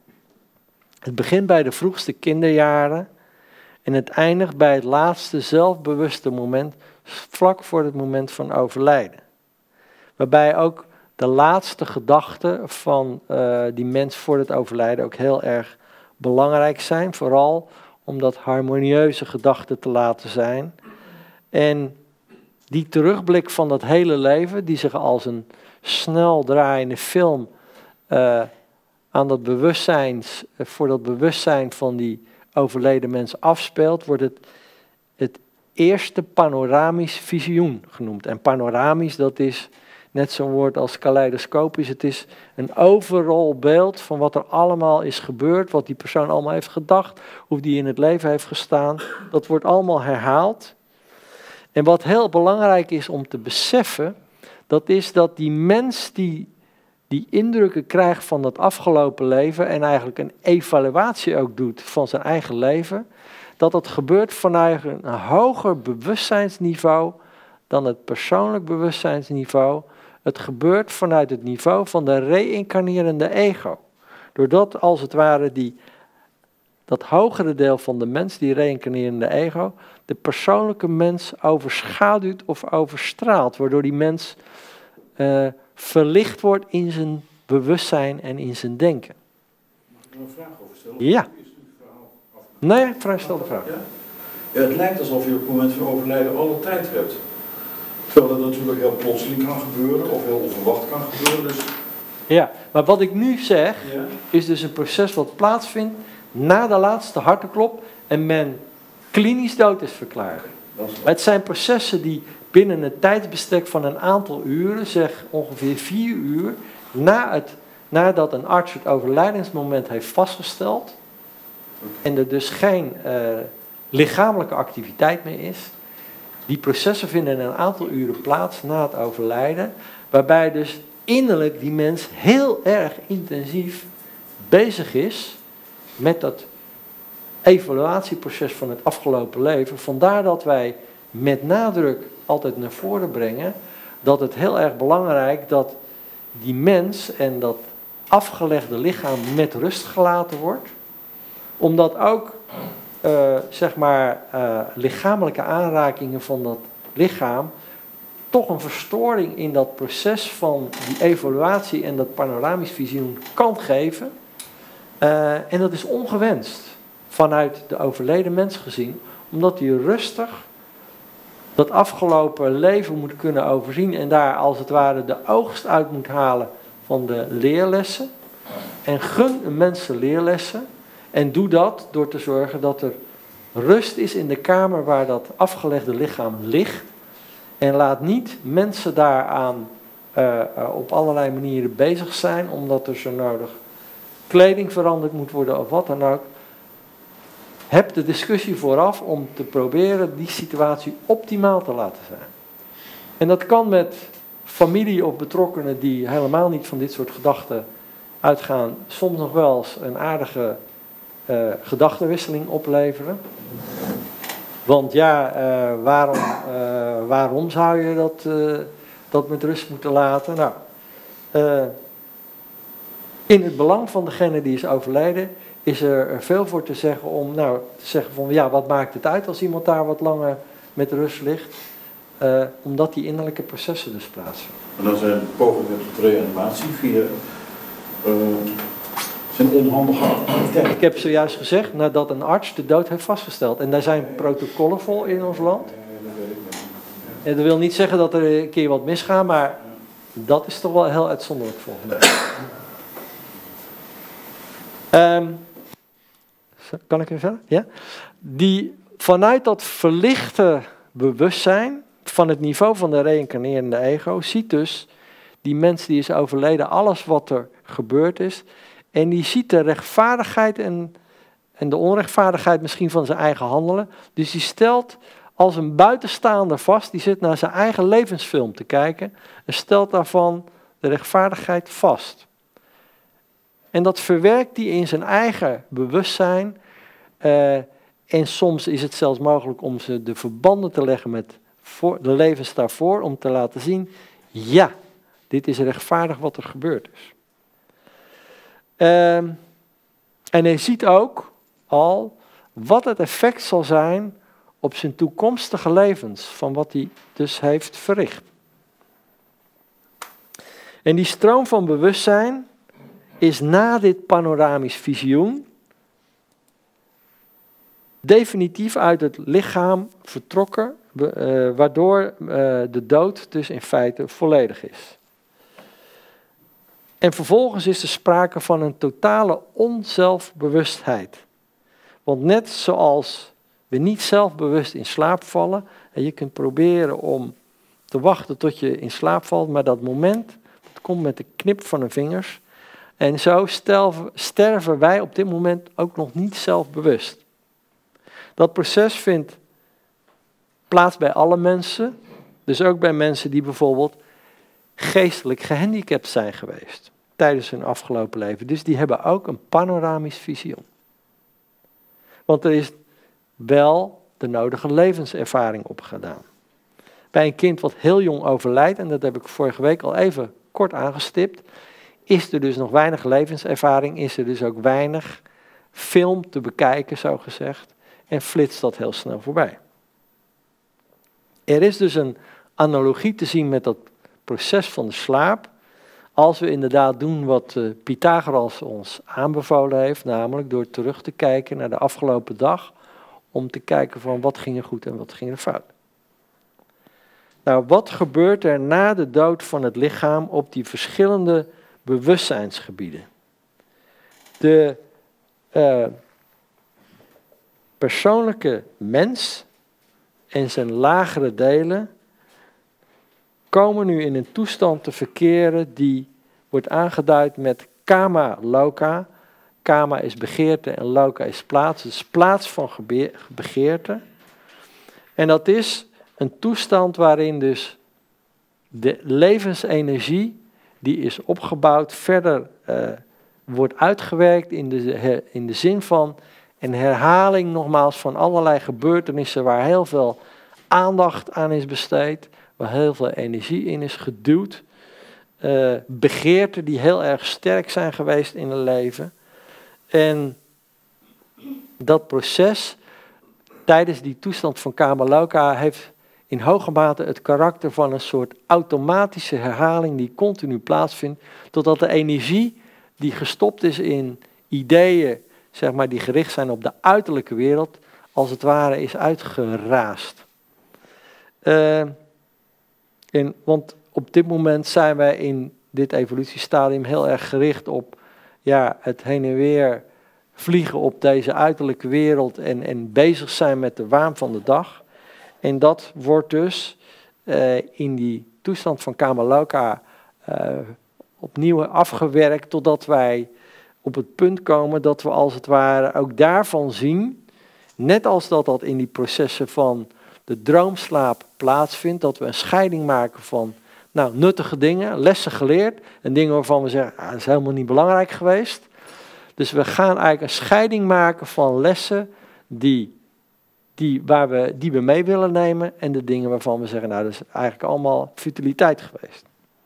Het begint bij de vroegste kinderjaren en het eindigt bij het laatste zelfbewuste moment, vlak voor het moment van overlijden. Waarbij ook de laatste gedachten van die mens voor het overlijden ook heel erg belangrijk zijn. Vooral om dat harmonieuze gedachten te laten zijn. En die terugblik van dat hele leven, die zich als een snel draaiende film aan dat voor dat bewustzijn van die overleden mens afspeelt, wordt het eerste panoramisch visioen genoemd. En panoramisch, dat is net zo'n woord als kaleidoscopisch. Het is een overal beeld van wat er allemaal is gebeurd, wat die persoon allemaal heeft gedacht, hoe die in het leven heeft gestaan. Dat wordt allemaal herhaald. En wat heel belangrijk is om te beseffen, dat is dat die mens die indrukken krijgt van dat afgelopen leven en eigenlijk een evaluatie ook doet van zijn eigen leven, dat gebeurt vanuit een hoger bewustzijnsniveau dan het persoonlijk bewustzijnsniveau. Het gebeurt vanuit het niveau van de reïncarnerende ego. Doordat als het ware die dat hogere deel van de mens, die reïncarnerende ego, de persoonlijke mens overschaduwt of overstraalt, waardoor die mens verlicht wordt in zijn bewustzijn en in zijn denken. Mag ik er een vraag over stellen? Ja. Is het verhaal af? Nee, vrij stel de vraag. Ja, het lijkt alsof je op het moment van overlijden alle tijd hebt. Terwijl dat natuurlijk heel plotseling kan gebeuren of heel onverwacht kan gebeuren. Dus... Ja, maar wat ik nu zeg, Ja. is dus een proces wat plaatsvindt na de laatste hartenklop en men klinisch dood is verklaard. Dat is Het zijn processen die binnen een tijdsbestek van een aantal uren, zeg ongeveer 4 uur, nadat een arts het overlijdensmoment heeft vastgesteld en er dus geen lichamelijke activiteit meer is, die processen vinden in een aantal uren plaats na het overlijden, waarbij dus innerlijk die mens heel erg intensief bezig is met dat evaluatieproces van het afgelopen leven. Vandaar dat wij met nadruk altijd naar voren brengen dat het heel erg belangrijk dat die mens en dat afgelegde lichaam met rust gelaten wordt. Omdat ook lichamelijke aanrakingen van dat lichaam toch een verstoring in dat proces van die evaluatie en dat panoramisch visioen kan geven. En dat is ongewenst vanuit de overleden mens gezien, omdat hij rustig dat afgelopen leven moet kunnen overzien en daar als het ware de oogst uit moet halen van de leerlessen. En gun een mens de leerlessen en doe dat door te zorgen dat er rust is in de kamer waar dat afgelegde lichaam ligt. En laat niet mensen daaraan op allerlei manieren bezig zijn, omdat er zo nodig kleding veranderd moet worden of wat dan ook. Heb de discussie vooraf om te proberen die situatie optimaal te laten zijn. En dat kan met familie of betrokkenen die helemaal niet van dit soort gedachten uitgaan, soms nog wel eens een aardige gedachtenwisseling opleveren. Want ja, waarom zou je dat met rust moeten laten? Nou, in het belang van degene die is overleden is er veel voor te zeggen om te zeggen van ja, wat maakt het uit als iemand daar wat langer met rust ligt? Omdat die innerlijke processen dus plaatsvinden. En dan zijn pogingen tot reanimatie via zijn onhandige activiteiten. Ik heb zojuist gezegd, nadat een arts de dood heeft vastgesteld. En daar zijn protocollen voor in ons land. Dat weet ik niet. En dat wil niet zeggen dat er een keer wat misgaat, maar dat is toch wel heel uitzonderlijk volgens mij. Kan ik even verder? Ja? Die vanuit dat verlichte bewustzijn van het niveau van de reïncarnerende ego ziet dus die mens die is overleden alles wat er gebeurd is. En die ziet de rechtvaardigheid en de onrechtvaardigheid misschien van zijn eigen handelen. Dus die stelt als een buitenstaander vast, die zit naar zijn eigen levensfilm te kijken en stelt daarvan de rechtvaardigheid vast. En dat verwerkt hij in zijn eigen bewustzijn. En soms is het zelfs mogelijk om ze de verbanden te leggen met de levens daarvoor, om te laten zien, ja, dit is rechtvaardig wat er gebeurd is. En hij ziet ook al wat het effect zal zijn op zijn toekomstige levens, van wat hij dus heeft verricht. En die stroom van bewustzijn is na dit panoramisch visioen definitief uit het lichaam vertrokken, waardoor de dood dus in feite volledig is. En vervolgens is er sprake van een totale onzelfbewustheid. Want net zoals we niet zelfbewust in slaap vallen, en je kunt proberen om te wachten tot je in slaap valt, maar dat moment, dat komt met de knip van de vingers. En zo sterven wij op dit moment ook nog niet zelfbewust. Dat proces vindt plaats bij alle mensen, dus ook bij mensen die bijvoorbeeld geestelijk gehandicapt zijn geweest tijdens hun afgelopen leven. Dus die hebben ook een panoramisch visioen. Want er is wel de nodige levenservaring opgedaan. Bij een kind wat heel jong overlijdt, en dat heb ik vorige week al even kort aangestipt, is er dus nog weinig levenservaring, is er dus ook weinig film te bekijken, zo gezegd, en flitst dat heel snel voorbij. Er is dus een analogie te zien met dat proces van de slaap, als we inderdaad doen wat Pythagoras ons aanbevolen heeft, namelijk door terug te kijken naar de afgelopen dag, om te kijken van wat ging er goed en wat ging er fout. Nou, wat gebeurt er na de dood van het lichaam op die verschillende bewustzijnsgebieden? De persoonlijke mens en zijn lagere delen komen nu in een toestand te verkeren die wordt aangeduid met kama loka. Kama is begeerte en loka is plaats, dus plaats van begeerte. En dat is een toestand waarin dus de levensenergie die is opgebouwd verder wordt uitgewerkt in de zin van een herhaling nogmaals van allerlei gebeurtenissen waar heel veel aandacht aan is besteed, waar heel veel energie in is geduwd. Begeerten die heel erg sterk zijn geweest in het leven. En dat proces tijdens die toestand van Kamaloka heeft in hoge mate het karakter van een soort automatische herhaling die continu plaatsvindt, totdat de energie die gestopt is in ideeën, zeg maar, die gericht zijn op de uiterlijke wereld, als het ware is uitgeraasd. Want op dit moment zijn wij in dit evolutiestadium heel erg gericht op het heen en weer vliegen op deze uiterlijke wereld en bezig zijn met de waan van de dag. En dat wordt dus in die toestand van Kamaloka opnieuw afgewerkt totdat wij op het punt komen dat we als het ware ook daarvan zien, net als dat in die processen van de droomslaap plaatsvindt, dat we een scheiding maken van nuttige dingen, lessen geleerd en dingen waarvan we zeggen, dat is helemaal niet belangrijk geweest. Dus we gaan eigenlijk een scheiding maken van lessen die we mee willen nemen en de dingen waarvan we zeggen, dat is eigenlijk allemaal futiliteit geweest.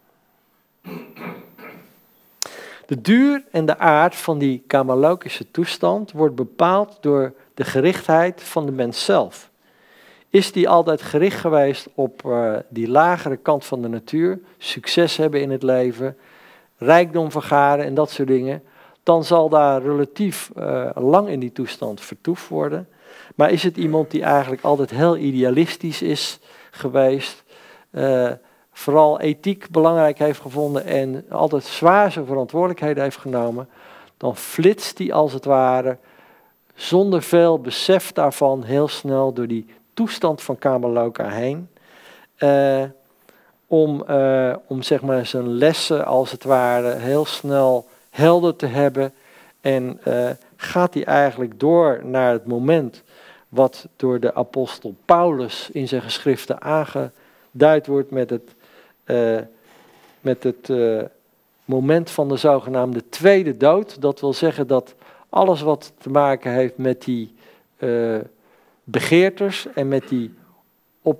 De duur en de aard van die kamalokische toestand wordt bepaald door de gerichtheid van de mens zelf. Is die altijd gericht geweest op die lagere kant van de natuur, succes hebben in het leven, rijkdom vergaren en dat soort dingen, dan zal daar relatief lang in die toestand vertoefd worden. Maar is het iemand die eigenlijk altijd heel idealistisch is geweest, vooral ethiek belangrijk heeft gevonden en altijd zwaar zijn verantwoordelijkheden heeft genomen, dan flitst die als het ware zonder veel besef daarvan heel snel door die toestand van Kamaloka heen, om zeg maar zijn lessen als het ware heel snel helder te hebben en gaat hij eigenlijk door naar het moment wat door de apostel Paulus in zijn geschriften aangeduid wordt met het moment van de zogenaamde tweede dood. Dat wil zeggen dat alles wat te maken heeft met die begeertes en met die op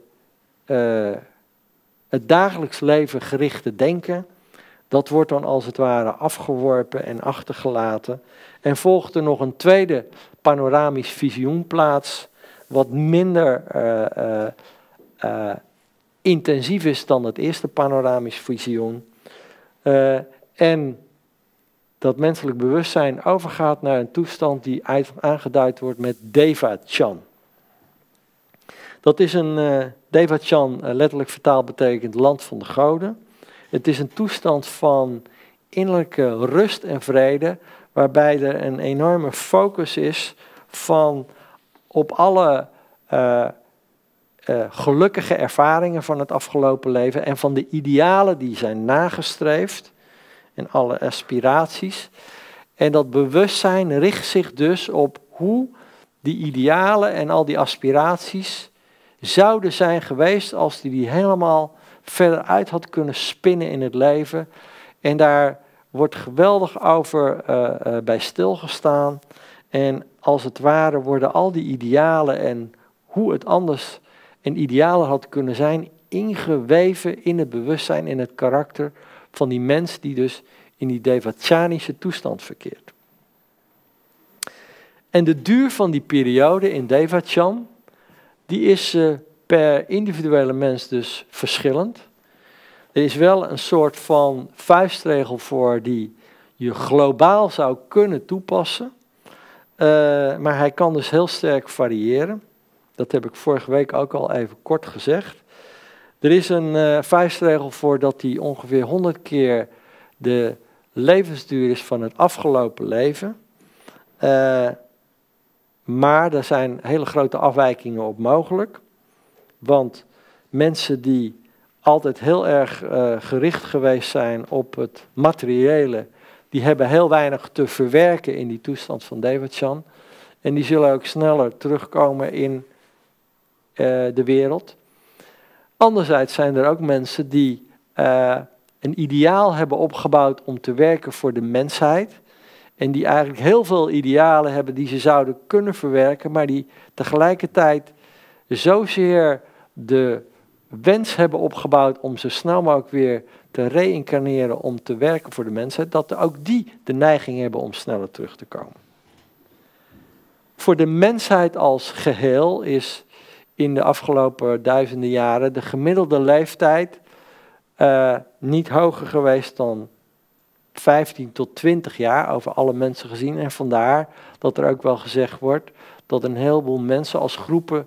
het dagelijks leven gerichte denken, dat wordt dan als het ware afgeworpen en achtergelaten. En volgt er nog een tweede panoramisch visioen plaats, wat minder intensief is dan het eerste panoramisch visioen. En dat menselijk bewustzijn overgaat naar een toestand die aangeduid wordt met Devachan. Dat is Devachan, letterlijk vertaald betekent land van de goden. Het is een toestand van innerlijke rust en vrede, waarbij er een enorme focus is op alle gelukkige ervaringen van het afgelopen leven en van de idealen die zijn nagestreefd en alle aspiraties. En dat bewustzijn richt zich dus op hoe die idealen en al die aspiraties zouden zijn geweest als die helemaal verder uit had kunnen spinnen in het leven. En daar wordt geweldig over bij stilgestaan. En als het ware worden al die idealen en hoe het anders een ideaal had kunnen zijn, ingeweven in het bewustzijn, in het karakter van die mens die dus in die devachanische toestand verkeert. En de duur van die periode in Devachan, die is per individuele mens dus verschillend. Er is wel een soort van vuistregel voor die je globaal zou kunnen toepassen. Maar hij kan dus heel sterk variëren. Dat heb ik vorige week ook al even kort gezegd. Er is een vuistregel voor dat die ongeveer 100 keer de levensduur is van het afgelopen leven. Maar daar zijn hele grote afwijkingen op mogelijk. Want mensen die altijd heel erg gericht geweest zijn op het materiële, die hebben heel weinig te verwerken in die toestand van Devachan. En die zullen ook sneller terugkomen in de wereld. Anderzijds zijn er ook mensen die een ideaal hebben opgebouwd om te werken voor de mensheid. En die eigenlijk heel veel idealen hebben die ze zouden kunnen verwerken, maar die tegelijkertijd zozeer de wens hebben opgebouwd om zo snel mogelijk weer te reïncarneren om te werken voor de mensheid, dat ook die de neiging hebben om sneller terug te komen. Voor de mensheid als geheel is in de afgelopen duizenden jaren de gemiddelde leeftijd niet hoger geweest dan 15 tot 20 jaar over alle mensen gezien. En vandaar dat er ook wel gezegd wordt dat een heleboel mensen als groepen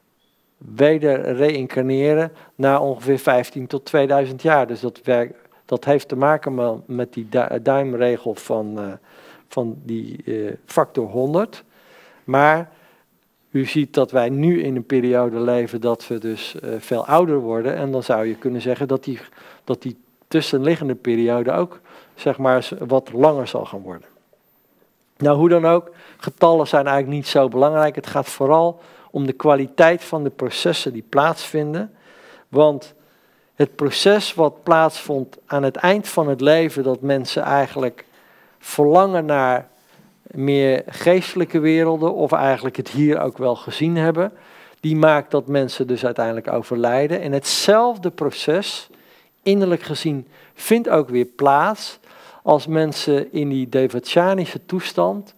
weder reïncarneren na ongeveer 15 tot 2000 jaar. Dus dat heeft te maken met die duimregel van die factor 100. Maar u ziet dat wij nu in een periode leven dat we dus veel ouder worden. En dan zou je kunnen zeggen dat die tussenliggende periode ook zeg maar wat langer zal gaan worden. Nou, hoe dan ook, getallen zijn eigenlijk niet zo belangrijk. Het gaat vooral om de kwaliteit van de processen die plaatsvinden. Want het proces wat plaatsvond aan het eind van het leven, dat mensen eigenlijk verlangen naar meer geestelijke werelden, of eigenlijk het hier ook wel gezien hebben, die maakt dat mensen dus uiteindelijk overlijden. En hetzelfde proces, innerlijk gezien, vindt ook weer plaats als mensen in die devachanische toestand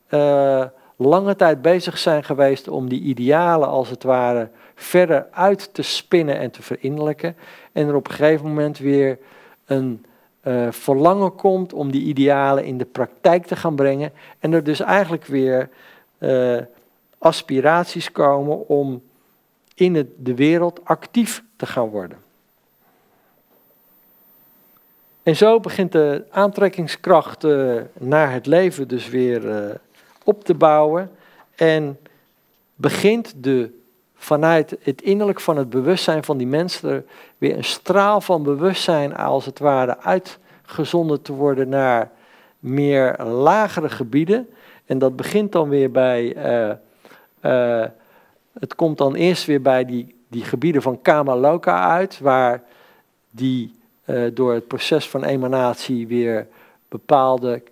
lange tijd bezig zijn geweest om die idealen als het ware verder uit te spinnen en te verinnerlijken. En er op een gegeven moment weer een verlangen komt om die idealen in de praktijk te gaan brengen. En er dus eigenlijk weer aspiraties komen om in de wereld actief te gaan worden. En zo begint de aantrekkingskracht naar het leven dus weer op te bouwen. En begint vanuit het innerlijk van het bewustzijn van die mensen er weer een straal van bewustzijn als het ware uitgezonden te worden naar meer lagere gebieden. En dat begint dan weer bij, het komt dan eerst weer bij die gebieden van Kamaloka uit, waar die door het proces van emanatie weer bepaalde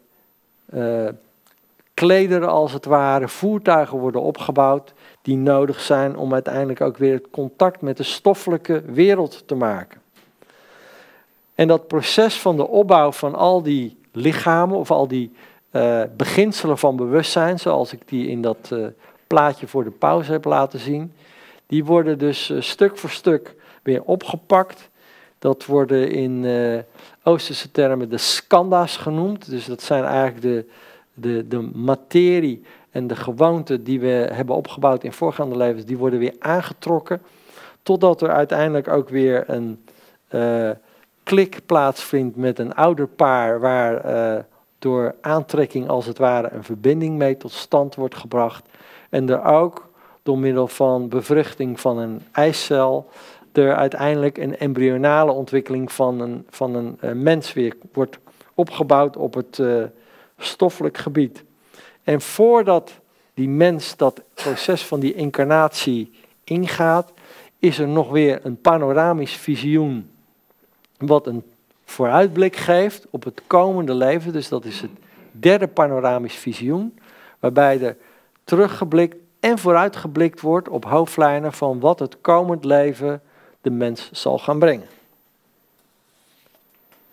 klederen als het ware, voertuigen worden opgebouwd die nodig zijn om uiteindelijk ook weer het contact met de stoffelijke wereld te maken. En dat proces van de opbouw van al die lichamen of al die beginselen van bewustzijn, zoals ik die in dat plaatje voor de pauze heb laten zien, die worden dus stuk voor stuk weer opgepakt. Dat worden in Oosterse termen de skandha's genoemd. Dus dat zijn eigenlijk de materie en de gewoonten die we hebben opgebouwd in voorgaande levens, die worden weer aangetrokken. Totdat er uiteindelijk ook weer een klik plaatsvindt met een ouderpaar waar door aantrekking als het ware een verbinding mee tot stand wordt gebracht. En er ook door middel van bevruchting van een eicel er uiteindelijk een embryonale ontwikkeling van een mens weer wordt opgebouwd op het stoffelijk gebied. En voordat die mens dat proces van die incarnatie ingaat, is er nog weer een panoramisch visioen wat een vooruitblik geeft op het komende leven. Dus dat is het derde panoramisch visioen, waarbij er teruggeblikt en vooruitgeblikt wordt op hoofdlijnen van wat het komend leven de mens zal gaan brengen.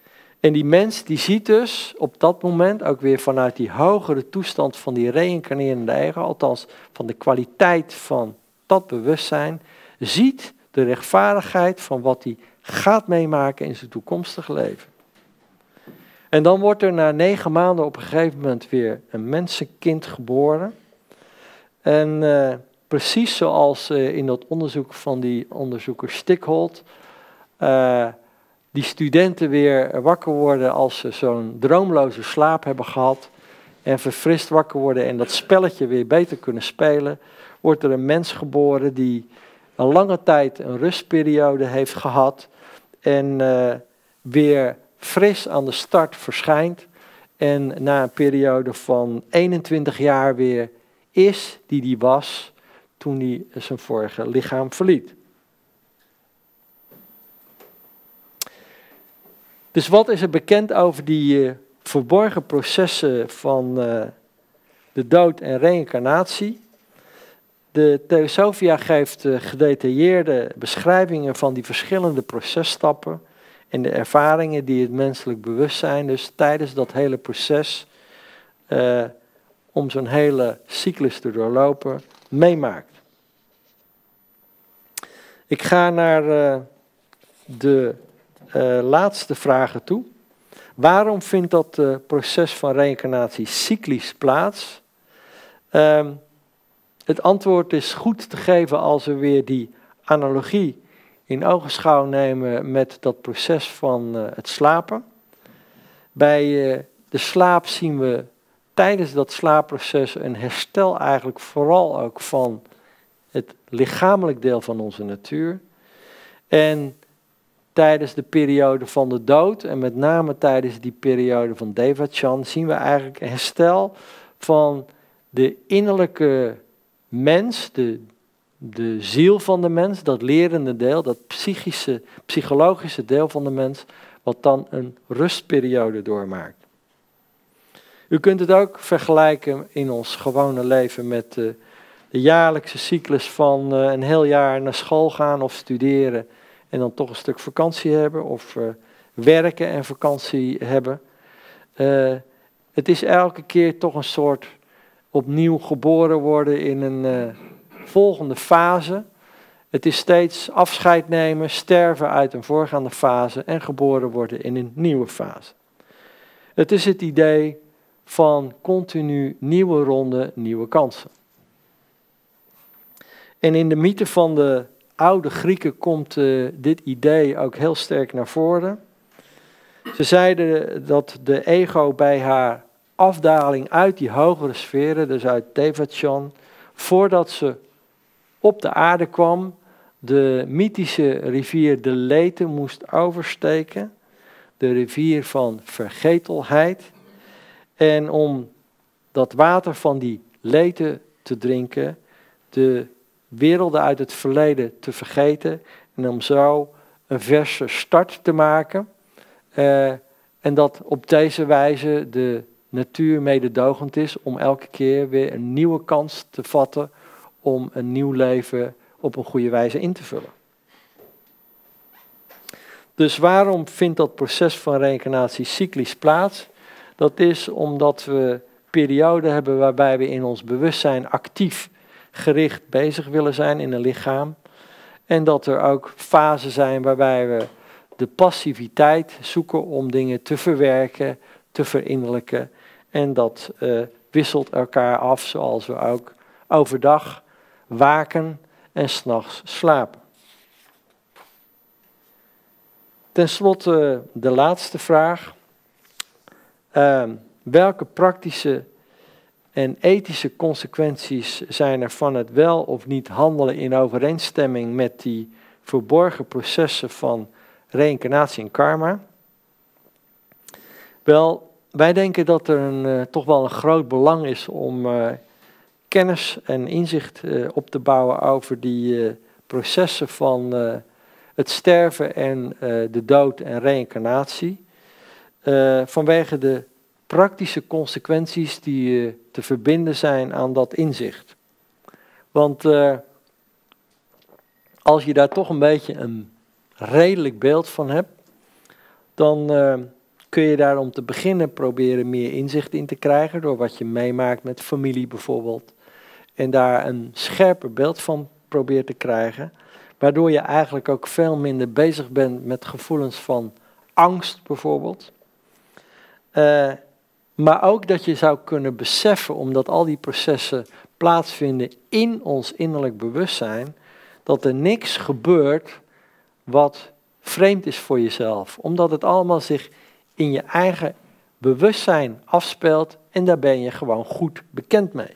En die mens die ziet dus op dat moment ook weer vanuit die hogere toestand van die reïncarnerende ego, althans van de kwaliteit van dat bewustzijn, ziet de rechtvaardigheid van wat hij gaat meemaken in zijn toekomstige leven. En dan wordt er na 9 maanden op een gegeven moment weer een mensenkind geboren. En precies zoals in dat onderzoek van die onderzoeker Stickholt, die studenten weer wakker worden als ze zo'n droomloze slaap hebben gehad en verfrist wakker worden en dat spelletje weer beter kunnen spelen, wordt er een mens geboren die een lange tijd een rustperiode heeft gehad en weer fris aan de start verschijnt en na een periode van 21 jaar weer is die was toen hij zijn vorige lichaam verliet. Dus wat is er bekend over die verborgen processen van de dood en reïncarnatie? De Theosophia geeft gedetailleerde beschrijvingen van die verschillende processtappen en de ervaringen die het menselijk bewustzijn dus tijdens dat hele proces om zo'n hele cyclus te doorlopen meemaakt. Ik ga naar de laatste vragen toe. Waarom vindt dat proces van reïncarnatie cyclisch plaats? Het antwoord is goed te geven als we weer die analogie in ogenschouw nemen met dat proces van het slapen. Bij de slaap zien we tijdens dat slaapproces een herstel eigenlijk vooral ook van het lichamelijk deel van onze natuur. En tijdens de periode van de dood en met name tijdens die periode van Devachan zien we eigenlijk een herstel van de innerlijke mens, de ziel van de mens, dat lerende deel, dat psychologische deel van de mens, wat dan een rustperiode doormaakt. U kunt het ook vergelijken in ons gewone leven met de jaarlijkse cyclus van een heel jaar naar school gaan of studeren en dan toch een stuk vakantie hebben of werken en vakantie hebben. Het is elke keer toch een soort opnieuw geboren worden in een volgende fase. Het is steeds afscheid nemen, sterven uit een voorgaande fase en geboren worden in een nieuwe fase. Het is het idee van continu nieuwe ronden, nieuwe kansen. En in de mythe van de oude Grieken komt dit idee ook heel sterk naar voren. Ze zeiden dat de ego bij haar afdaling uit die hogere sferen, dus uit Devachan, voordat ze op de aarde kwam, de mythische rivier de Lethe moest oversteken, de rivier van vergetelheid. En om dat water van die Lethe te drinken, de werelden uit het verleden te vergeten en om zo een verse start te maken. En dat op deze wijze de natuur mededogend is om elke keer weer een nieuwe kans te vatten om een nieuw leven op een goede wijze in te vullen. Dus waarom vindt dat proces van reïncarnatie cyclisch plaats? Dat is omdat we perioden hebben waarbij we in ons bewustzijn actief gericht bezig willen zijn in een lichaam. En dat er ook fasen zijn waarbij we de passiviteit zoeken om dingen te verwerken, te verinnerlijken. En dat wisselt elkaar af, zoals we ook overdag waken en 's nachts slapen. Ten slotte de laatste vraag. Welke praktische en ethische consequenties zijn er van het wel of niet handelen in overeenstemming met die verborgen processen van reïncarnatie en karma? Wel, wij denken dat er toch wel een groot belang is om kennis en inzicht op te bouwen over die processen van het sterven en de dood en reïncarnatie. Vanwege de praktische consequenties die te verbinden zijn aan dat inzicht. Want als je daar toch een beetje een redelijk beeld van hebt, dan kun je daar om te beginnen proberen meer inzicht in te krijgen, door wat je meemaakt met familie bijvoorbeeld. En daar een scherper beeld van probeert te krijgen, waardoor je eigenlijk ook veel minder bezig bent met gevoelens van angst bijvoorbeeld. Maar ook dat je zou kunnen beseffen, omdat al die processen plaatsvinden in ons innerlijk bewustzijn, dat er niks gebeurt wat vreemd is voor jezelf. Omdat het allemaal zich in je eigen bewustzijn afspeelt en daar ben je gewoon goed bekend mee.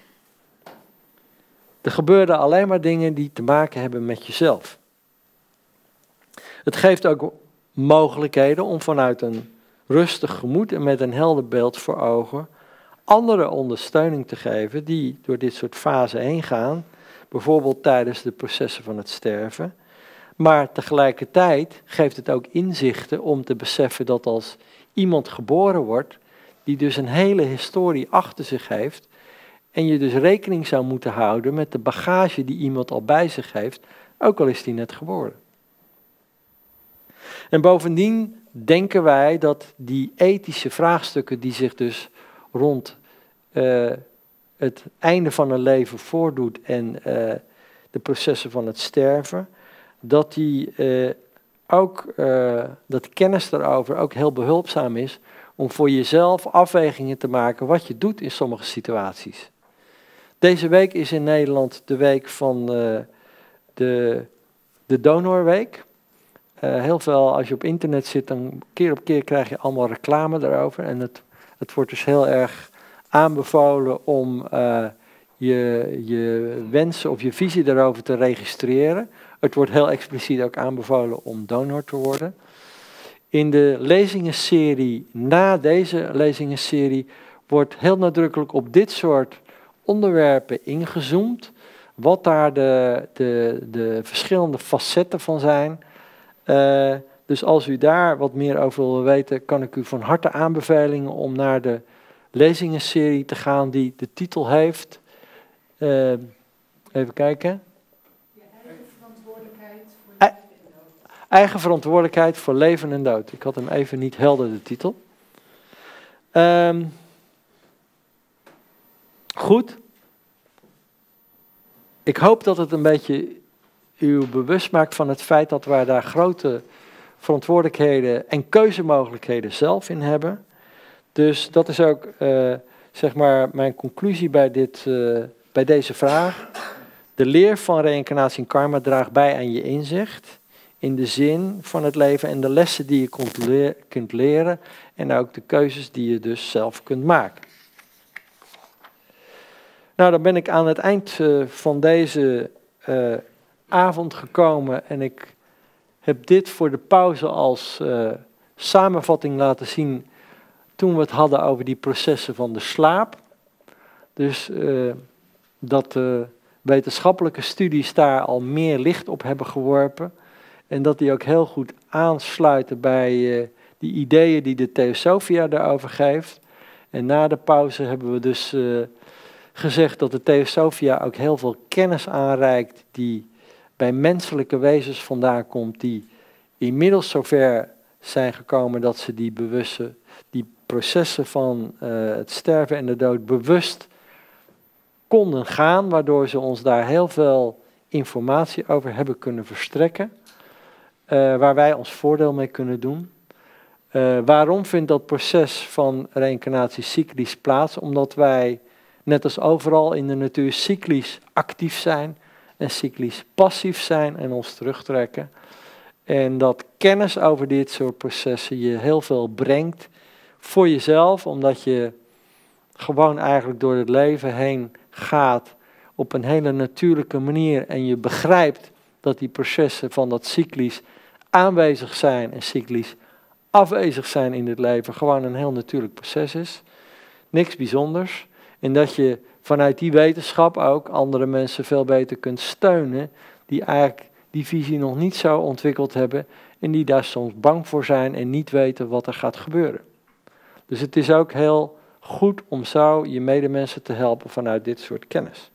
Er gebeuren alleen maar dingen die te maken hebben met jezelf. Het geeft ook mogelijkheden om vanuit een rustig gemoed en met een helder beeld voor ogen andere ondersteuning te geven die door dit soort fasen heen gaan, bijvoorbeeld tijdens de processen van het sterven. Maar tegelijkertijd geeft het ook inzichten om te beseffen dat als iemand geboren wordt, die dus een hele historie achter zich heeft, en je dus rekening zou moeten houden met de bagage die iemand al bij zich heeft, ook al is die net geboren. En bovendien denken wij dat die ethische vraagstukken die zich dus rond het einde van een leven voordoet en de processen van het sterven, dat dat kennis daarover ook heel behulpzaam is om voor jezelf afwegingen te maken wat je doet in sommige situaties. Deze week is in Nederland de week van de donorweek. Heel veel, als je op internet zit, dan keer op keer krijg je allemaal reclame daarover. En het wordt dus heel erg aanbevolen om je wensen of je visie daarover te registreren. Het wordt heel expliciet ook aanbevolen om donor te worden. In de lezingenserie, na deze lezingenserie, wordt heel nadrukkelijk op dit soort onderwerpen ingezoomd. Wat daar de verschillende facetten van zijn. Dus als u daar wat meer over wil weten, kan ik u van harte aanbevelen om naar de lezingenserie te gaan die de titel heeft. Even kijken. Eigen verantwoordelijkheid voor leven en dood. Ik had hem even niet helder, de titel. Goed. Ik hoop dat het een beetje u bewust maakt van het feit dat wij daar grote verantwoordelijkheden en keuzemogelijkheden zelf in hebben. Dus dat is ook zeg maar mijn conclusie bij deze vraag. De leer van reïncarnatie en karma draagt bij aan je inzicht in de zin van het leven en de lessen die je kunt leren en ook de keuzes die je dus zelf kunt maken. Nou, dan ben ik aan het eind van deze avond gekomen en ik heb dit voor de pauze als samenvatting laten zien toen we het hadden over die processen van de slaap. Dus dat de wetenschappelijke studies daar al meer licht op hebben geworpen en dat die ook heel goed aansluiten bij die ideeën die de Theosophia daarover geeft. En na de pauze hebben we dus gezegd dat de Theosophia ook heel veel kennis aanreikt die bij menselijke wezens vandaan komt, die inmiddels zover zijn gekomen dat ze die processen van het sterven en de dood bewust konden gaan, waardoor ze ons daar heel veel informatie over hebben kunnen verstrekken, waar wij ons voordeel mee kunnen doen. Waarom vindt dat proces van reïncarnatie cyclisch plaats? Omdat wij, net als overal in de natuur, cyclisch actief zijn en cyclisch passief zijn en ons terugtrekken. En dat kennis over dit soort processen je heel veel brengt voor jezelf, omdat je gewoon eigenlijk door het leven heen gaat op een hele natuurlijke manier en je begrijpt dat die processen van dat cyclisch aanwezig zijn en cyclisch afwezig zijn in het leven gewoon een heel natuurlijk proces is. Niks bijzonders. En dat je vanuit die wetenschap ook andere mensen veel beter kunt steunen die eigenlijk die visie nog niet zo ontwikkeld hebben en die daar soms bang voor zijn en niet weten wat er gaat gebeuren. Dus het is ook heel goed om zo je medemensen te helpen vanuit dit soort kennis.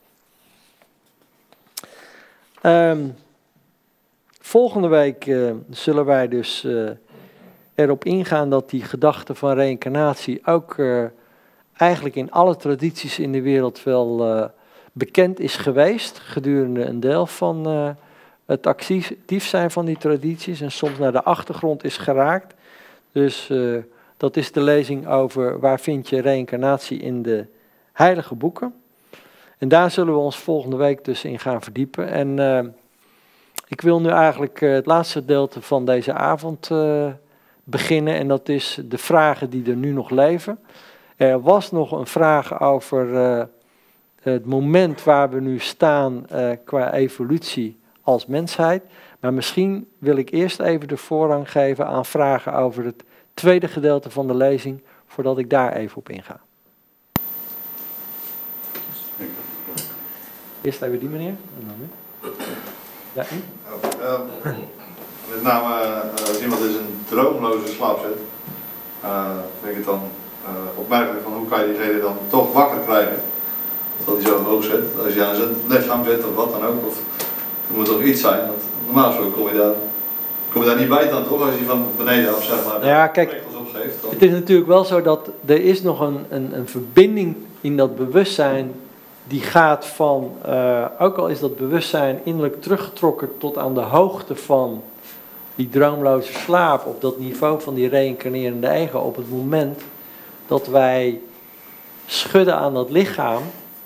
Volgende week zullen wij dus erop ingaan dat die gedachte van reïncarnatie ook eigenlijk in alle tradities in de wereld wel bekend is geweest gedurende een deel van het actief zijn van die tradities en soms naar de achtergrond is geraakt. Dus dat is de lezing over waar vind je reïncarnatie in de heilige boeken. En daar zullen we ons volgende week dus in gaan verdiepen. En ik wil nu eigenlijk het laatste gedeelte van deze avond beginnen. En dat is de vragen die er nu nog leven. Er was nog een vraag over het moment waar we nu staan qua evolutie als mensheid. Maar misschien wil ik eerst even de voorrang geven aan vragen over het tweede gedeelte van de lezing, voordat ik daar even op inga. Eerst even die meneer. En dan nu. Ja, u? Met name als iemand in een droomloze slaap zit, vind ik het dan opmerkelijk van hoe kan je diegene dan toch wakker krijgen. Dat hij zo hoog zit. Als je aan zijn lichaam zit of wat dan ook. Of, er moet toch iets zijn. Want normaal zo kom je daar niet bij dan toch als je van beneden af zeg maar ja, kijk, opgeeft. Dan... Het is natuurlijk wel zo dat er is nog een verbinding in dat bewustzijn die gaat van, ook al is dat bewustzijn innerlijk teruggetrokken tot aan de hoogte van die droomloze slaap, op dat niveau van die reïncarnerende ego, op het moment dat wij schudden aan dat lichaam,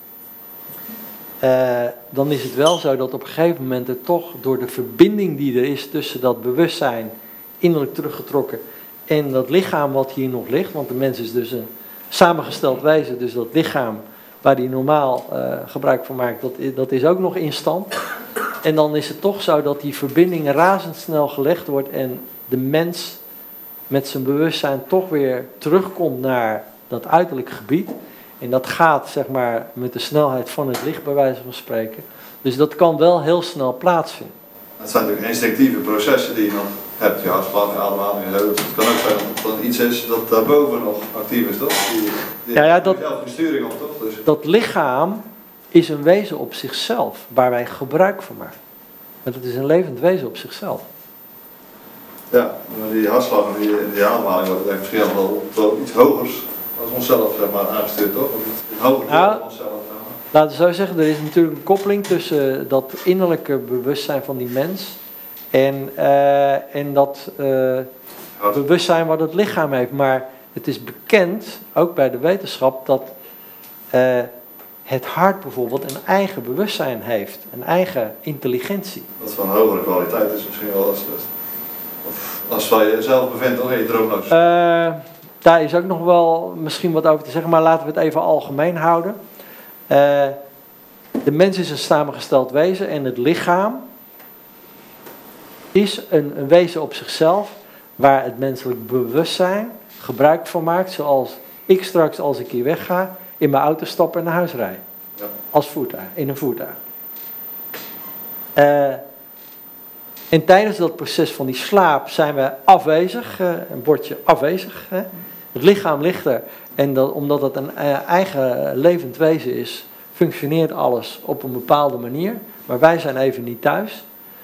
dan is het wel zo dat op een gegeven moment er toch door de verbinding die er is tussen dat bewustzijn innerlijk teruggetrokken en dat lichaam wat hier nog ligt, want de mens is dus een samengesteld wezen, dus dat lichaam waar hij normaal gebruik van maakt, dat is ook nog in stand. En dan is het toch zo dat die verbinding razendsnel gelegd wordt en de mens met zijn bewustzijn toch weer terugkomt naar dat uiterlijk gebied. En dat gaat zeg maar met de snelheid van het licht bij wijze van spreken. Dus dat kan wel heel snel plaatsvinden. Het zijn natuurlijk instinctieve processen die je nog hebt, je hartslag, ademhaling en zo. Dus het kan ook zijn dat er iets is dat daarboven nog actief is, toch? Die ja, dat, besturing op, toch? Dus... dat lichaam is een wezen op zichzelf, waar wij gebruik van maken. Want het is een levend wezen op zichzelf. Ja, maar die hartslag en die ademhaling wordt misschien wel iets hogers als onszelf zeg maar, aangestuurd, toch? Of iets hoger dan onszelf. Laten we zo zeggen, er is natuurlijk een koppeling tussen dat innerlijke bewustzijn van die mens en dat bewustzijn wat het lichaam heeft. Maar het is bekend, ook bij de wetenschap, dat het hart bijvoorbeeld een eigen bewustzijn heeft, een eigen intelligentie. Dat van hogere kwaliteit is misschien wel als waar je jezelf bevindt, toch in je droomloos. Daar is ook nog wel misschien wat over te zeggen, maar laten we het even algemeen houden. De mens is een samengesteld wezen en het lichaam is een wezen op zichzelf waar het menselijk bewustzijn gebruik van maakt, zoals ik straks als ik hier wegga in mijn auto stap en naar huis rijd. Ja. Als voertuig, in een voertuig. En tijdens dat proces van die slaap zijn we afwezig, een bordje afwezig. Het lichaam ligt er en omdat het een eigen levend wezen is, functioneert alles op een bepaalde manier. Maar wij zijn even niet thuis.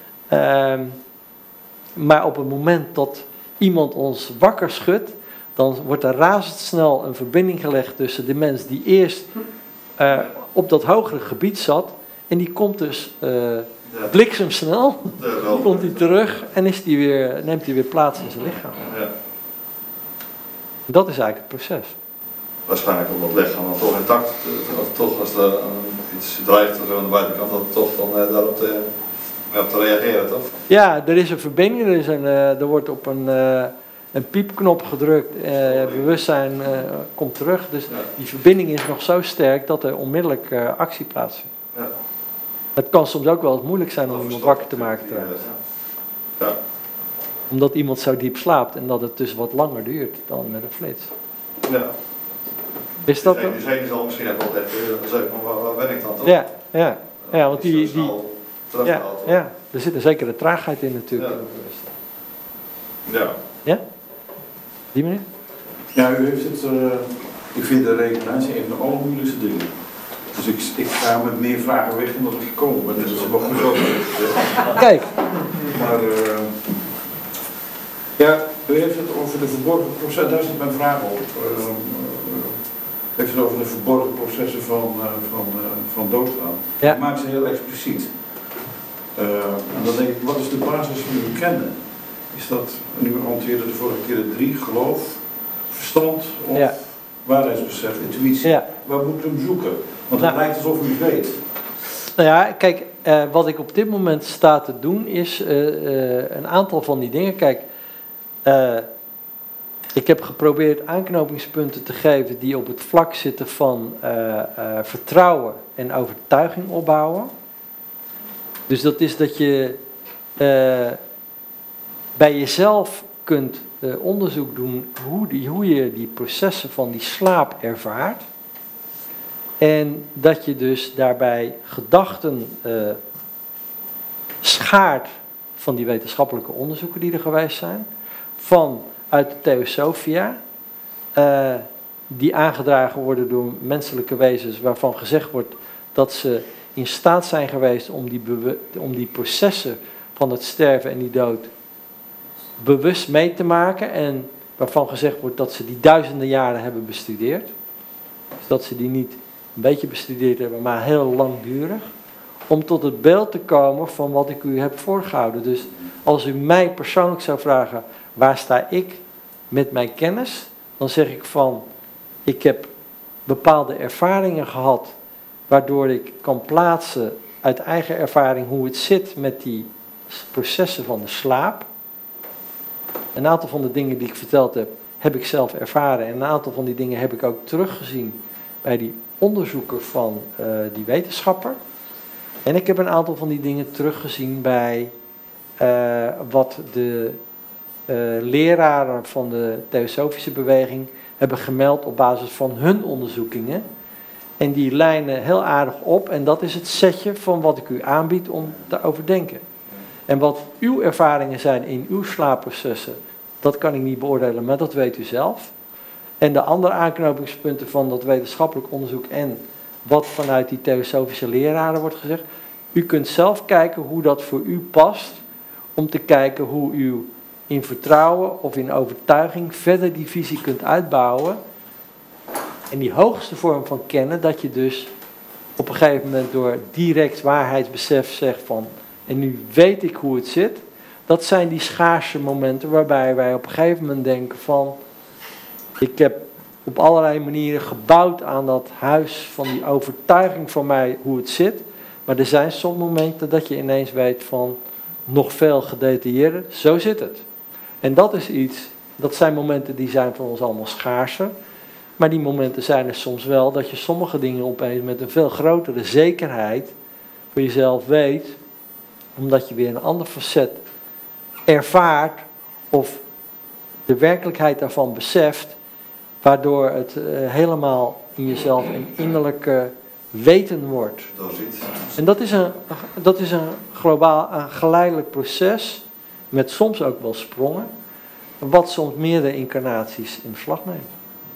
Maar op het moment dat iemand ons wakker schudt, dan wordt er razendsnel een verbinding gelegd tussen de mens die eerst op dat hogere gebied zat. En die komt dus bliksemsnel, komt hij terug en neemt hij weer plaats in zijn lichaam. Ja. Dat is eigenlijk het proces. Waarschijnlijk omdat het lichaam dan toch intact, toch als er iets dreigt of zo aan de buitenkant, dat het toch dan daarop te reageren, toch? Ja, er is een verbinding, er wordt op een piepknop gedrukt, bewustzijn komt terug. Dus die verbinding is nog zo sterk dat er onmiddellijk actie plaatsvindt. Ja. Het kan soms ook wel eens moeilijk zijn om iemand wakker te maken trouwens. Ja. Omdat iemand zo diep slaapt en dat het dus wat langer duurt dan met een flits. Ja. Is dat die zee zal misschien ook wel even zeggen, waar ben ik dan toch? Ja, want ja, er zit een zekere traagheid in natuurlijk. Ja. Ja? Die meneer? Ja, u heeft het, ik vind de reïncarnatie een van de allermoeilijkste dingen. Dus ik ga met meer vragen weg dan dat ik gekomen ben. Dus dat is wel goed over. Kijk. Maar ja, U heeft het over de verborgen processen, daar zit mijn vraag op. U heeft het over de verborgen processen van doodgaan. Ja. U maakt ze heel expliciet. En dan denk ik, wat is de basis van uw kennen? Is dat, en u hanteerde de vorige keer de 3, geloof, verstand of waarheidsbesef, intuïtie. Ja. Waar moet u hem zoeken? Want het lijkt alsof u het weet. Nou ja, kijk, wat ik op dit moment sta te doen is een aantal van die dingen. Kijk, ik heb geprobeerd aanknopingspunten te geven die op het vlak zitten van vertrouwen en overtuiging opbouwen. Dus dat is dat je bij jezelf kunt onderzoek doen hoe je die processen van die slaap ervaart. En dat je dus daarbij gedachten schaart van die wetenschappelijke onderzoeken die er geweest zijn. Uit de Theosofia, die aangedragen worden door menselijke wezens waarvan gezegd wordt dat ze in staat zijn geweest om die processen van het sterven en die dood bewust mee te maken en waarvan gezegd wordt dat ze die duizenden jaren hebben bestudeerd. Dus dat ze die niet een beetje bestudeerd hebben, maar heel langdurig. Om tot het beeld te komen van wat ik u heb voorgehouden. Dus als u mij persoonlijk zou vragen, waar sta ik met mijn kennis? Dan zeg ik van, ik heb bepaalde ervaringen gehad, waardoor ik kan plaatsen uit eigen ervaring hoe het zit met die processen van de slaap. Een aantal van de dingen die ik verteld heb, heb ik zelf ervaren. En een aantal van die dingen heb ik ook teruggezien bij die onderzoeken van die wetenschapper. En ik heb een aantal van die dingen teruggezien bij wat de leraren van de Theosofische beweging hebben gemeld op basis van hun onderzoekingen. En die lijnen heel aardig op en dat is het setje van wat ik u aanbied om te overdenken. En wat uw ervaringen zijn in uw slaapprocessen, dat kan ik niet beoordelen, maar dat weet u zelf. En de andere aanknopingspunten van dat wetenschappelijk onderzoek en wat vanuit die theosofische leraren wordt gezegd. U kunt zelf kijken hoe dat voor u past, om te kijken hoe u in vertrouwen of in overtuiging verder die visie kunt uitbouwen. En die hoogste vorm van kennen, dat je dus op een gegeven moment door direct waarheidsbesef zegt van, en nu weet ik hoe het zit. Dat zijn die schaarse momenten waarbij wij op een gegeven moment denken van, ik heb op allerlei manieren gebouwd aan dat huis van die overtuiging van mij hoe het zit. Maar er zijn soms momenten dat je ineens weet van, nog veel gedetailleerder, zo zit het. En dat is iets, dat zijn momenten die zijn voor ons allemaal schaarser. Maar die momenten zijn er soms wel dat je sommige dingen opeens met een veel grotere zekerheid voor jezelf weet. Omdat je weer een ander facet ervaart of de werkelijkheid daarvan beseft. Waardoor het helemaal in jezelf een innerlijke weten wordt. En dat is een globaal, een geleidelijk proces. Met soms ook wel sprongen. Wat soms meerdere incarnaties in beslag neemt.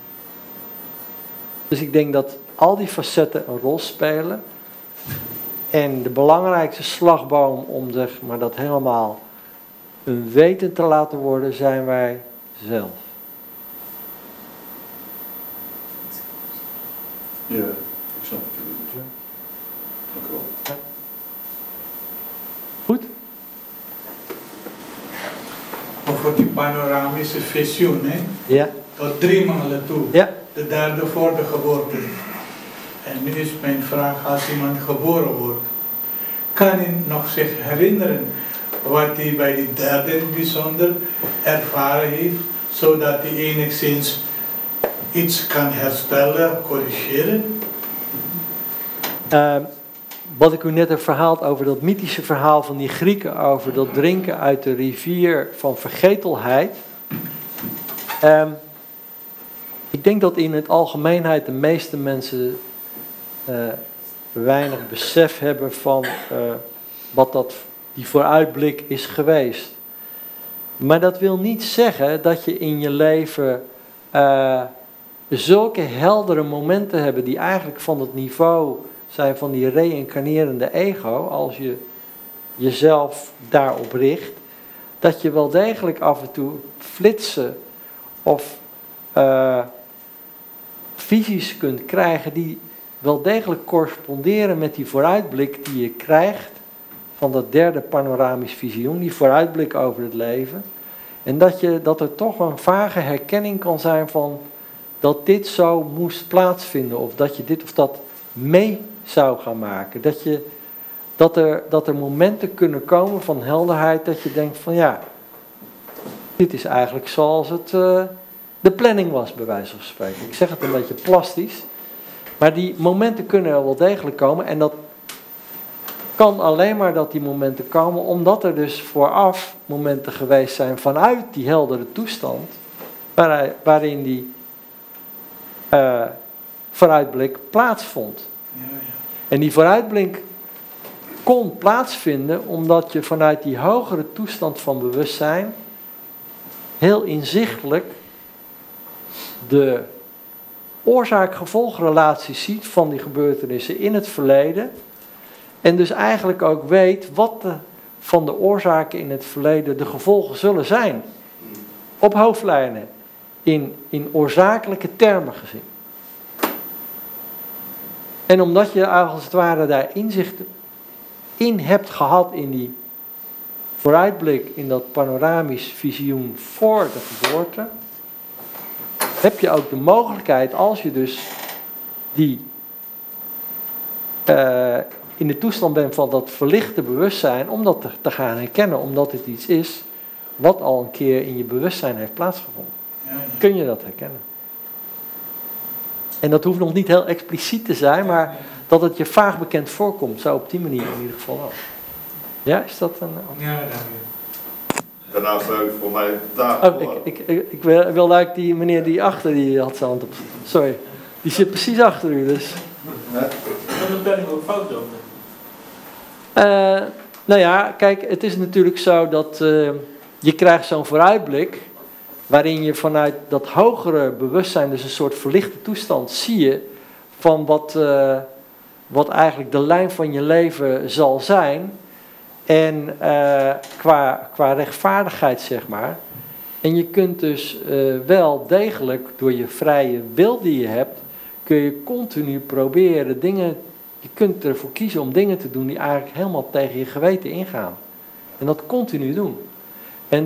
Dus ik denk dat al die facetten een rol spelen. En de belangrijkste slagboom om maar dat helemaal een weten te laten worden, zijn wij zelf. Ja, ik snap het. Ja. Dank u wel. Ja. Goed? Over die panoramische visioen, hè? Ja. Tot 3 malen toe. Ja. De derde voor de geboorte. En nu is mijn vraag, als iemand geboren wordt, kan hij nog zich herinneren wat hij bij die derde in het bijzonder ervaren heeft, zodat hij enigszins iets kan herstellen, corrigeren? Wat ik u net heb verhaald over dat mythische verhaal van die Grieken over dat drinken uit de rivier van vergetelheid. Ik denk dat in het algemeenheid de meeste mensen weinig besef hebben van wat die vooruitblik is geweest. Maar dat wil niet zeggen dat je in je leven zulke heldere momenten hebt die eigenlijk van het niveau zijn van die reïncarnerende ego, als je jezelf daarop richt, dat je wel degelijk af en toe flitsen of visies kunt krijgen die wel degelijk corresponderen met die vooruitblik die je krijgt van dat derde panoramisch visioen, die vooruitblik over het leven. En dat er toch een vage herkenning kan zijn van dat dit zo moest plaatsvinden, of dat je dit of dat mee zou gaan maken. Dat er momenten kunnen komen van helderheid dat je denkt van ja, dit is eigenlijk zoals het de planning was, bij wijze van spreken. Ik zeg het een beetje plastisch, maar die momenten kunnen er wel degelijk komen en dat kan alleen maar dat die momenten komen omdat er dus vooraf momenten geweest zijn vanuit die heldere toestand waarin die vooruitblik plaatsvond. Ja, ja. En die vooruitblik kon plaatsvinden omdat je vanuit die hogere toestand van bewustzijn heel inzichtelijk de oorzaak-gevolgrelatie ziet van die gebeurtenissen in het verleden. En dus eigenlijk ook weet wat van de oorzaken in het verleden de gevolgen zullen zijn. Op hoofdlijnen. In oorzakelijke termen gezien. En omdat je als het ware daar inzicht in hebt gehad in die vooruitblik, in dat panoramisch visioen voor de geboorte, heb je ook de mogelijkheid, als je dus die in de toestand bent van dat verlichte bewustzijn, om dat te gaan herkennen, omdat het iets is wat al een keer in je bewustzijn heeft plaatsgevonden. Ja, ja. Kun je dat herkennen. En dat hoeft nog niet heel expliciet te zijn, maar dat het je vaag bekend voorkomt, zo op die manier in ieder geval wel. Ja, is dat een... Ja, dank je. Daarnaast ook voor mij daar. Oh, ik wilde eigenlijk die meneer die achter die had zijn hand op. Sorry, die zit precies achter u, dus... Ja. Kan de planning ook fout lopen? Nou ja, kijk, het is natuurlijk zo dat je krijgt zo'n vooruitblik waarin je vanuit dat hogere bewustzijn, dus een soort verlichte toestand, zie je van wat eigenlijk de lijn van je leven zal zijn. En qua rechtvaardigheid, zeg maar. En je kunt dus wel degelijk, door je vrije wil die je hebt, kun je continu proberen dingen, je kunt ervoor kiezen om dingen te doen die eigenlijk helemaal tegen je geweten ingaan. En dat continu doen. En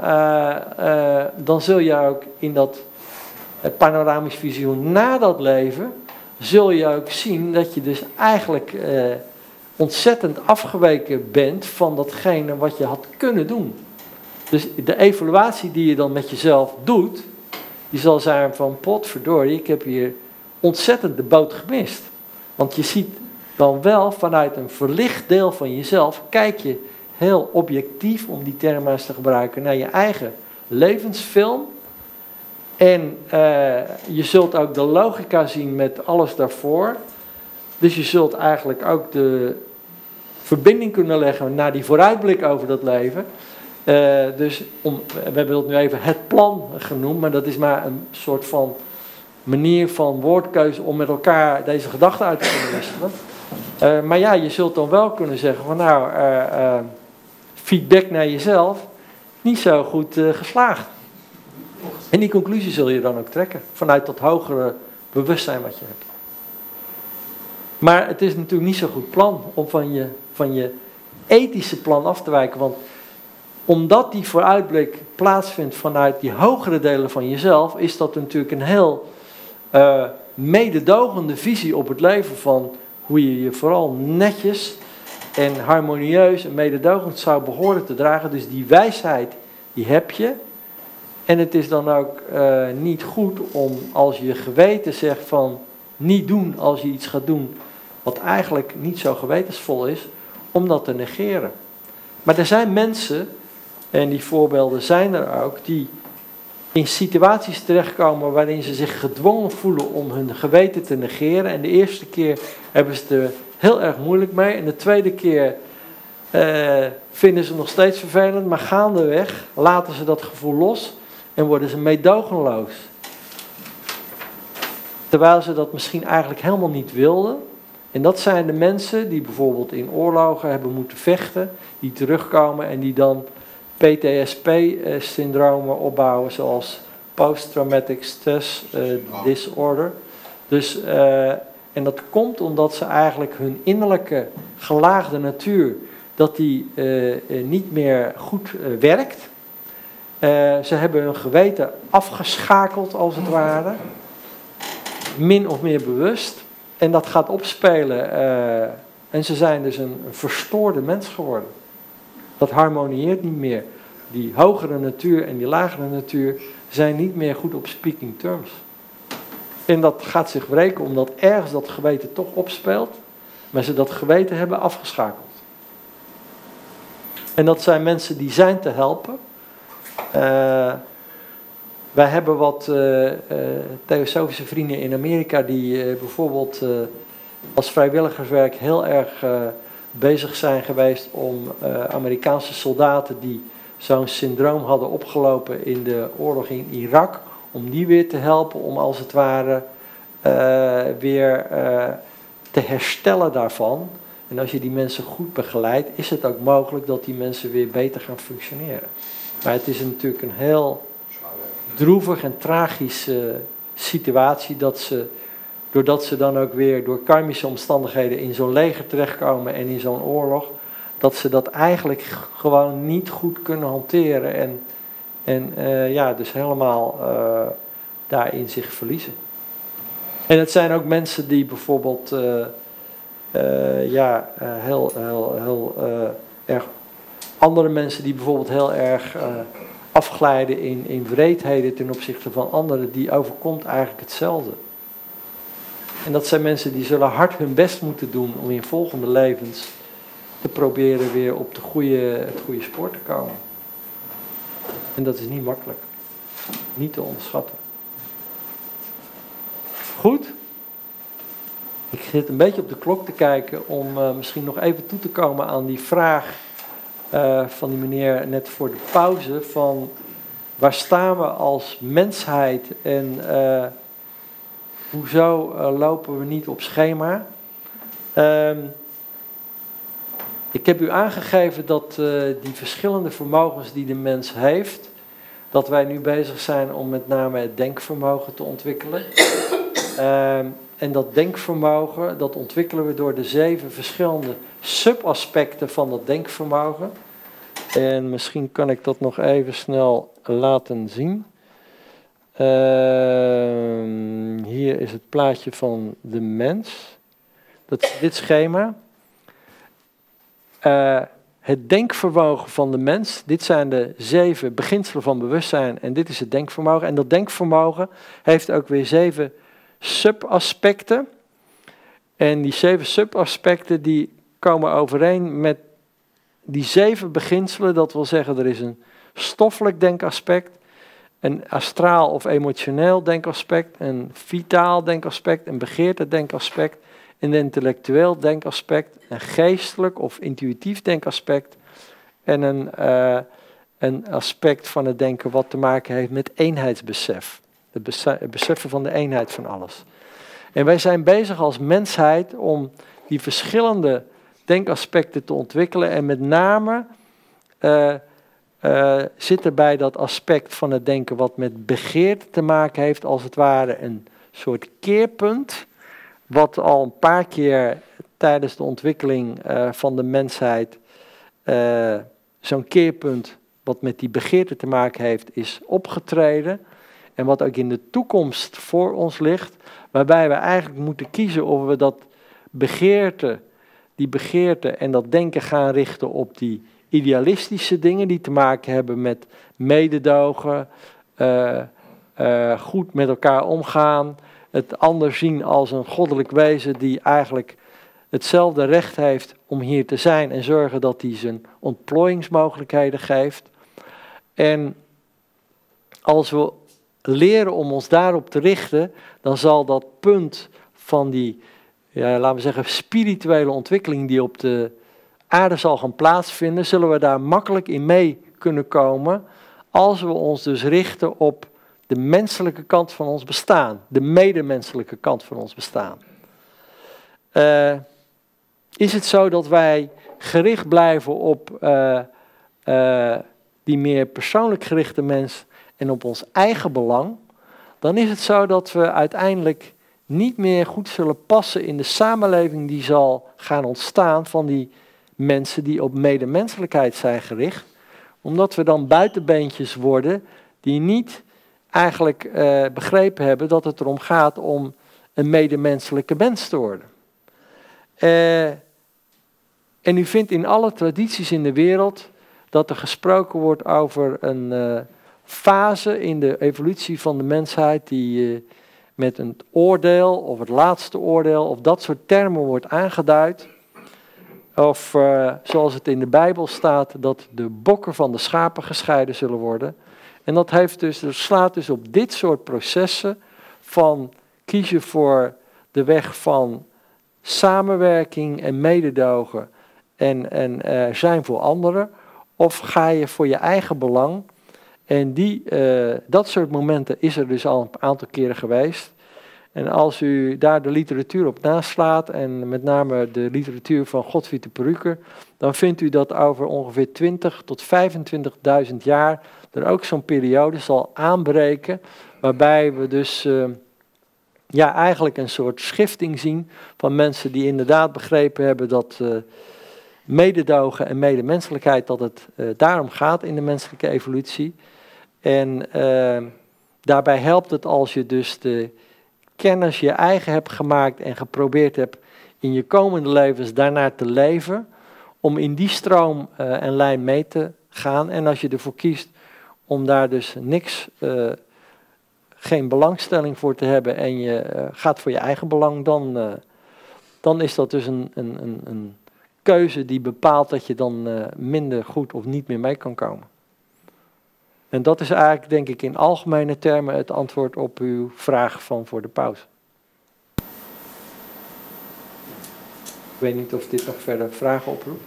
dan zul je ook in dat panoramisch visioen na dat leven, zul je ook zien dat je dus eigenlijk ontzettend afgeweken bent van datgene wat je had kunnen doen. Dus de evaluatie die je dan met jezelf doet, die zal zijn van potverdorie, ik heb hier ontzettend de boot gemist. Want je ziet dan wel vanuit een verlicht deel van jezelf, kijk je heel objectief, om die term maar eens te gebruiken, naar je eigen levensfilm. En je zult ook de logica zien met alles daarvoor. Dus je zult eigenlijk ook de verbinding kunnen leggen naar die vooruitblik over dat leven. We hebben het nu even het plan genoemd, maar dat is maar een soort van manier van woordkeuze om met elkaar deze gedachten uit te kunnen wisselen. Maar ja, je zult dan wel kunnen zeggen van nou, feedback naar jezelf, niet zo goed geslaagd. En die conclusie zul je dan ook trekken, vanuit dat hogere bewustzijn wat je hebt. Maar het is natuurlijk niet zo'n goed plan om van je ethische plan af te wijken, want omdat die vooruitblik plaatsvindt vanuit die hogere delen van jezelf, is dat natuurlijk een heel mededogende visie op het leven van hoe je je vooral netjes en harmonieus en mededogend zou behoren te dragen. Dus die wijsheid, die heb je. En het is dan ook niet goed om, als je geweten zegt van niet doen als je iets gaat doen wat eigenlijk niet zo gewetensvol is, om dat te negeren. Maar er zijn mensen, en die voorbeelden zijn er ook, die in situaties terechtkomen waarin ze zich gedwongen voelen om hun geweten te negeren. En de eerste keer hebben ze het er heel erg moeilijk mee. En de tweede keer vinden ze het nog steeds vervelend, maar gaandeweg laten ze dat gevoel los en worden ze meedogenloos. Terwijl ze dat misschien eigenlijk helemaal niet wilden. En dat zijn de mensen die bijvoorbeeld in oorlogen hebben moeten vechten, die terugkomen en die dan PTSP-syndromen opbouwen, zoals Post-Traumatic Stress Disorder. Dus, en dat komt omdat ze eigenlijk hun innerlijke gelaagde natuur, dat die niet meer goed werkt. Ze hebben hun geweten afgeschakeld, als het ware. Min of meer bewust. En dat gaat opspelen. En ze zijn dus een verstoorde mens geworden. Dat harmonieert niet meer. Die hogere natuur en die lagere natuur zijn niet meer goed op speaking terms. En dat gaat zich wreken omdat ergens dat geweten toch opspeelt, maar ze dat geweten hebben afgeschakeld. En dat zijn mensen die zijn te helpen. Wij hebben wat theosofische vrienden in Amerika die bijvoorbeeld als vrijwilligerswerk heel erg bezig zijn geweest om Amerikaanse soldaten die zo'n syndroom hadden opgelopen in de oorlog in Irak, om die weer te helpen, om als het ware weer te herstellen daarvan. En als je die mensen goed begeleidt, is het ook mogelijk dat die mensen weer beter gaan functioneren. Maar het is natuurlijk een heel droevig en tragische situatie dat ze, doordat ze dan ook weer door karmische omstandigheden in zo'n leger terechtkomen en in zo'n oorlog, dat ze dat eigenlijk gewoon niet goed kunnen hanteren en ja, dus helemaal daarin zich verliezen. En het zijn ook mensen die bijvoorbeeld heel erg, andere mensen die bijvoorbeeld heel erg afglijden in wreedheden ten opzichte van anderen, die overkomt eigenlijk hetzelfde. En dat zijn mensen die zullen hard hun best moeten doen om in volgende levens te proberen weer op het goede spoor te komen. En dat is niet makkelijk. Niet te onderschatten. Goed. Ik zit een beetje op de klok te kijken om misschien nog even toe te komen aan die vraag van die meneer net voor de pauze. Van waar staan we als mensheid en hoezo lopen we niet op schema? Ik heb u aangegeven dat die verschillende vermogens die de mens heeft, dat wij nu bezig zijn om met name het denkvermogen te ontwikkelen. En dat denkvermogen, dat ontwikkelen we door de 7 verschillende subaspecten van dat denkvermogen. En misschien kan ik dat nog even snel laten zien. Hier is het plaatje van de mens. Dat is dit schema. Het denkvermogen van de mens, dit zijn de 7 beginselen van bewustzijn en dit is het denkvermogen. En dat denkvermogen heeft ook weer 7 subaspecten. En die 7 subaspecten die komen overeen met die 7 beginselen. Dat wil zeggen, er is een stoffelijk denkaspect, een astraal of emotioneel denkaspect, een vitaal denkaspect, een begeerte denkaspect, een intellectueel denkaspect, een geestelijk of intuïtief denkaspect en een aspect van het denken wat te maken heeft met eenheidsbesef. Het beseffen van de eenheid van alles. En wij zijn bezig als mensheid om die verschillende denkaspecten te ontwikkelen en met name zit er bij dat aspect van het denken wat met begeerte te maken heeft, als het ware een soort keerpunt, wat al een paar keer tijdens de ontwikkeling van de mensheid zo'n keerpunt wat met die begeerte te maken heeft, is opgetreden. En wat ook in de toekomst voor ons ligt, waarbij we eigenlijk moeten kiezen of we dat die begeerte en dat denken gaan richten op die idealistische dingen die te maken hebben met mededogen, goed met elkaar omgaan, het ander zien als een goddelijk wezen die eigenlijk hetzelfde recht heeft om hier te zijn en zorgen dat hij zijn ontplooiingsmogelijkheden geeft. En als we leren om ons daarop te richten, dan zal dat punt van die, laten we zeggen, spirituele ontwikkeling die op de aarde zal gaan plaatsvinden, zullen we daar makkelijk in mee kunnen komen als we ons dus richten op de menselijke kant van ons bestaan, de medemenselijke kant van ons bestaan. Is het zo dat wij gericht blijven op die meer persoonlijk gerichte mens en op ons eigen belang, dan is het zo dat we uiteindelijk niet meer goed zullen passen in de samenleving die zal gaan ontstaan van die mensen die op medemenselijkheid zijn gericht. Omdat we dan buitenbeentjes worden die niet eigenlijk begrepen hebben dat het erom gaat om een medemenselijke mens te worden. En u vindt in alle tradities in de wereld dat er gesproken wordt over een fase in de evolutie van de mensheid die met een oordeel of het laatste oordeel of dat soort termen wordt aangeduid. Of zoals het in de Bijbel staat, dat de bokken van de schapen gescheiden zullen worden. En dat slaat dus op dit soort processen van kies je voor de weg van samenwerking en mededogen en zijn voor anderen, of ga je voor je eigen belang. En dat soort momenten is er dus al een aantal keren geweest. En als u daar de literatuur op naslaat, en met name de literatuur van Godfried de Peruker, dan vindt u dat over ongeveer 20 tot 25.000 jaar er ook zo'n periode zal aanbreken, waarbij we dus eigenlijk een soort schifting zien van mensen die inderdaad begrepen hebben dat mededogen en medemenselijkheid, dat het daarom gaat in de menselijke evolutie. En daarbij helpt het als je dus de kennis je eigen hebt gemaakt en geprobeerd hebt in je komende levens daarnaar te leven, om in die stroom en lijn mee te gaan. En als je ervoor kiest om daar dus geen belangstelling voor te hebben en je gaat voor je eigen belang, dan is dat dus een keuze die bepaalt dat je dan minder goed of niet meer mee kan komen. En dat is eigenlijk, denk ik, in algemene termen het antwoord op uw vraag van voor de pauze. Ik weet niet of dit nog verder vragen oproept.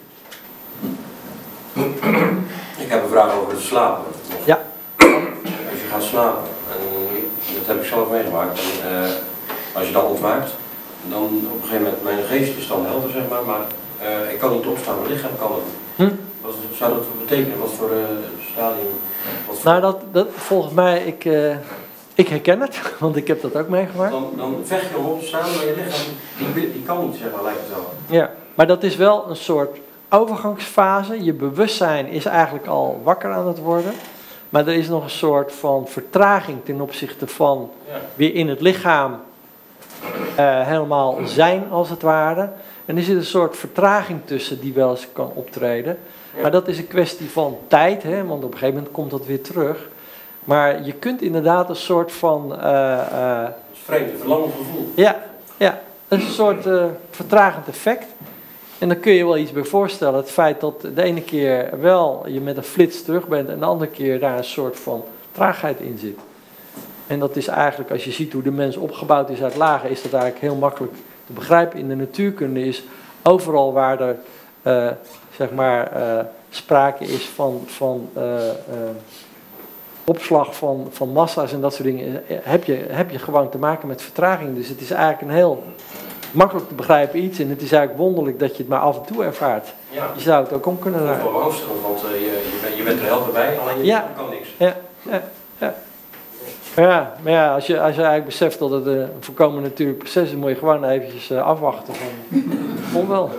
Ik heb een vraag over het slapen. Ja. Als je gaat slapen, en dat heb ik zelf meegemaakt, en als je dan ontwaakt, dan op een gegeven moment, mijn geest is dan helder, zeg maar ik kan niet opstaan, mijn lichaam kan het niet. Wat zou dat betekenen? Wat voor stadium? Nou, dat volgens mij, ik herken het, want ik heb dat ook meegemaakt. Dan vecht je om op te staan, maar je lichaam die kan niet, zeg maar, lijkt het wel. Ja, maar dat is wel een soort overgangsfase. Je bewustzijn is eigenlijk al wakker aan het worden. Maar er is nog een soort van vertraging ten opzichte van weer in het lichaam helemaal zijn, als het ware. En er zit een soort vertraging tussen die wel eens kan optreden. Maar dat is een kwestie van tijd, hè, want op een gegeven moment komt dat weer terug. Maar je kunt inderdaad een soort van... dat is vreemd, een verlangend gevoel. Ja, dat is een soort vertragend effect. En dan kun je wel iets bij voorstellen. Het feit dat de ene keer wel je met een flits terug bent en de andere keer daar een soort van traagheid in zit. En dat is eigenlijk, als je ziet hoe de mens opgebouwd is uit lagen, is dat eigenlijk heel makkelijk te begrijpen. In de natuurkunde is overal waar er sprake is van opslag van massa's en dat soort dingen, heb je gewoon te maken met vertraging. Dus het is eigenlijk een heel makkelijk te begrijpen iets en het is eigenlijk wonderlijk dat je het maar af en toe ervaart. Ja. Je zou het ook om kunnen draaien. Dat is wel angstig, want je bent er helder bij, alleen je kan niks. Ja, maar ja, als je eigenlijk beseft dat het een volkomen natuurlijk proces is, moet je gewoon eventjes afwachten van wel.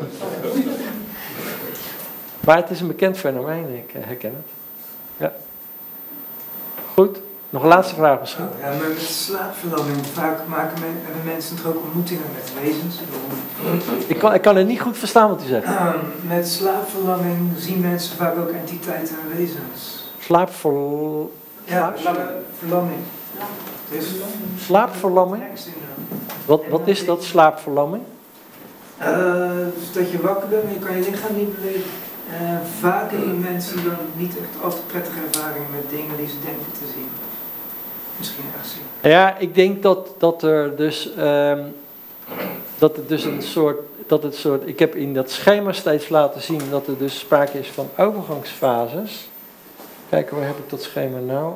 Maar het is een bekend fenomeen, ik herken het. Ja. Goed, nog een laatste vraag misschien. Ja, maar met slaapverlamming, vaak hebben mensen toch ook ontmoetingen met wezens? Ik kan het niet goed verstaan wat u zegt. Met slaapverlamming zien mensen vaak ook entiteiten en wezens. Slaapverlamming? Slaapverlamming? Wat is dat, slaapverlamming? Dat je wakker bent, maar je kan je lichaam niet bewegen. Vaak hebben mensen dan niet echt altijd prettige ervaringen met dingen die ze denken te zien. Misschien erg zien. Ja, ik denk dat er dus een soort, ik heb in dat schema steeds laten zien dat er dus sprake is van overgangsfases. Kijken, waar heb ik dat schema nou?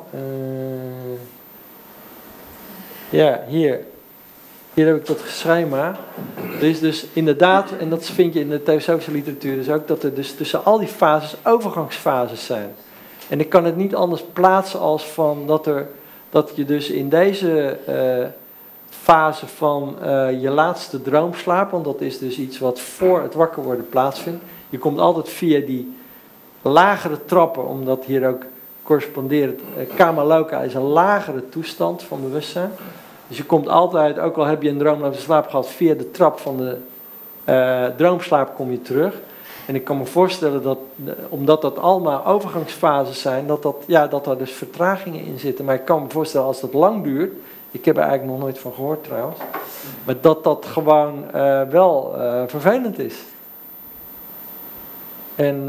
Ja, hier. Hier heb ik dat schema. Er is dus inderdaad, en dat vind je in de theosofische literatuur dus ook, dat er dus tussen al die fases overgangsfases zijn. En ik kan het niet anders plaatsen als van dat je dus in deze fase van je laatste droomslaap, want dat is dus iets wat voor het wakker worden plaatsvindt. Je komt altijd via die lagere trappen, omdat hier ook correspondeert, kama loka is een lagere toestand van bewustzijn. Dus je komt altijd, ook al heb je een droomloze slaap gehad, via de trap van de droomslaap kom je terug. En ik kan me voorstellen dat, omdat dat allemaal overgangsfases zijn, dat daar dus vertragingen in zitten. Maar ik kan me voorstellen als dat lang duurt, ik heb er eigenlijk nog nooit van gehoord trouwens, maar dat gewoon wel vervelend is. En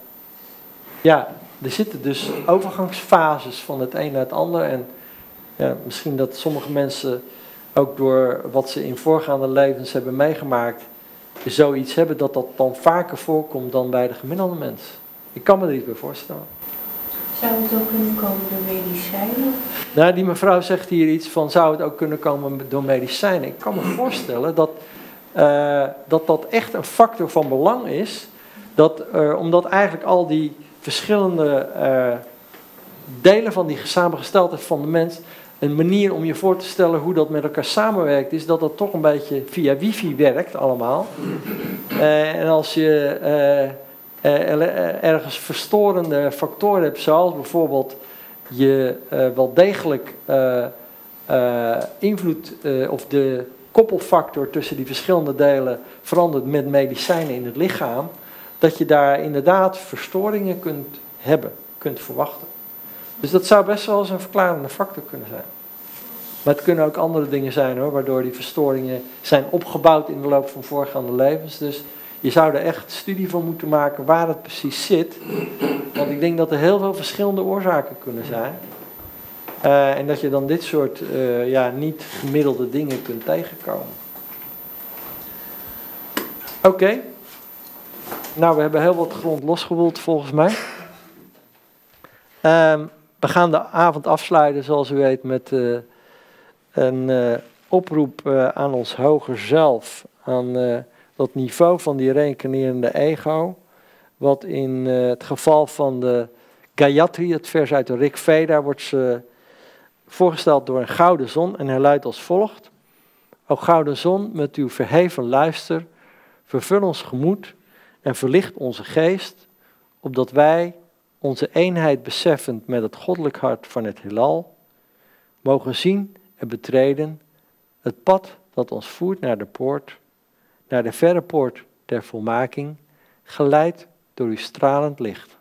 er zitten dus overgangsfases van het een naar het ander. En ja, misschien dat sommige mensen ook door wat ze in voorgaande levens hebben meegemaakt, zoiets hebben dat dan vaker voorkomt dan bij de gemiddelde mens. Ik kan me er iets bij voorstellen. Zou het ook kunnen komen door medicijnen? Nou, die mevrouw zegt hier iets van, zou het ook kunnen komen door medicijnen? Ik kan me voorstellen dat echt een factor van belang is, omdat eigenlijk al die verschillende delen van die samengesteldheid van de mens, een manier om je voor te stellen hoe dat met elkaar samenwerkt, is dat toch een beetje via wifi werkt allemaal. En als je ergens verstorende factoren hebt, zoals bijvoorbeeld je wel degelijk invloed of de koppelfactor tussen die verschillende delen verandert met medicijnen in het lichaam, dat je daar inderdaad verstoringen kunt verwachten. Dus dat zou best wel eens een verklarende factor kunnen zijn. Maar het kunnen ook andere dingen zijn hoor, waardoor die verstoringen zijn opgebouwd in de loop van voorgaande levens. Dus je zou er echt studie van moeten maken waar het precies zit. Want ik denk dat er heel veel verschillende oorzaken kunnen zijn. En dat je dan dit soort niet gemiddelde dingen kunt tegenkomen. Oké. Nou, we hebben heel wat grond losgewoeld volgens mij. We gaan de avond afsluiten, zoals u weet, met een oproep aan ons hoger zelf. Aan dat niveau van die reïncarnerende ego. Wat in het geval van de Gayatri, het vers uit de Rig Veda, wordt voorgesteld door een gouden zon. En hij luidt als volgt. O gouden zon, met uw verheven luister, vervul ons gemoed en verlicht onze geest, opdat wij, onze eenheid beseffend met het goddelijk hart van het heelal, mogen zien en betreden het pad dat ons voert naar de poort, naar de verre poort der volmaking, geleid door uw stralend licht.